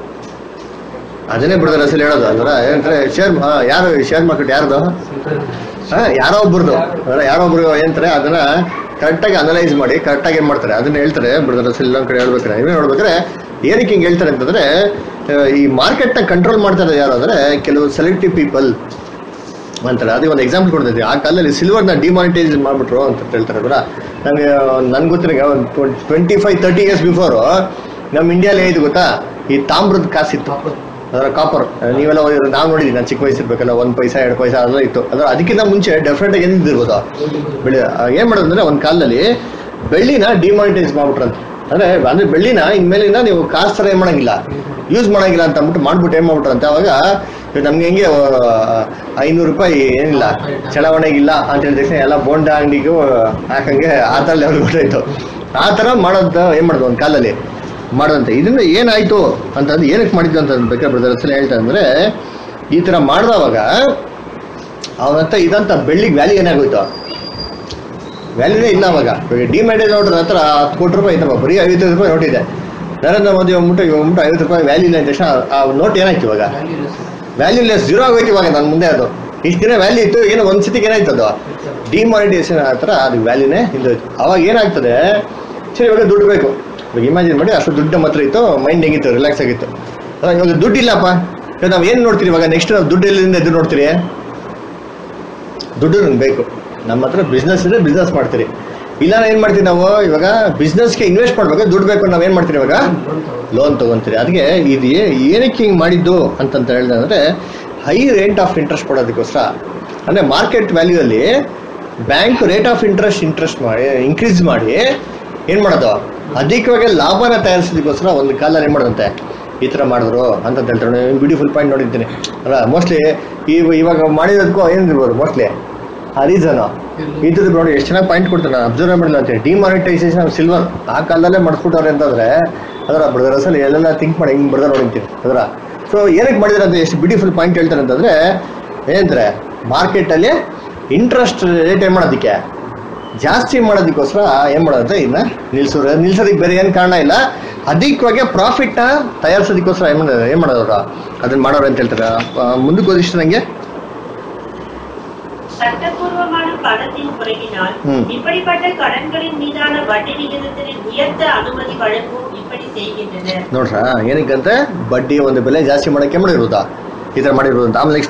ಅದನ್ನೇ ಬಿಡ್ತಾರೆ ಅಸಲು ಹೇಳೋದು ಅಲ್ವರ. ಏನಂತಾರೆ ಶೇರ್ ಯಾರು ಶೇರ್ ಮಾರ್ಕೆಟ್ ಯಾರ್ದು? ಹಾಂ ಯಾರೋ ಒಬ್ರದ್ದು ಅದರ. ಯಾರೋ ಒಬ್ರು ಏನಂತಾರೆ ಅದನ್ನ ಕರೆಕ್ಟಾಗಿ ಅನಲೈಸ್ ಮಾಡಿ ಕರೆಕ್ಟಾಗಿ ಏನು ಮಾಡ್ತಾರೆ ಅದನ್ನ ಹೇಳ್ತಾರೆ ಬಿಡ್ತಾರೆ ಅಸಲು. ಇನ್ನೊಂದು ಕಡೆ ಹೇಳ್ಬೇಕಾರೆ ಇವೇ ನೋಡ್ಬೇಕಾದ್ರೆ ಏನಕ್ಕೆ ಹಿಂಗೆ ಹೇಳ್ತಾರೆ ಅಂತಂದರೆ ಈ ಮಾರ್ಕೆಟ್ನ ಕಂಟ್ರೋಲ್ ಮಾಡ್ತಾರೆ ಯಾರು ಅಂದರೆ ಕೆಲವು ಸೆಲೆಕ್ಟಿವ್ ಪೀಪಲ್ ಅಂತಾರೆ. ಅದಕ್ಕೆ ಒಂದು ಎಕ್ಸಾಂಪಲ್ ಕೊಡ್ತಿದ್ವಿ. ಆ ಕಾಲದಲ್ಲಿ ಸಿಲ್ವರ್ನ ಡಿಮಾನಿಟೈಸ್ ಮಾಡಿಬಿಟ್ರು ಅಂತ ಹೇಳ್ತಾರೆ ಬರ. ನನಗೆ ನನ್ಗೆ ಗೊತ್ತಿರೋ ಒಂದು twenty five thirty years before ನಮ್ಮ ಇಂಡಿಯಾಲಿ ಏನಿದೆ ಗೊತ್ತಾ, ಈ ತಾಮ್ರದ ಕಾಸಿತ್ತು ಅದರ, ಕಾಪರ್. ನೀವೆಲ್ಲ ನಾವು ನೋಡಿದ್ವಿ, ನಾನು ಚಿಕ್ಕ ವಯಸ್ಸಿರ್ಬೇಕಲ್ಲ, ಒಂದು ಪೈಸಾ ಎರಡು ಪೈಸಾ ಅದೆಲ್ಲ ಇತ್ತು. ಅದರ ಅದಕ್ಕಿಂತ ಮುಂಚೆ ಡೆಫಿನೆಟಾಗಿ ಏನಿದ್ದಿರ್ಬೋದು ಬೆಳೆ. ಏನು ಮಾಡೋದು ಅಂದರೆ ಒಂದು ಕಾಲದಲ್ಲಿ ಬೆಳ್ಳಿನ ಡಿಮಾನಿಟೈಸ್ ಮಾಡ್ಬಿಟ್ರಂತ. ಅಂದರೆ ಅಂದರೆ ಬೆಳ್ಳಿನ ಇನ್ಮೇಲಿಂದ ನೀವು ಕಾಸು ಥರ ಏನು ಮಾಡೋಂಗಿಲ್ಲ, ಯೂಸ್ ಮಾಡೋಂಗಿಲ್ಲ ಅಂತ ಅಂದ್ಬಿಟ್ಟು ಮಾಡ್ಬಿಟ್ಟು ಏನು ಮಾಡ್ಬಿಟ್ರಂತೆ. ಅವಾಗ ನಮ್ಗೆ ಹೆಂಗೆ ಐನೂರು ರೂಪಾಯಿ ಏನಿಲ್ಲ ಚಲಾವಣೆಗಿಲ್ಲ ಅಂತ ಹೇಳಿದ ತಕ್ಷಣ ಎಲ್ಲ ಬೋಂಡ ಅಂಗಡಿಗೂ ಹಾಕಂಗೆ ಆ ಥರ ಲೆವೆಲ್ ಗೊತ್ತಾಯಿತು. ಆ ಥರ ಮಾಡೋದು ಏನು ಮಾಡೋದು ಒಂದು ಕಾಲದಲ್ಲಿ ಮಾಡೋದಂತೆ. ಇದರಿಂದ ಏನಾಯಿತು ಅಂತಂದು ಏನಕ್ಕೆ ಮಾಡಿದ್ದು ಅಂತ ಬೇಕಾದ್ರೆ ಬ್ರದರ್ ಅಸಲ ಹೇಳ್ತಾ ಅಂದರೆ ಈ ಥರ ಮಾಡಿದವಾಗ ಅವನಂತ ಇದಂತ ಬೆಳ್ಳಿಗೆ ವ್ಯಾಲ್ಯೂ ಏನಾಗೋಯ್ತು, ವ್ಯಾಲ್ಯೂನೇ ಇಲ್ಲ. ಅವಾಗ ಡಿಮ್ಯಾಂಡೇಜ್ ನೋಡ್ರ ಹತ್ರ ಹತ್ತು ಕೋಟಿ ರೂಪಾಯಿ ಇತ್ತಪ್ಪ, ಬರೀ ಐವತ್ತೈದು ರೂಪಾಯಿ ನೋಟಿದೆ. ನರೇಂದ್ರ ಮೋದಿ ಹೋಗ್ಬಿಟ್ಟು ಇವಾಗ ಹೋಗ್ಬಿಟ್ಟು ಐವತ್ತು ರೂಪಾಯಿ ವ್ಯಾಲ್ಯೂ ಇಲ್ಲ ಅಂದ ತಕ್ಷಣ ಆ ನೋಟ್ ಏನಾಯ್ತು ಇವಾಗ ವ್ಯಾಲ್ಯೂಲೆಸ್ ಜೀರೋ ಆಗೋಯ್ತು. ಇವಾಗ ನನ್ನ ಮುಂದೆ ಅದು ಇಷ್ಟು ದಿನ ವ್ಯಾಲ್ಯೂ ಇತ್ತು, ಏನೋ ಒಂದು ಸತಿಗೆ ಏನಾಯ್ತು ಅದು ಡಿಮಾನಿಟೈಸೇಷನ್ ಆ ಥರ ಅದು ವ್ಯಾಲ್ಯೂನೇ ಹಿಂದೋಯ್ತು. ಅವಾಗ ಏನಾಗ್ತದೆ, ಸರಿ ಇವಾಗ ದುಡ್ಡು ಬೇಕು. ಇವಾಗ ಇಮ್ಯಾಜಿನ್ ಮಾಡಿ ಅಷ್ಟು ದುಡ್ಡು ಮಾತ್ರ ಇತ್ತು, ಮೈಂಡ್ ಹೆಂಗಿತ್ತು, ರಿಲ್ಯಾಕ್ಸ್ ಆಗಿತ್ತು. ಇವಾಗ ದುಡ್ಡು ಇಲ್ಲಪ್ಪ, ಇವಾಗ ನಾವು ಏನು ನೋಡ್ತೀರಿ ಇವಾಗ ನೆಕ್ಸ್ಟ್ ನಾವು ದುಡ್ಡು ಎಲ್ಲಿಂದ ಎದುರು ನೋಡ್ತೀರಿ, ದುಡ್ಡು ನಮ್ಗೆ ಬೇಕು. ನಮ್ಮ ಹತ್ರ ಬಿಸ್ನೆಸ್ ಇದೆ, ಬಿಸ್ನೆಸ್ ಮಾಡ್ತೀರಿ. ಇಲ್ಲ ಏನು ಮಾಡ್ತೀವಿ ನಾವು ಇವಾಗ ಬಿಸ್ನೆಸ್ಗೆ ಇನ್ವೆಸ್ಟ್ ಮಾಡ್ಬೇಕು, ದುಡ್ಡು ಬೇಕು, ನಾವೇನು ಮಾಡ್ತೀರಿ ಇವಾಗ ಲೋನ್ ತೊಗೊತೀರಿ. ಅದಕ್ಕೆ ಇದು ಏನಕ್ಕೆ ಹಿಂಗೆ ಮಾಡಿದ್ದು ಅಂತಂತ ಹೇಳಿದೆ ಅಂದರೆ ಹೈ ರೇಟ್ ಆಫ್ ಇಂಟ್ರೆಸ್ಟ್ ಕೊಡೋದಕ್ಕೋಸ್ಕರ. ಅಂದರೆ ಮಾರ್ಕೆಟ್ ವ್ಯಾಲ್ಯೂಯಲ್ಲಿ bank rate of interest interest ಮಾಡಿ ಇನ್ಕ್ರೀಸ್ ಮಾಡಿ ಏನು ಮಾಡೋದು, ಅಧಿಕವಾಗಿ ಲಾಭನ ತಯಾರಿಸೋದಕ್ಕೋಸ್ಕರ ಒಂದು ಕಾಲದಲ್ಲಿ ಏನು ಮಾಡೋದಂತೆ ಈ ಥರ ಮಾಡಿದ್ರು ಅಂತ ಹೇಳ್ತಾರೆ. ಬ್ಯೂಟಿಫುಲ್ ಪಾಯಿಂಟ್ ನೋಡಿದ್ದೀನಿ ಅಲ್ಲ. ಮೋಸ್ಟ್ಲಿ ಈ ಇವಾಗ ಮಾಡಿರೋದಕ್ಕೂ ಏನಿರ್ಬೋದು, ಮೋಸ್ಟ್ಲಿ ಹರಿಜನ ಇದ್ರ ನೋಡಿ ಎಷ್ಟು ಚೆನ್ನಾಗಿ ಪಾಯಿಂಟ್ ಕೊಡ್ತಾರೆ. ನಾನು ಅಬ್ಸರ್ವ್ ಮಾಡಿಲ್ಲ ಅಂತ ಡಿಮಾನಿಟೈಸೇಷನ್ ಆಫ್ ಸಿಲ್ವರ್ ಆ ಕಾಲದಲ್ಲೇ ಮಾಡಿಸ್ಬಿಟ್ಟವ್ರೆ ಅಂತಂದ್ರೆ ಅದರ ಬ್ರದರ್ ಅಸಲು ಎಲ್ಲೆಲ್ಲ ಥಿಂಕ್ ಮಾಡಿ ಹಿಂಗೆ ಬರ್ದಾರ ನೋಡಿರ್ತೀನಿ ಅದರ. ಸೊ ಏನಕ್ಕೆ ಮಾಡಿದ್ರೆ ಅಂತ ಎಷ್ಟು ಬ್ಯೂಟಿಫುಲ್ ಪಾಯಿಂಟ್ ಹೇಳ್ತಾರೆ ಅಂತಂದ್ರೆ ಏನಂದ್ರೆ ಮಾರ್ಕೆಟಲ್ಲಿ ಇಂಟ್ರೆಸ್ಟ್ ರೇಟ್ ಏನು ಮಾಡೋದಕ್ಕೆ ಜಾಸ್ತಿ ಮಾಡೋದಕ್ಕೋಸ್ಕರ ಏನು ಮಾಡೋದಂದ್ರೆ ಇನ್ನು ನಿಲ್ಸೋರು ನಿಲ್ಸೋದಕ್ಕೆ ಬೇರೆ ಏನು ಕಾರಣ ಇಲ್ಲ, ಅಧಿಕವಾಗಿ ಪ್ರಾಫಿಟ್ನ ತಯಾರಿಸೋದಕ್ಕೋಸ್ಕರ ಏನು ಮಾಡೋದು ಏನು ಮಾಡೋರು ಅದನ್ನ ಮಾಡೋರು ಅಂತ ಹೇಳ್ತಾರೆ. ಮುಂದಕ್ಕೆ ಓದಿಷ್ಟು ನನಗೆ சட்டப்பூர்வமான பணத்தின் குறைவினால் இப்படிப்பட்ட கடன்களின் மீதான வட்டி விகிதத்தை உயர்த்த அனுமதி வழங்கும் இப்படி செய்கின்றனர். ನೋಡ್ರಾ ಏನಕ್ಕಂತ ಬಡ್ಡಿ ಒಂದು ಬೆಲೆ ಜಾಸ್ತಿ ಮಾಡಕ್ಕೆ ಮಾಡಿರೋದಾ ಈ ತರ ಮಾಡಿರೋದು ಅಂತ. ಆಮೇಲೆ ನೆಕ್ಸ್ಟ್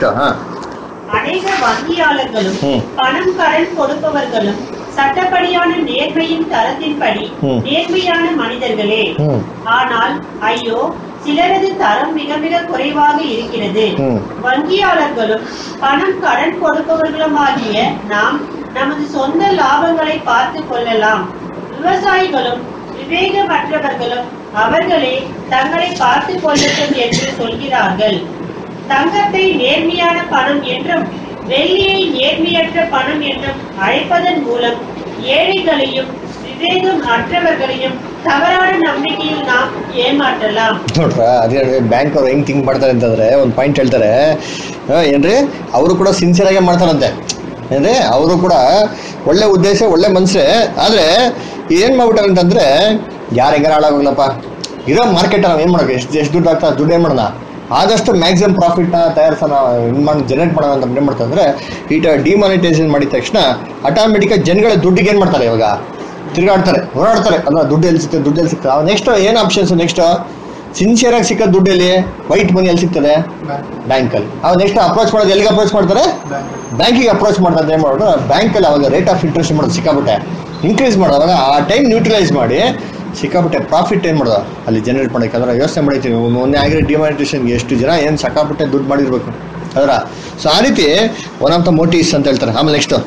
அநேக வங்கியாளர்களும் பணம் கடன் கொடுப்பவர்களும் சட்டப்படியான நேர்மையின் தரத்தின்படி நேர்மையான மனிதர்களே. ஆனால் ஐயோ சிலரது தரம் மிக மிக குறைவாக இருக்கிறது. வங்கியாளர்களும் பணம் கடன் கொடுப்பவர்களுமாகிய நாம் நமது சொந்த லாபங்களை பார்த்து கொள்ளலாம். விவசாயிகளும் விவேகமற்றவர்களும் அவர்களே தங்களை பார்த்து கொள்ளட்டும் என்று சொல்கிறார்கள். தங்கத்தை நேர்மையான பணம் என்றும் வெள்ளியை நேர்மையற்ற பணம் என்றும் அழைப்பதன் மூலம் ஏழைகளையும் விவேகம் அற்றவர்களையும் ತವರಾದ ನಂಬಿಕೆಯಲ್ಲಿ ನಾವು ಏನ್ ಮಾಡ್ತಲ್ಲ ನೋಡ್ರ. ಅದೇ ಬ್ಯಾಂಕ್ ಅವ್ರು ಹೆಂಗ್ ಥಿಂಕ್ ಮಾಡ್ತಾರೆ ಅಂತಂದ್ರೆ ಒಂದು ಪಾಯಿಂಟ್ ಹೇಳ್ತಾರೆ ಏನ್ರಿ, ಅವರು ಕೂಡ ಸಿನ್ಸಿಯರ್ ಆಗಿ ಮಾಡ್ತಾರಂತೆ ಏನ್ರಿ, ಅವರು ಕೂಡ ಒಳ್ಳೆ ಉದ್ದೇಶ ಒಳ್ಳೆ ಮನ್ಸೆ. ಆದ್ರೆ ಏನ್ ಮಾಡ್ಬಿಟ್ಟಾರೆ ಅಂತಂದ್ರೆ ಯಾರು ಹೆಂಗಾರ ಹಾಳಾಗೋಗ್ಲಪ್ಪ ಇರೋ ಮಾರ್ಕೆಟ್ ನಾವು ಏನ್ ಮಾಡೋಕೆ ಎಷ್ಟು ಎಷ್ಟು ದುಡ್ಡು ಆಗ್ತಾ ದುಡ್ಡು ಏನ್ ಮಾಡೋಣ ಆದಷ್ಟು ಮ್ಯಾಕ್ಸಿಮಮ್ ಪ್ರಾಫಿಟ್ನ ತಯಾರಿಸೋಣ ಇನ್ ಮಾಡಿ ಜನರೇಟ್ ಮಾಡೋಣ ಅಂತ ಏನು ಮಾಡ್ತಾರೆ ಅಂದರೆ ಈ ಡಿಮಾನಿಟೈಸೇಷನ್ ಮಾಡಿದ ತಕ್ಷಣ ಆಟೋಮೆಟಿಕಾಗಿ ಜನಗಳ ದುಡ್ಡಿಗೆ ಏನು ಮಾಡ್ತಾರೆ ಇವಾಗ ತಿರುಗಾಡ್ತಾರೆ ಓಡಾಡ್ತಾರೆ ಅಲ್ಲ, ದುಡ್ಡು ಎಲ್ಲಿ ಸಿಗ್ತದೆ ದುಡ್ಡು ಎಲ್ಲಿ ಸಿಗ್ತದೆ. ನೆಕ್ಸ್ಟ್ ಏನು ಆಪ್ಷನ್ಸ್ ನೆಕ್ಸ್ಟ್ ಸಿನ್ಸಿಯರ್ ಆಗಿ ಸಿಕ್ಕ ದುಡ್ಡಲ್ಲಿ ವೈಟ್ ಮನಿ ಎಲ್ಲಿ ಸಿಗ್ತದೆ ಬ್ಯಾಂಕಲ್ಲಿ. ಅವಾಗ ನೆಕ್ಸ್ಟ್ ಅಪ್ರೋಚ್ ಮಾಡೋದು ಎಲ್ಲಿಗೆ ಅಪ್ರೋಚ್ ಮಾಡ್ತಾರೆ ಬ್ಯಾಂಕಿಗೆ ಅಪ್ರೋಚ್ ಮಾಡ್ತಾರೆ. ಏನು ಮಾಡೋದು ಬ್ಯಾಂಕಲ್ಲಿ ಅವಾಗ ರೇಟ್ ಆಫ್ ಇಂಟ್ರೆಸ್ಟ್ ಮಾಡೋದು ಸಿಕ್ಕಾಬಿಟ್ಟೆ ಇನ್ಕ್ರೀಸ್ ಮಾಡೋದು. ಅವಾಗ ಆ ಟೈಮ್ ನ್ಯೂಟ್ರಲೈಸ್ ಮಾಡಿ ಸಿಕ್ಕಾಬಿಟ್ಟೆ ಪ್ರಾಫಿಟ್ ಏನು ಮಾಡೋದು ಅಲ್ಲಿ ಜನರೇಟ್ ಮಾಡೋಕೆ. ಅದರ ಯೋಚನೆ ಮಾಡಿರ್ತೀವಿ ಮೊನ್ನೆ ಆಗಿರೋ ಡಿಮಾನಿಟೈಸೇಷನ್ಗೆ ಎಷ್ಟು ಜನ ಏನು ಸಿಕ್ಕಾಬಿಟ್ಟೆ ದುಡ್ಡು ಮಾಡಿರ್ಬೇಕು ಅದರ. ಸೊ ಆ ರೀತಿ ಒನ್ ಆಫ್ ದ ಮೋಟಿವ್ಸ್ ಅಂತ ಹೇಳ್ತಾರೆ. ಆಮೇಲೆ ನೆಕ್ಸ್ಟ್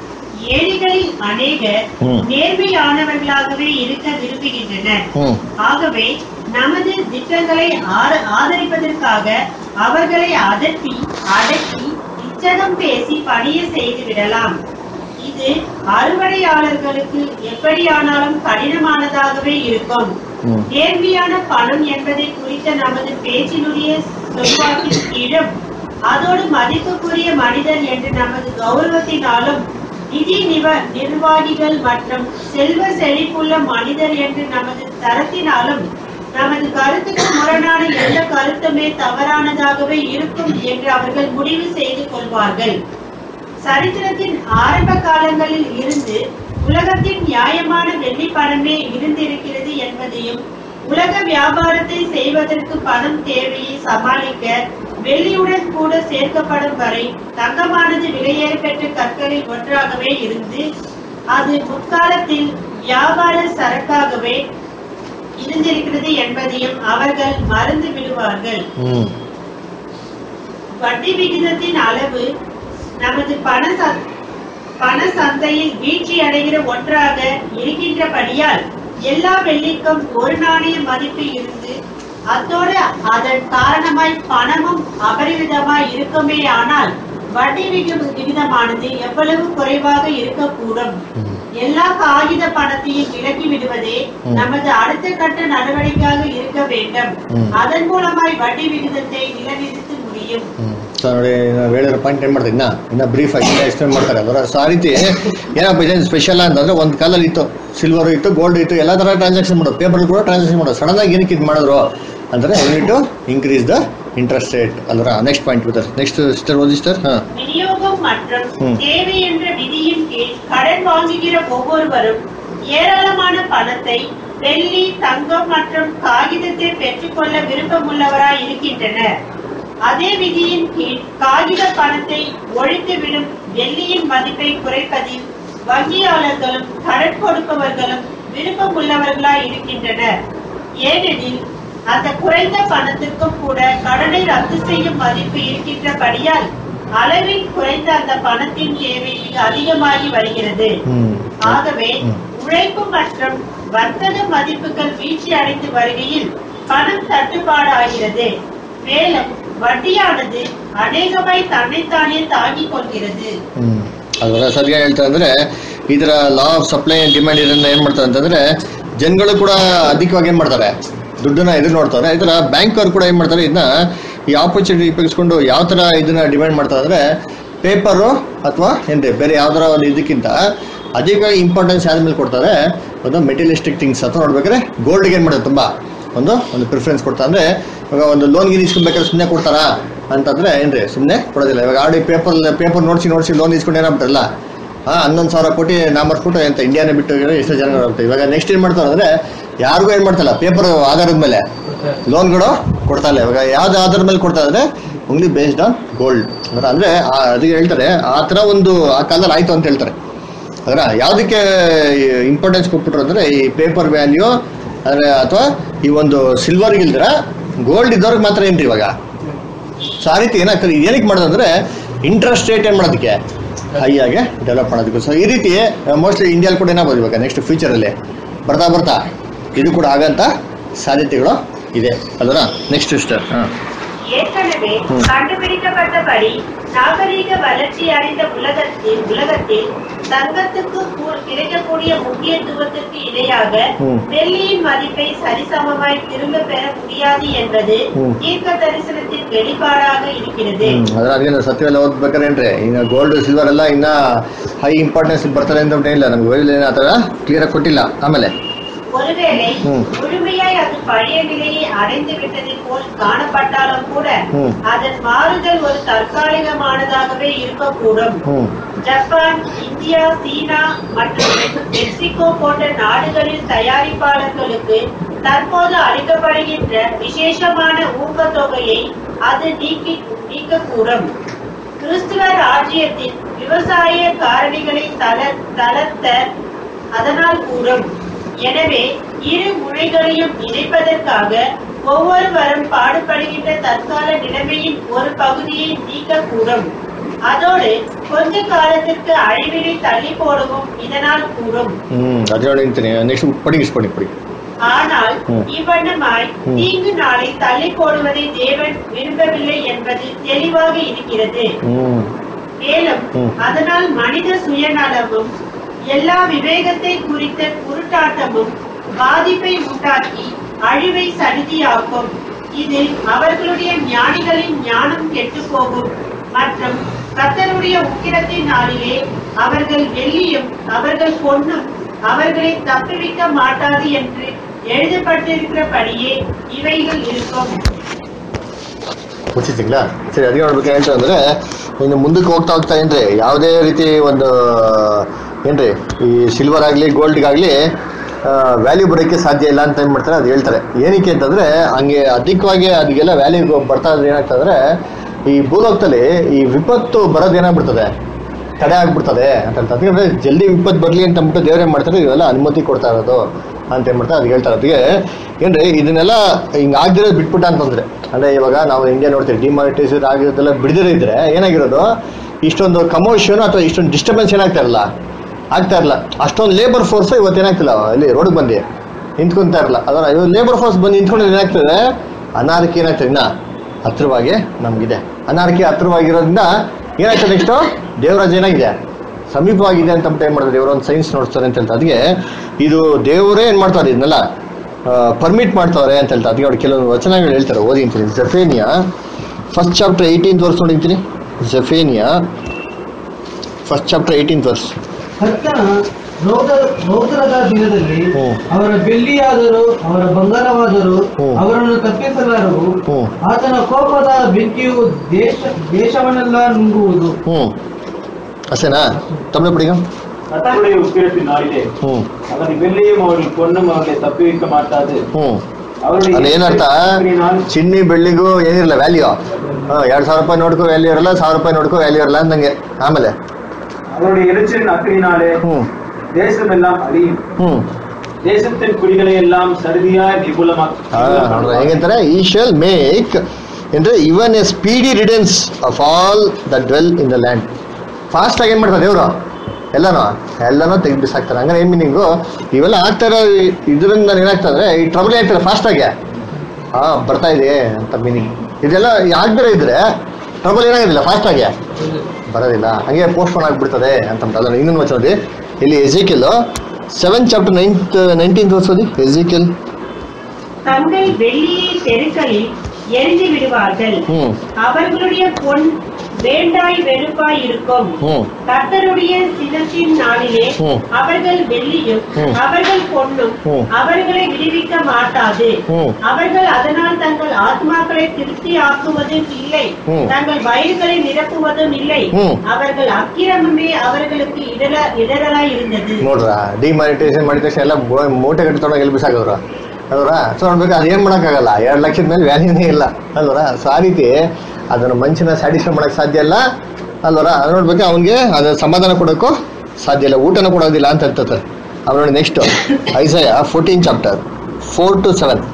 ஏழைகளில் அநேகர் நேர்மையானவர்களாகவே இருக்க விரும்புகின்றனர். ஆகவே நமது திட்டங்களை ஆதரிப்பதற்காக அவர்களை அதட்டி அடக்கி இச்சகம் பேசி பணிய செய்து விடலாம். இது அறுவடையாளர்களுக்கு எப்படியானாலும் கடினமானதாகவே இருக்கும். நேர்மையான பணம் என்பதை குறித்த நமது பேச்சினுடைய செல்வாக்கின் கீழும் அதோடு மதிப்புக்குரிய மனிதர் என்று நமது கௌரவத்தினாலும் நிதி நிர்வாகிகள் மற்றும் செல்வ செழிப்புள்ள மனிதர் என்று நமது தரத்தினாலும் நமது கருத்துக்கு முரணான எந்த கருத்துமே தவறானதாகவே இருக்கும் என்று அவர்கள் முடிவு செய்து கொள்வார்கள். சரித்திரத்தின் ஆரம்ப காலங்களில் இருந்து உலகத்தின் நியாயமான வெள்ளி பணமே இருந்திருக்கிறது என்பதையும் உலக வியாபாரத்தை செய்வதற்கு பணம் தேவையை சமாளிக்க வெள்ளியுடன் கூட சேர்க்கப்படும் வரை தங்கமானது விலையேற பெற்ற கற்களில் ஒன்றாகவே இருந்து அது முற்காலத்தில் வியாபார சரக்காகவே இருந்திருக்கிறது என்பதையும் அவர்கள் மறந்து விடுவார்கள். வட்டி விகிதத்தின் அளவு நமது பண பண சந்தையில் வீழ்ச்சி அடைகிற ஒன்றாக இருக்கின்றபடியால் எல்லா வெள்ளிக்கும் ஒரு நாணய மதிப்பு இருந்து அத்தோடு அதன் காரணமாய் பணமும் அபரிவிதமாய் இருக்குமே. ஆனால் வட்டி விகிதமானது எவ்வளவு குறைவாக இருக்கக்கூடும். எல்லா காகித பணத்தையும் விலக்கி விடுவதே நமது அடுத்த கட்ட நடவடிக்கையாக இருக்க வேண்டும். அதன் மூலமாய் வட்டி விகிதத்தை நிலைநிறுத்த முடியும். ನೋಡಿ ನಾವು ಹೇಳಿರೋ ಪಾಯಿಂಟ್ ಏನು ಮಾಡ್ತೀವಿ ಇನ್ನ ಇನ್ನ ಬ್ರೀಫ್ ಆಗಿ ಎಕ್ಸ್ಪ್ಲೇನ್ ಮಾಡ್ತಾರೆ ಅದರ. ಸೊ ಆ ರೀತಿ ಏನಪ್ಪ ಇದೇನು ಸ್ಪೆಷಲ್ ಅಂತಂದ್ರೆ ಒಂದು ಕಾಲಲ್ಲಿ ಇತ್ತು ಸಿಲ್ವರ್ ಇತ್ತು ಗೋಲ್ಡ್ ಇತ್ತು ಎಲ್ಲ ಥರ ಟ್ರಾನ್ಸಾಕ್ಷನ್ ಮಾಡೋದು, ಪೇಪರ್ ಕೂಡ ಟ್ರಾನ್ಸಾಕ್ಷನ್ ಮಾಡೋದು. ಸಡನ್ ಆಗಿ ಏನಕ್ಕೆ ಇದು ಮಾಡಿದ್ರು ಅಂದರೆ unit increase the interest rate ಅಲ್ರ. ನೆಕ್ಸ್ಟ್ ಪಾಯಿಂಟ್ ಬರ್ತಾರೆ. ನೆಕ್ಸ್ಟ್ ಸಿಸ್ಟರ್ ಓದಿ ಸಿಸ್ಟರ್. ಹಾ, விநியோகம் மற்றும் தேவை என்ற விதியின் கீழ் கடன் வாங்குகிற ஒவ்வொருவரும் ஏராளமான பணத்தை வெள்ளி தங்கம் மற்றும் காகிதத்தை பெற்றுக்கொள்ள விருப்பமுள்ளவராய் இருக்கின்றனர். அதே விதியின் கீழ் காகித பணத்தை ஒழித்துவிடும் வெள்ளியின் மதிப்பை குறைப்பதில் வங்கியாளர்களும் கடன் கொடுப்பவர்களும் விருப்பமுள்ளவர்களாய் இருக்கின்றனர். ஏனெனில் அந்த குறைந்த பணத்திற்கும் கூட கடனை ரத்து செய்யும் மதிப்பு இருக்கின்றபடியால் அளவில் குறைந்த அந்த பணத்தின் தேவை மிக அதிகமாகி வருகிறது. ஆகவே உழைப்பு மற்றும் வர்த்தக மதிப்புகள் வீழ்ச்சி அடைந்து வருகையில் பணம் தட்டுப்பாடு ஆகிறது. மேலும் வட்டியானது அநேகமாய் தன்னைத்தானே தாங்கிக் கொள்கிறது. ಅದರ ಸದ್ಯ ಹೇಳ್ತಾರೆ ಅಂದರೆ ಇದರ law of supply and demand ಇದನ್ನು ಏನು ಮಾಡ್ತಾರೆ ಅಂತಂದರೆ ಜನಗಳು ಕೂಡ ಅಧಿಕವಾಗಿ ಏನು ಮಾಡ್ತಾರೆ, ದುಡ್ಡನ್ನ ಎದುರು ನೋಡ್ತಾರೆ. ಈ ಥರ ಬ್ಯಾಂಕ್ ಅವ್ರು ಕೂಡ ಏನು ಮಾಡ್ತಾರೆ, ಇದನ್ನ ಈ ಆಪರ್ಚುನಿಟಿ ಉಪಯೋಗಿಸ್ಕೊಂಡು ಯಾವ ಥರ ಇದನ್ನ ಡಿಮ್ಯಾಂಡ್ ಮಾಡ್ತಾರೆ ಅಂದರೆ ಪೇಪರು ಅಥವಾ ಏನ್ರಿ ಬೇರೆ ಯಾವ್ದಾರ ಒಂದು ಇದಕ್ಕಿಂತ ಅಧಿಕ ಇಂಪಾರ್ಟೆನ್ಸ್ ಯಾವ್ದ ಮೇಲೆ ಕೊಡ್ತಾರೆ, ಒಂದು ಮೆಟೀರಿಯಲಿಸ್ಟಿಕ್ ಥಿಂಗ್ಸ್ ಅಥವಾ ನೋಡ್ಬೇಕಾದ್ರೆ ಗೋಲ್ಡ್ಗೆ ಏನು ಮಾಡೋದು ತುಂಬ ಒಂದು ಒಂದು ಪ್ರಿಫರೆನ್ಸ್ ಕೊಡ್ತಾರೆ. ಅಂದರೆ ಇವಾಗ ಒಂದು ಲೋನ್ ಗಿನ್ ಇಸ್ಕೊಬೇಕಾದ್ರೆ ಸುಮ್ಮನೆ ಕೊಡ್ತಾರಾ ಅಂತಂದರೆ ಏನ್ರಿ ಸುಮ್ಮನೆ ಕೊಡೋದಿಲ್ಲ. ಇವಾಗ ಆಡಿ ಪೇಪರ್ ಪೇಪರ್ ನೋಡಿಸಿ ನೋಡಿಸಿ ಲೋನ್ ಇಸ್ಕೊಂಡು ಏನಾಗ್ಬಿಟ್ರಲ್ಲ ಹಾಂ ಹನ್ನೊಂದು ಸಾವಿರ ಕೋಟಿ ನಾಮರ್ಸ್ಬಿಟ್ಟು ಅಂತ ಇಂಡಿಯಾನೇ ಬಿಟ್ಟು ಎಷ್ಟೋ ಜನ ಹೋಗ್ತಾರೆ. ಇವಾಗ ನೆಕ್ಸ್ಟ್ ಏನು ಮಾಡ್ತಾರೆ ಅಂದರೆ ಯಾರಿಗೂ ಏನು ಮಾಡ್ತಾಯಿಲ್ಲ, ಪೇಪರ್ ಆಧಾರದ ಮೇಲೆ ಲೋನ್ಗಳು ಕೊಡ್ತಾ ಇಲ್ಲ. ಇವಾಗ ಯಾವ್ದು ಆಧಾರದ ಮೇಲೆ ಕೊಡ್ತಾ ಇದ್ರೆ ಓನ್ಲಿ ಬೇಸ್ಡ್ ಆನ್ ಗೋಲ್ಡ್ ಅಂದ್ರೆ ಅಂದರೆ ಅದಕ್ಕೆ ಹೇಳ್ತಾರೆ ಆ ಥರ ಒಂದು ಆ ಕಾಲದಲ್ಲಿ ಆಯಿತು ಅಂತ ಹೇಳ್ತಾರೆ. ಅದರ ಯಾವುದಕ್ಕೆ ಇಂಪಾರ್ಟೆನ್ಸ್ ಕೊಟ್ಬಿಟ್ರು ಅಂದರೆ ಈ ಪೇಪರ್ ವ್ಯಾಲ್ಯೂ ಅಂದರೆ ಅಥವಾ ಈ ಒಂದು ಸಿಲ್ವರ್ಗಿಲ್ದ್ರೆ ಗೋಲ್ಡ್ ಇದ್ದವ್ರಿಗೆ ಮಾತ್ರ ಏನ್ರಿ ಇವಾಗ. ಸೊ ಆ ರೀತಿ ಏನಾಗ್ತದೆ, ಏನಕ್ಕೆ ಮಾಡೋದಂದ್ರೆ ಇಂಟ್ರೆಸ್ಟ್ ರೇಟ್ ಏನು ಮಾಡೋದಕ್ಕೆ ಹೈ ಆಗಿ ಡೆವಲಪ್ ಮಾಡೋದಕ್ಕೆ. ಸೊ ಈ ರೀತಿ ಮೋಸ್ಟ್ಲಿ ಇಂಡಿಯಾಲ್ ಕೂಡ ಏನಾಗ್ಬೋದು ಇವಾಗ ನೆಕ್ಸ್ಟ್ ಫ್ಯೂಚರಲ್ಲಿ ಬರ್ತಾ ಬರ್ತಾ ಇದು ಕೂಡ ಆಗಂತ ಸಾಧ್ಯತೆಗಳು ಇದೆ ಅಲ್ವರ. ನೆಕ್ಸ್ಟ್ ಸ್ಟಾರ್ ಹಾಂ ஏற்கனவே கண்டுபிடிக்கப்பட்டபடி நாகரீக வளர்ச்சி அடைந்த உலகத்தில் உலகத்தில் தங்கத்துக்கு கிடைக்கக்கூடிய முக்கியத்துவத்திற்கு இணையாக வெள்ளியின் மதிப்பை சரிசமமாய் திரும்ப பெற முடியாது என்பது தீர்க்க தரிசனத்தின் வெளிப்பாடாக இருக்கிறது. ಅದ್ರ ಸತ್ಯವೆಲ್ಲ ಓದ್ಬೇಕಾರೇನ್ರಿ ಇನ್ನು ಗೋಲ್ಡ್ ಸಿಲ್ವರ್ ಎಲ್ಲ ಇನ್ನ ಹೈ ಇಂಪಾರ್ಟೆನ್ಸ್ ಬರ್ತಾರೆ ಅಂತ ಇಲ್ಲ, ನಮ್ಗೆ ವೇಳೆ ಆ ಥರ ಕ್ಲಿಯರ್ ಆಗಿ ಕೊಟ್ಟಿಲ್ಲ. ಆಮೇಲೆ ஒருவேளை முழுமையாய் அது பழைய நிலையை அடைந்து விட்டதை போல் காணப்பட்டாலும் கூட அதன் மாறுதல் ஒரு தற்காலிகமானதாகவே இருக்கக்கூடும். ஜப்பான், இந்தியா, சீனா மற்றும் மெக்சிகோ போன்ற நாடுகளின் தயாரிப்பாளர்களுக்கு தற்போது அளிக்கப்படுகின்ற விசேஷமான ஊக்கத்தொகையை அது நீக்கி நீக்கக்கூடும். கிறிஸ்துவ ராஜ்யத்தின் விவசாய காரணிகளை தள தளர்த்த அதனால் கூடும். எனவே இரு மொழிகளையும் இணைப்பதற்காக ஒவ்வொருவரும் பாடுபடுகின்ற தற்கால நிலைமையின் ஒரு பகுதியை நீக்கக்கூடும். அதோடு கொஞ்ச காலத்திற்கு அழிவினை தள்ளி போடவும் இதனால் கூடும். ஆனால் இவ்வண்ணமாய் தீங்கு நாளை தள்ளி போடுவதை தேவன் விரும்பவில்லை என்பது தெளிவாக இருக்கிறது. மேலும் அதனால் மனித சுயநலமும் எல்லா விவேகத்தை குறித்த குருட்டாட்டமும் பாதிப்பை உண்டாக்கி அழிவை சடுதியாக்கும். இது அவர்களுடைய ஞானிகளின் ஞானம் கெட்டு போகும் மற்றும் கர்த்தருடைய உக்கிரத்தின் நாளிலே அவர்கள் வெள்ளியும் அவர்கள் பொன்னும் அவர்களை தப்புவிக்க மாட்டாது என்று எழுதப்பட்டிருக்கிறபடியே ಇವೆಗಳು இருக்கும். ಮುಚ್ಚಿಸಿங்களಾ? ಸರಿ, ಅದಕ್ಕೆ ನೋಡ್ಬೇಕು ಅಂದ್ರೆ ಇನ್ನು ಮುಂದಕ್ಕೆ ಹೋಗ್ತಾ ಹೋಗ್ತಾ ಏನ್ರಿ ಯಾವುದೇ ರೀತಿ ಒಂದು ಏನ್ರಿ ಈ ಸಿಲ್ವರ್ ಆಗಲಿ ಗೋಲ್ಡ್ಗಾಗಲಿ ವ್ಯಾಲ್ಯೂ ಬರೋಕ್ಕೆ ಸಾಧ್ಯ ಇಲ್ಲ ಅಂತ ಏನು ಮಾಡ್ತಾರೆ ಅದು ಹೇಳ್ತಾರೆ. ಏನಕ್ಕೆ ಅಂತಂದರೆ ಹಂಗೆ ಅಧಿಕವಾಗಿ ಅದಕ್ಕೆಲ್ಲ ವ್ಯಾಲ್ಯೂ ಬರ್ತಾ ಇದ್ರೆ ಏನಾಗ್ತಂದರೆ ಈ ಭೂಲೋಕದಲ್ಲಿ ಈ ವಿಪತ್ತು ಬರೋದು ಏನಾಗ್ಬಿಡ್ತದೆ, ತಡೆ ಆಗ್ಬಿಡ್ತದೆ ಅಂತ ಅದಕ್ಕೆ ಜಲ್ದಿ ವಿಪತ್ತು ಬರಲಿ ಅಂತ ಅಂದ್ಬಿಟ್ಟು ದೇವ್ರು ಏನು ಮಾಡ್ತಾರೆ ಇವೆಲ್ಲ ಅನುಮತಿ ಕೊಡ್ತಾ ಇರೋದು ಅಂತ ಏನು ಮಾಡ್ತಾರೆ ಅದು ಹೇಳ್ತಾರೆ. ಅದಕ್ಕೆ ಏನ್ರಿ ಇದನ್ನೆಲ್ಲ ಹಿಂಗೆ ಆಗದಿರೋದು ಬಿಟ್ಬಿಟ್ಟ ಅಂತಂದರೆ ಅಂದರೆ ಇವಾಗ ನಾವು ಇಂಡಿಯಾ ನೋಡ್ತೀವಿ ಡಿಮಾನಿಟೈಸೇಷನ್ ಆಗಿರೋದೆಲ್ಲ ಬಿಡದಿರೋ ಇದ್ರೆ ಏನಾಗಿರೋದು ಇಷ್ಟೊಂದು ಕಮೋಷನ್ ಅಥವಾ ಇಷ್ಟೊಂದು ಡಿಸ್ಟರ್ಬೆನ್ಸ್ ಏನಾಗ್ತಾ ಇರಲ್ಲ ಆಗ್ತಾ ಇರಲ್ಲ. ಅಷ್ಟೊಂದು ಲೇಬರ್ ಫೋರ್ಸ್ ಇವತ್ತು ಏನಾಗ್ತಿಲ್ಲ ಇಲ್ಲಿ ರೋಡ್ಗೆ ಬಂದು ನಿಂತ್ಕೊತಾ ಇರಲ್ಲ. ಅದರ ಇವಾಗ ಲೇಬರ್ ಫೋರ್ಸ್ ಬಂದು ನಿಂತ್ಕೊಂಡು ಏನಾಗ್ತದೆ ಅನಾರೋಗ್ಯ ಏನಾಗ್ತದೆ ಇನ್ನ ಹತ್ರವಾಗಿ ನಮಗಿದೆ. ಅನಾರೋಗ್ಯ ಹತ್ರವಾಗಿರೋದ್ರಿಂದ ಏನಾಗ್ತದೆ ನೆಕ್ಸ್ಟು ದೇವರಾಜ್ ಏನಾಗಿದೆ ಸಮೀಪವಾಗಿದೆ ಅಂತ ಏನು ಮಾಡ್ತಾರೆ ದೇವರು ಒಂದು ಸೈನ್ಸ್ ನೋಡ್ತಾರೆ ಅಂತ ಹೇಳ್ತಾರೆ. ಅದಕ್ಕೆ ಇದು ದೇವರೇ ಏನು ಮಾಡ್ತಾರೆ ಇದನ್ನೆಲ್ಲ ಪರ್ಮಿಟ್ ಮಾಡ್ತಾರೆ ಅಂತ ಹೇಳ್ತಾರೆ. ಅದಕ್ಕೆ ಅವ್ರು ಕೆಲವೊಂದು ವಚನಗಳು ಹೇಳ್ತಾರೆ ಓದಿ ಅಂತೀನಿ. Zephaniah first chapter eighteenth verse ನೋಡಿರ್ತೀನಿ. Zephaniah first chapter eighteenth verse. ಕರ್ತನ ರೌದ್ರದ ದಿನದಲ್ಲಿ ಅವರ ಬೆಳ್ಳಿಯಾದರೂ ಅವರ ಬಂಗಾರವಾದರೂ ಅವರನ್ನು ತಪ್ಪಿಸಲಾರವು. ಆತನ ಕೋಪದ ಬೆಂಕಿಯು ದೇಶ ದೇಶವನ್ನೆಲ್ಲ ನುಂಗುವುದು. ಹ್ಮ್ ಅಷ್ಟೇನಾ? ತಮಿಳು பிடிங்க. கர்த்தருடைய உக்கிரத்தின் நாளிலே அவர்கள் வெள்ளியும் அவர்கள் பொன்னும் அவர்களை தப்புவிக்க மாட்டாது. ಅಲ್ಲಿ ಏನರ್ಥ ಚಿನ್ನಿ ಬೆಳ್ಳಿಗೂ ಏನಿರಲ್ಲ ವ್ಯಾಲ್ಯೂ. ಎರಡ್ ಸಾವಿರ ರೂಪಾಯಿ ನೋಡ್ಕೋ ವ್ಯಾಲ್ಯೂ ಇರಲ್ಲ, ಸಾವಿರ ರೂಪಾಯಿ ನೋಡ್ಕೋ ವ್ಯಾಲ್ಯೂ ಇರಲ್ಲ ಅಂದಂಗೆ. ಆಮೇಲೆ அவருடைய எரிச்சலின் அக்கினினாலே தேசம் எல்லாம் அழியும். தேசத்தின் குடிகளை எல்லாம் சருதியாய் நிர்மூலமாக்கும். ಹೇಗಂತಾರೆ ಈ ಶಲ್ ಮೇಕ್ ಅಂದ್ರೆ even a speedy riddance of all the dwell in the land. Fast ಆಗಿ ಏನ್ ಮಾಡ್ತಾರೆ ದೇವರು ಎಲ್ಲಾನು ಎಲ್ಲಾನು ತೆಗೆದು ಬಿಸಾಕ್ತಾರೆ. ಹಂಗಾರೆ ಏನ್ ಮೀನಿಂಗು ಇವೆಲ್ಲ ಆಗ್ತಾರ ಇದರಿಂದ ಏನಾಗ್ತದೆ ಈ ಟ್ರಬಲ್ ಆಗ್ತಾರೆ ಫಾಸ್ಟ್ ಆಗಿ ಹಾ ಬರ್ತಾ ಇದೆ ಅಂತ ಮೀನಿಂಗ್. ಇದೆಲ್ಲ ಆಗ್ದಿರ ಇದ್ರೆ ಟ್ರಬಲ್ ಏನಾಗೋದಿಲ್ಲ ಫಾಸ್ಟ್ ಆಗಿ ಬರೋದಿಲ್ಲ, ಹಂಗೆ ಪೋಸ್ಟ್ಪೋನ್ ಆಗಿಬಿಡ್ತದೆ ಅಂತ ಅದನ್ನು ಇನ್ನೊಂದು ವಚನ ನೋಡಿ ಇಲ್ಲಿ Ezekiel seven chapter ninth nineteenth ಓದಿ ಎಜಿಕೇಲ್. தங்கள் வெள்ளியை தெருக்களில் எரிந்து விடுவார்கள், அவர்களுடைய பொன் வேண்டாய் வெறுப்பாய் இருக்கும். கர்த்தருடைய சினத்தின் நாளிலே அவர்கள் வெள்ளியும் அவர்கள் பொன்னும் அவர்களை விடுவிக்க மாட்டாது. அவர்கள் அதனால் தங்கள் ஆத்மாக்களை திருப்தி ஆக்குவதும் இல்லை, தங்கள் வயல்களை நிரப்புவதும் இல்லை. அவர்கள் அக்கிரமமே அவர்களுக்கு இடர இடரலாய் இருந்தது. ನೋಡ್ರ ಡಿಮಾನಿಟೈಸೇಷನ್ ಮಾಡಿದ ತಕ್ಷಣ ಎಲ್ಲ ಮೂಟೆ ಕಟ್ಟಿ ತೊಗೊಂಡು ಎಲ್ಲಿ ಬಿಸಾಕಿದ್ರ ಅಲ್ವರ. ಸೊ ನೋಡ್ಬೇಕು ಅದೇನು ಮಾಡೋಕ್ಕಾಗಲ್ಲ, ಎರಡು ಲಕ್ಷದ ಮೇಲೆ ವ್ಯಾಲ್ಯೂನೇ ಇಲ್ಲ ಅಲ್ವರ. ಸೊ ಆ ರೀತಿ ಅದನ್ನು ಮನುಷ್ಯನ ಸ್ಯಾಟಿಸ್ಫೈ ಮಾಡೋಕ್ಕೆ ಸಾಧ್ಯ ಇಲ್ಲ ಅಲ್ವರ. ಅದು ನೋಡ್ಬೇಕು ಅವನಿಗೆ ಅದರ ಸಮಾಧಾನ ಕೊಡೋಕ್ಕೂ ಸಾಧ್ಯ ಇಲ್ಲ, ಊಟನೂ ಕೊಡೋದಿಲ್ಲ ಅಂತ ಹೇಳ್ತಾರೆ. ಅವ್ರು ನೋಡಿ next Isaiah fourteen chapter four to seven.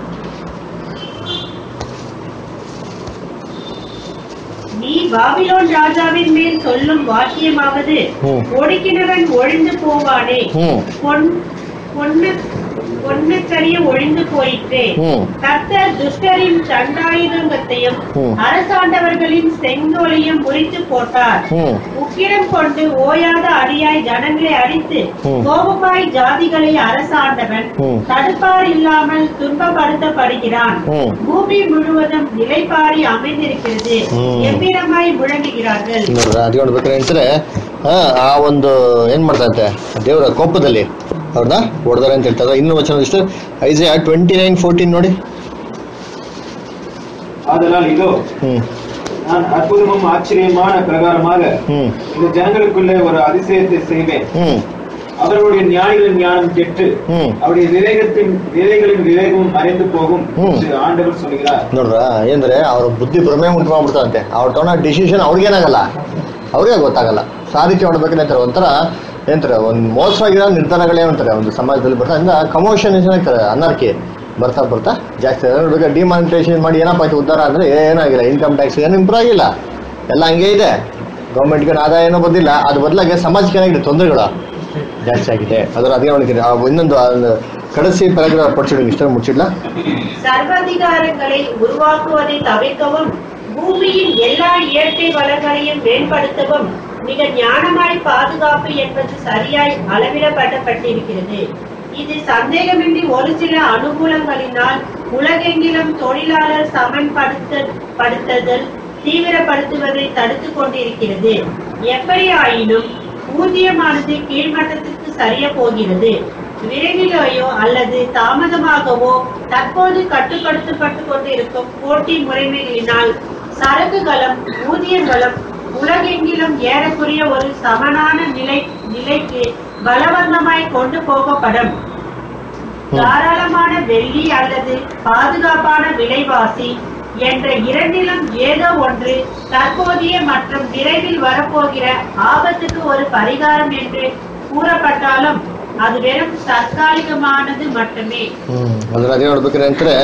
நீ பாபிலோன் ராஜாவின் மேல் சொல்லும் வாக்கியமாவது, ஒடுக்கினவன் ஒழிந்து போவானே, பொன் பொன்னு பொன்னக்கரிய ஒழிந்து போயிற்றே. கர்த்தர் துஷ்டரின் தண்டாயுதங்கத்தையும் அரசாண்டவர்களின் செங்கோலையும் முறித்து போட்டார். உக்கிரம் கொண்டு ஓயாத அடியாய் ஜனங்களை அடித்து கோபமாய் ஜாதிகளை அரசாண்டவன் தடுப்பார் இல்லாமல் துன்பப்படுத்தப்படுகிறான். பூமி முழுவதும் நிலைப்பாரி அமைந்திருக்கிறது, எவ்விதமாய் முழங்குகிறார்கள். ಆ ಒಂದು ಏನ್ ಮಾಡ್ತಂತೆ ದೇವರ ಕೋಪದಲ್ಲಿ ಅವ್ರನ್ನ ಹೊಡೆದಾರೆ ಅಂತ ಹೇಳ್ತಾರೆ. ಇನ್ನೂ ವಚನ ಇಷ್ಟು ಐಸಾಯ ಟ್ವೆಂಟಿ ನೈನ್ ಫೋರ್ಟೀನ್ ನೋಡಿ. ஆதலால் இதோ நான் அற்புதமும் ஆச்சரியமான பிரகாரமாக இந்த ஜனங்களுக்குள்ளே ஒரு அதிசயத்தை செய்வேன். அவர்களுடைய ஞானிகளின் ஞானம் கெட்டு அவருடைய விவேகத்தின் விவேகளின் விவேகமும் மறைந்து போகும் ஆண்டவர் சொல்கிறார். ನೋಡ್ರ ಏನಂದ್ರೆ ಅವ್ರ ಬುದ್ಧಿ ಭ್ರಮೆ ಉಂಟು ಮಾಡ್ಬಿಡ್ತಾರಂತೆ. ಅವ್ರ ತಗೊಂಡ ಡಿಸಿಷನ್ ಅವ್ರಿಗೇನಾಗಲ್ಲ, ಅವ್ರಿಗೆ ಗೊತ್ತಾಗಲ್ಲ. ಸಾರಿಗೆ ಹೊಡ್ಬೇಕಂತ ಅಂತಾರೆ. ಒಂಥರ ಏನಂತಾರೆ ಒಂದು ಮೋಸವಾಗಿರೋ ನಿರ್ಧಾರಗಳೇ ಅಂತಾರೆ ಒಂದು ಸಮಾಜದಲ್ಲಿ ಬರ್ತಾ ಇಂದ ಕಮೋಷನ್ ಏನಾಗ್ತಾರೆ, ಅನರ್ಕಿ ಬರ್ತಾ ಬರ್ತಾ ಜಾಸ್ತಿ. ನೋಡ್ಬೇಕು ಡಿಮಾನಿಟೈಸೇಷನ್ ಮಾಡಿ ಏನಪ್ಪ ಆಯ್ತು ಉದ್ಧಾರ ಅಂದರೆ ಏನಾಗಿಲ್ಲ, ಇನ್ಕಮ್ ಟ್ಯಾಕ್ಸ್ ಏನು ಇಂಪ್ರೂವ್ ಆಗಿಲ್ಲ, ಎಲ್ಲ ಹಂಗೆ ಇದೆ. ಗೌರ್ಮೆಂಟ್ಗೆ ಆದಾಯ ಏನೋ ಬಂದಿಲ್ಲ, ಅದು ಬದಲಾಗಿ ಸಮಾಜಕ್ಕೆ ಏನಾಗಿದೆ ತೊಂದರೆಗಳು ಜಾಸ್ತಿ ಆಗಿದೆ. ಅದರ ಅದೇ ಒಳಗಿದೆ ಇನ್ನೊಂದು ಕடைசி ಪ್ಯಾರಾಗ್ರಾಫ್ ಪಡಿಸಿಡಿ ಇಷ್ಟ ಮುಚ್ಚಿಡ್ಲ. சர்வாதிகாரங்களை உருவாக்குவதை தவிர்க்கவும் பூமியின் எல்லா இயற்கை வளங்களையும் மேம்படுத்தவும் மிக ஞானமாய் பாதுகாப்பு என்பது சரியாய் அளவிடப்பட்டிருக்கிறது. இது சந்தேகமின்றி ஒரு சில அனுகூலங்களினால் உலகெங்கிலும் தொழிலாளர் சமன்படுத்தல் தீவிரப்படுத்துவதை தடுத்து கொண்டிருக்கிறது. எப்படி ஆயினும் ஊதியமானது கீழ்மட்டத்திற்கு சரிய போகிறது. விரைவிலேயோ அல்லது தாமதமாகவோ தற்போது கட்டுப்படுத்தப்பட்டு கொண்டிருக்கும் போட்டி முறைமைகளினால் சரக்குகளும் ஊதியங்களும் உலகெங்கிலும் ஏறக்குறைய ஒரு சமனான நிலை நிலைக்கு பலவந்தமாய் கொண்டு போகப்படும். தாராளமான வெள்ளி அல்லது பாதுகாப்பான விலைவாசி என்ற இரண்டிலும் ஏதோ ஒன்று தற்போதைய மற்றும் விரைவில் வரப்போகிற ஆபத்துக்கு ஒரு பரிகாரம் என்று கூறப்பட்டாலும் ಅದು வெறும் தற்காலிகமானது மட்டுமே. ಅದರ ಅದೇ ನೋಡ್ಬೇಕಂದ್ರೆ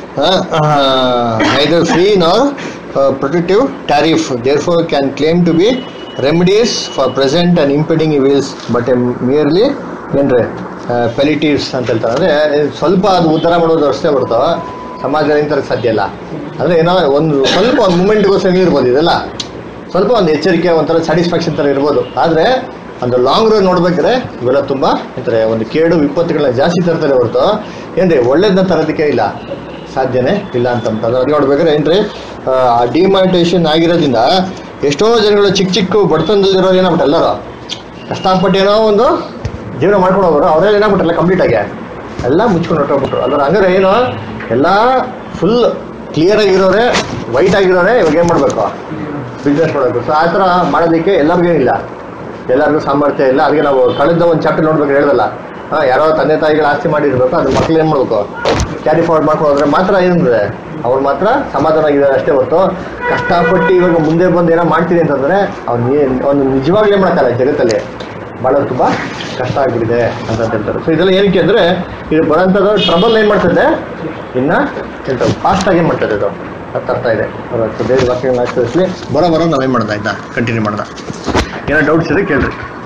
neither free nor uh, protective tariff therefore can claim to be remedies for present and impending evils but merely ಏನ್ರೆ ಪೆಲಿಟಿವ್ಸ್ ಅಂತ ಹೇಳ್ತಾರೆ. ಅಂದರೆ ಸ್ವಲ್ಪ ಅದು ಉದ್ಧಾರ ಮಾಡೋದು ಅಷ್ಟೇ ಬರ್ತಾವ, ಸಮಾಜದಲ್ಲಿ ತರಕ್ಕೆ ಸಾಧ್ಯ ಇಲ್ಲ. ಅಂದರೆ ಏನೋ ಒಂದು ಸ್ವಲ್ಪ ಒಂದು ಮೂಮೆಂಟ್ಗೋಸ್ಕರ ಇರ್ಬೋದು, ಇದೆಲ್ಲ ಸ್ವಲ್ಪ ಒಂದು ಎಚ್ಚರಿಕೆ ಒಂಥರ ಸ್ಯಾಟಿಸ್ಫ್ಯಾಕ್ಷನ್ ಥರ ಇರ್ಬೋದು. ಆದರೆ ಒಂದು ಲಾಂಗ್ ರನ್ ನೋಡ್ಬೇಕಾದ್ರೆ ಇವೆಲ್ಲ ತುಂಬ ಅಂತಾರೆ ಒಂದು ಕೇಡು ವಿಪತ್ತುಗಳನ್ನ ಜಾಸ್ತಿ ತರ್ತಾರೆ ಹೊರತು ಏನ್ರಿ ಒಳ್ಳೇದನ್ನ ತರೋದಕ್ಕೆ ಇಲ್ಲ, ಸಾಧ್ಯನೇ ಇಲ್ಲ ಅಂತಂದ್ರೆ ಅದು ನೋಡ್ಬೇಕಾದ್ರೆ ಏನ್ರಿ ಆ ಡಿಮಾನಿಟೈಸೇಷನ್ ಆಗಿರೋದ್ರಿಂದ ಎಷ್ಟೋ ಜನಗಳು ಚಿಕ್ಕ ಚಿಕ್ಕ ಬಡತನದಲ್ಲಿರೋರು ಏನಾಗ್ಬಿಟ್ಟು ಎಲ್ಲರೂ ಕಷ್ಟಪಟ್ಟು ಏನೋ ಒಂದು ಜೀವನ ಮಾಡ್ಕೊಂಡು ಹೋಗೋರು ಅವರೆಲ್ಲ ಏನಾಗ್ಬಿಟ್ರಲ್ಲ ಕಂಪ್ಲೀಟಾಗಿ ಎಲ್ಲ ಮುಚ್ಕೊಂಡು ಹೊಟ್ಟೋಗ್ಬಿಟ್ರು. ಅದ್ರ ಹಂಗಾರೆ ಏನು ಎಲ್ಲ ಫುಲ್ ಕ್ಲಿಯರ್ ಆಗಿರೋರೆ ವೈಟ್ ಆಗಿರೋರೆ ಇವಾಗ ಏನು ಮಾಡಬೇಕು, ಬಿಸ್ನೆಸ್ ಮಾಡಬೇಕು. ಸೊ ಆ ಥರ ಮಾಡೋದಕ್ಕೆ ಎಲ್ಲರಿಗೇನಿಲ್ಲ, ಎಲ್ಲರಿಗೂ ಸಾಮರ್ಥ್ಯ ಇಲ್ಲ. ಅದಕ್ಕೆ ನಾವು ಕಳೆದ ಒಂದು ಚಾಪ್ಟರ್ ನೋಡ್ಬೇಕು ಹೇಳ್ದಲ್ಲ, ಹಾಂ ಯಾರೋ ತಂದೆ ತಾಯಿಗಳು ಆಸ್ತಿ ಮಾಡಿರ್ಬೇಕು, ಅದು ಮಕ್ಳು ಏನು ಮಾಡಬೇಕು ಕ್ಯಾರಿ ಫಾರ್ವರ್ಡ್ ಮಾಡ್ಕೊಂಡು ಹೋದ್ರೆ ಮಾತ್ರ ಏನಿದೆ ಅವ್ರು ಮಾತ್ರ ಸಮಾಧಾನ ಆಗಿದ್ದಾರೆ ಅಷ್ಟೇ ಹೊರತು ಕಷ್ಟಪಟ್ಟು ಇವಾಗ ಮುಂದೆ ಬಂದು ಏನೋ ಮಾಡ್ತೀನಿ ಅಂತಂದರೆ ಅವ್ನು ಅವ್ನು ನಿಜವಾಗ್ಲೂ ಏನು ಮಾಡೋಕ್ಕಲ್ಲ, ಜಗತ್ತಲ್ಲಿ ಭಾಳ ತುಂಬ ಕಷ್ಟ ಆಗಿಬಿಟ್ಟಿದೆ ಅಂತ ಹೇಳ್ತಾರೆ. ಸೊ ಇದೆಲ್ಲ ಏನಕ್ಕೆ ಅಂದರೆ ಇದು ಬರೋಂಥದ್ದು ಟ್ರಬಲ್ ಏನು ಮಾಡ್ತದೆ ಇನ್ನು ಹೇಳ್ತಾರೆ ಫಾಸ್ಟಾಗಿ ಏನು ಮಾಡ್ತದೆ ಇದು ಅದು ಅರ್ಥ ಇದೆ. ದೇವ್ರ ವಾಕ್ಯಗಳನ್ನ ಆಚರಿಸಲಿ. ಬರೋ ಬರೋ ನಾವೇನು ಮಾಡ್ದ ಆಯ್ತಾ ಕಂಟಿನ್ಯೂ ಮಾಡ್ದ. ಏನೋ ಡೌಟ್ಸ್ ಇದೆ ಕೇಳ್ರಿ.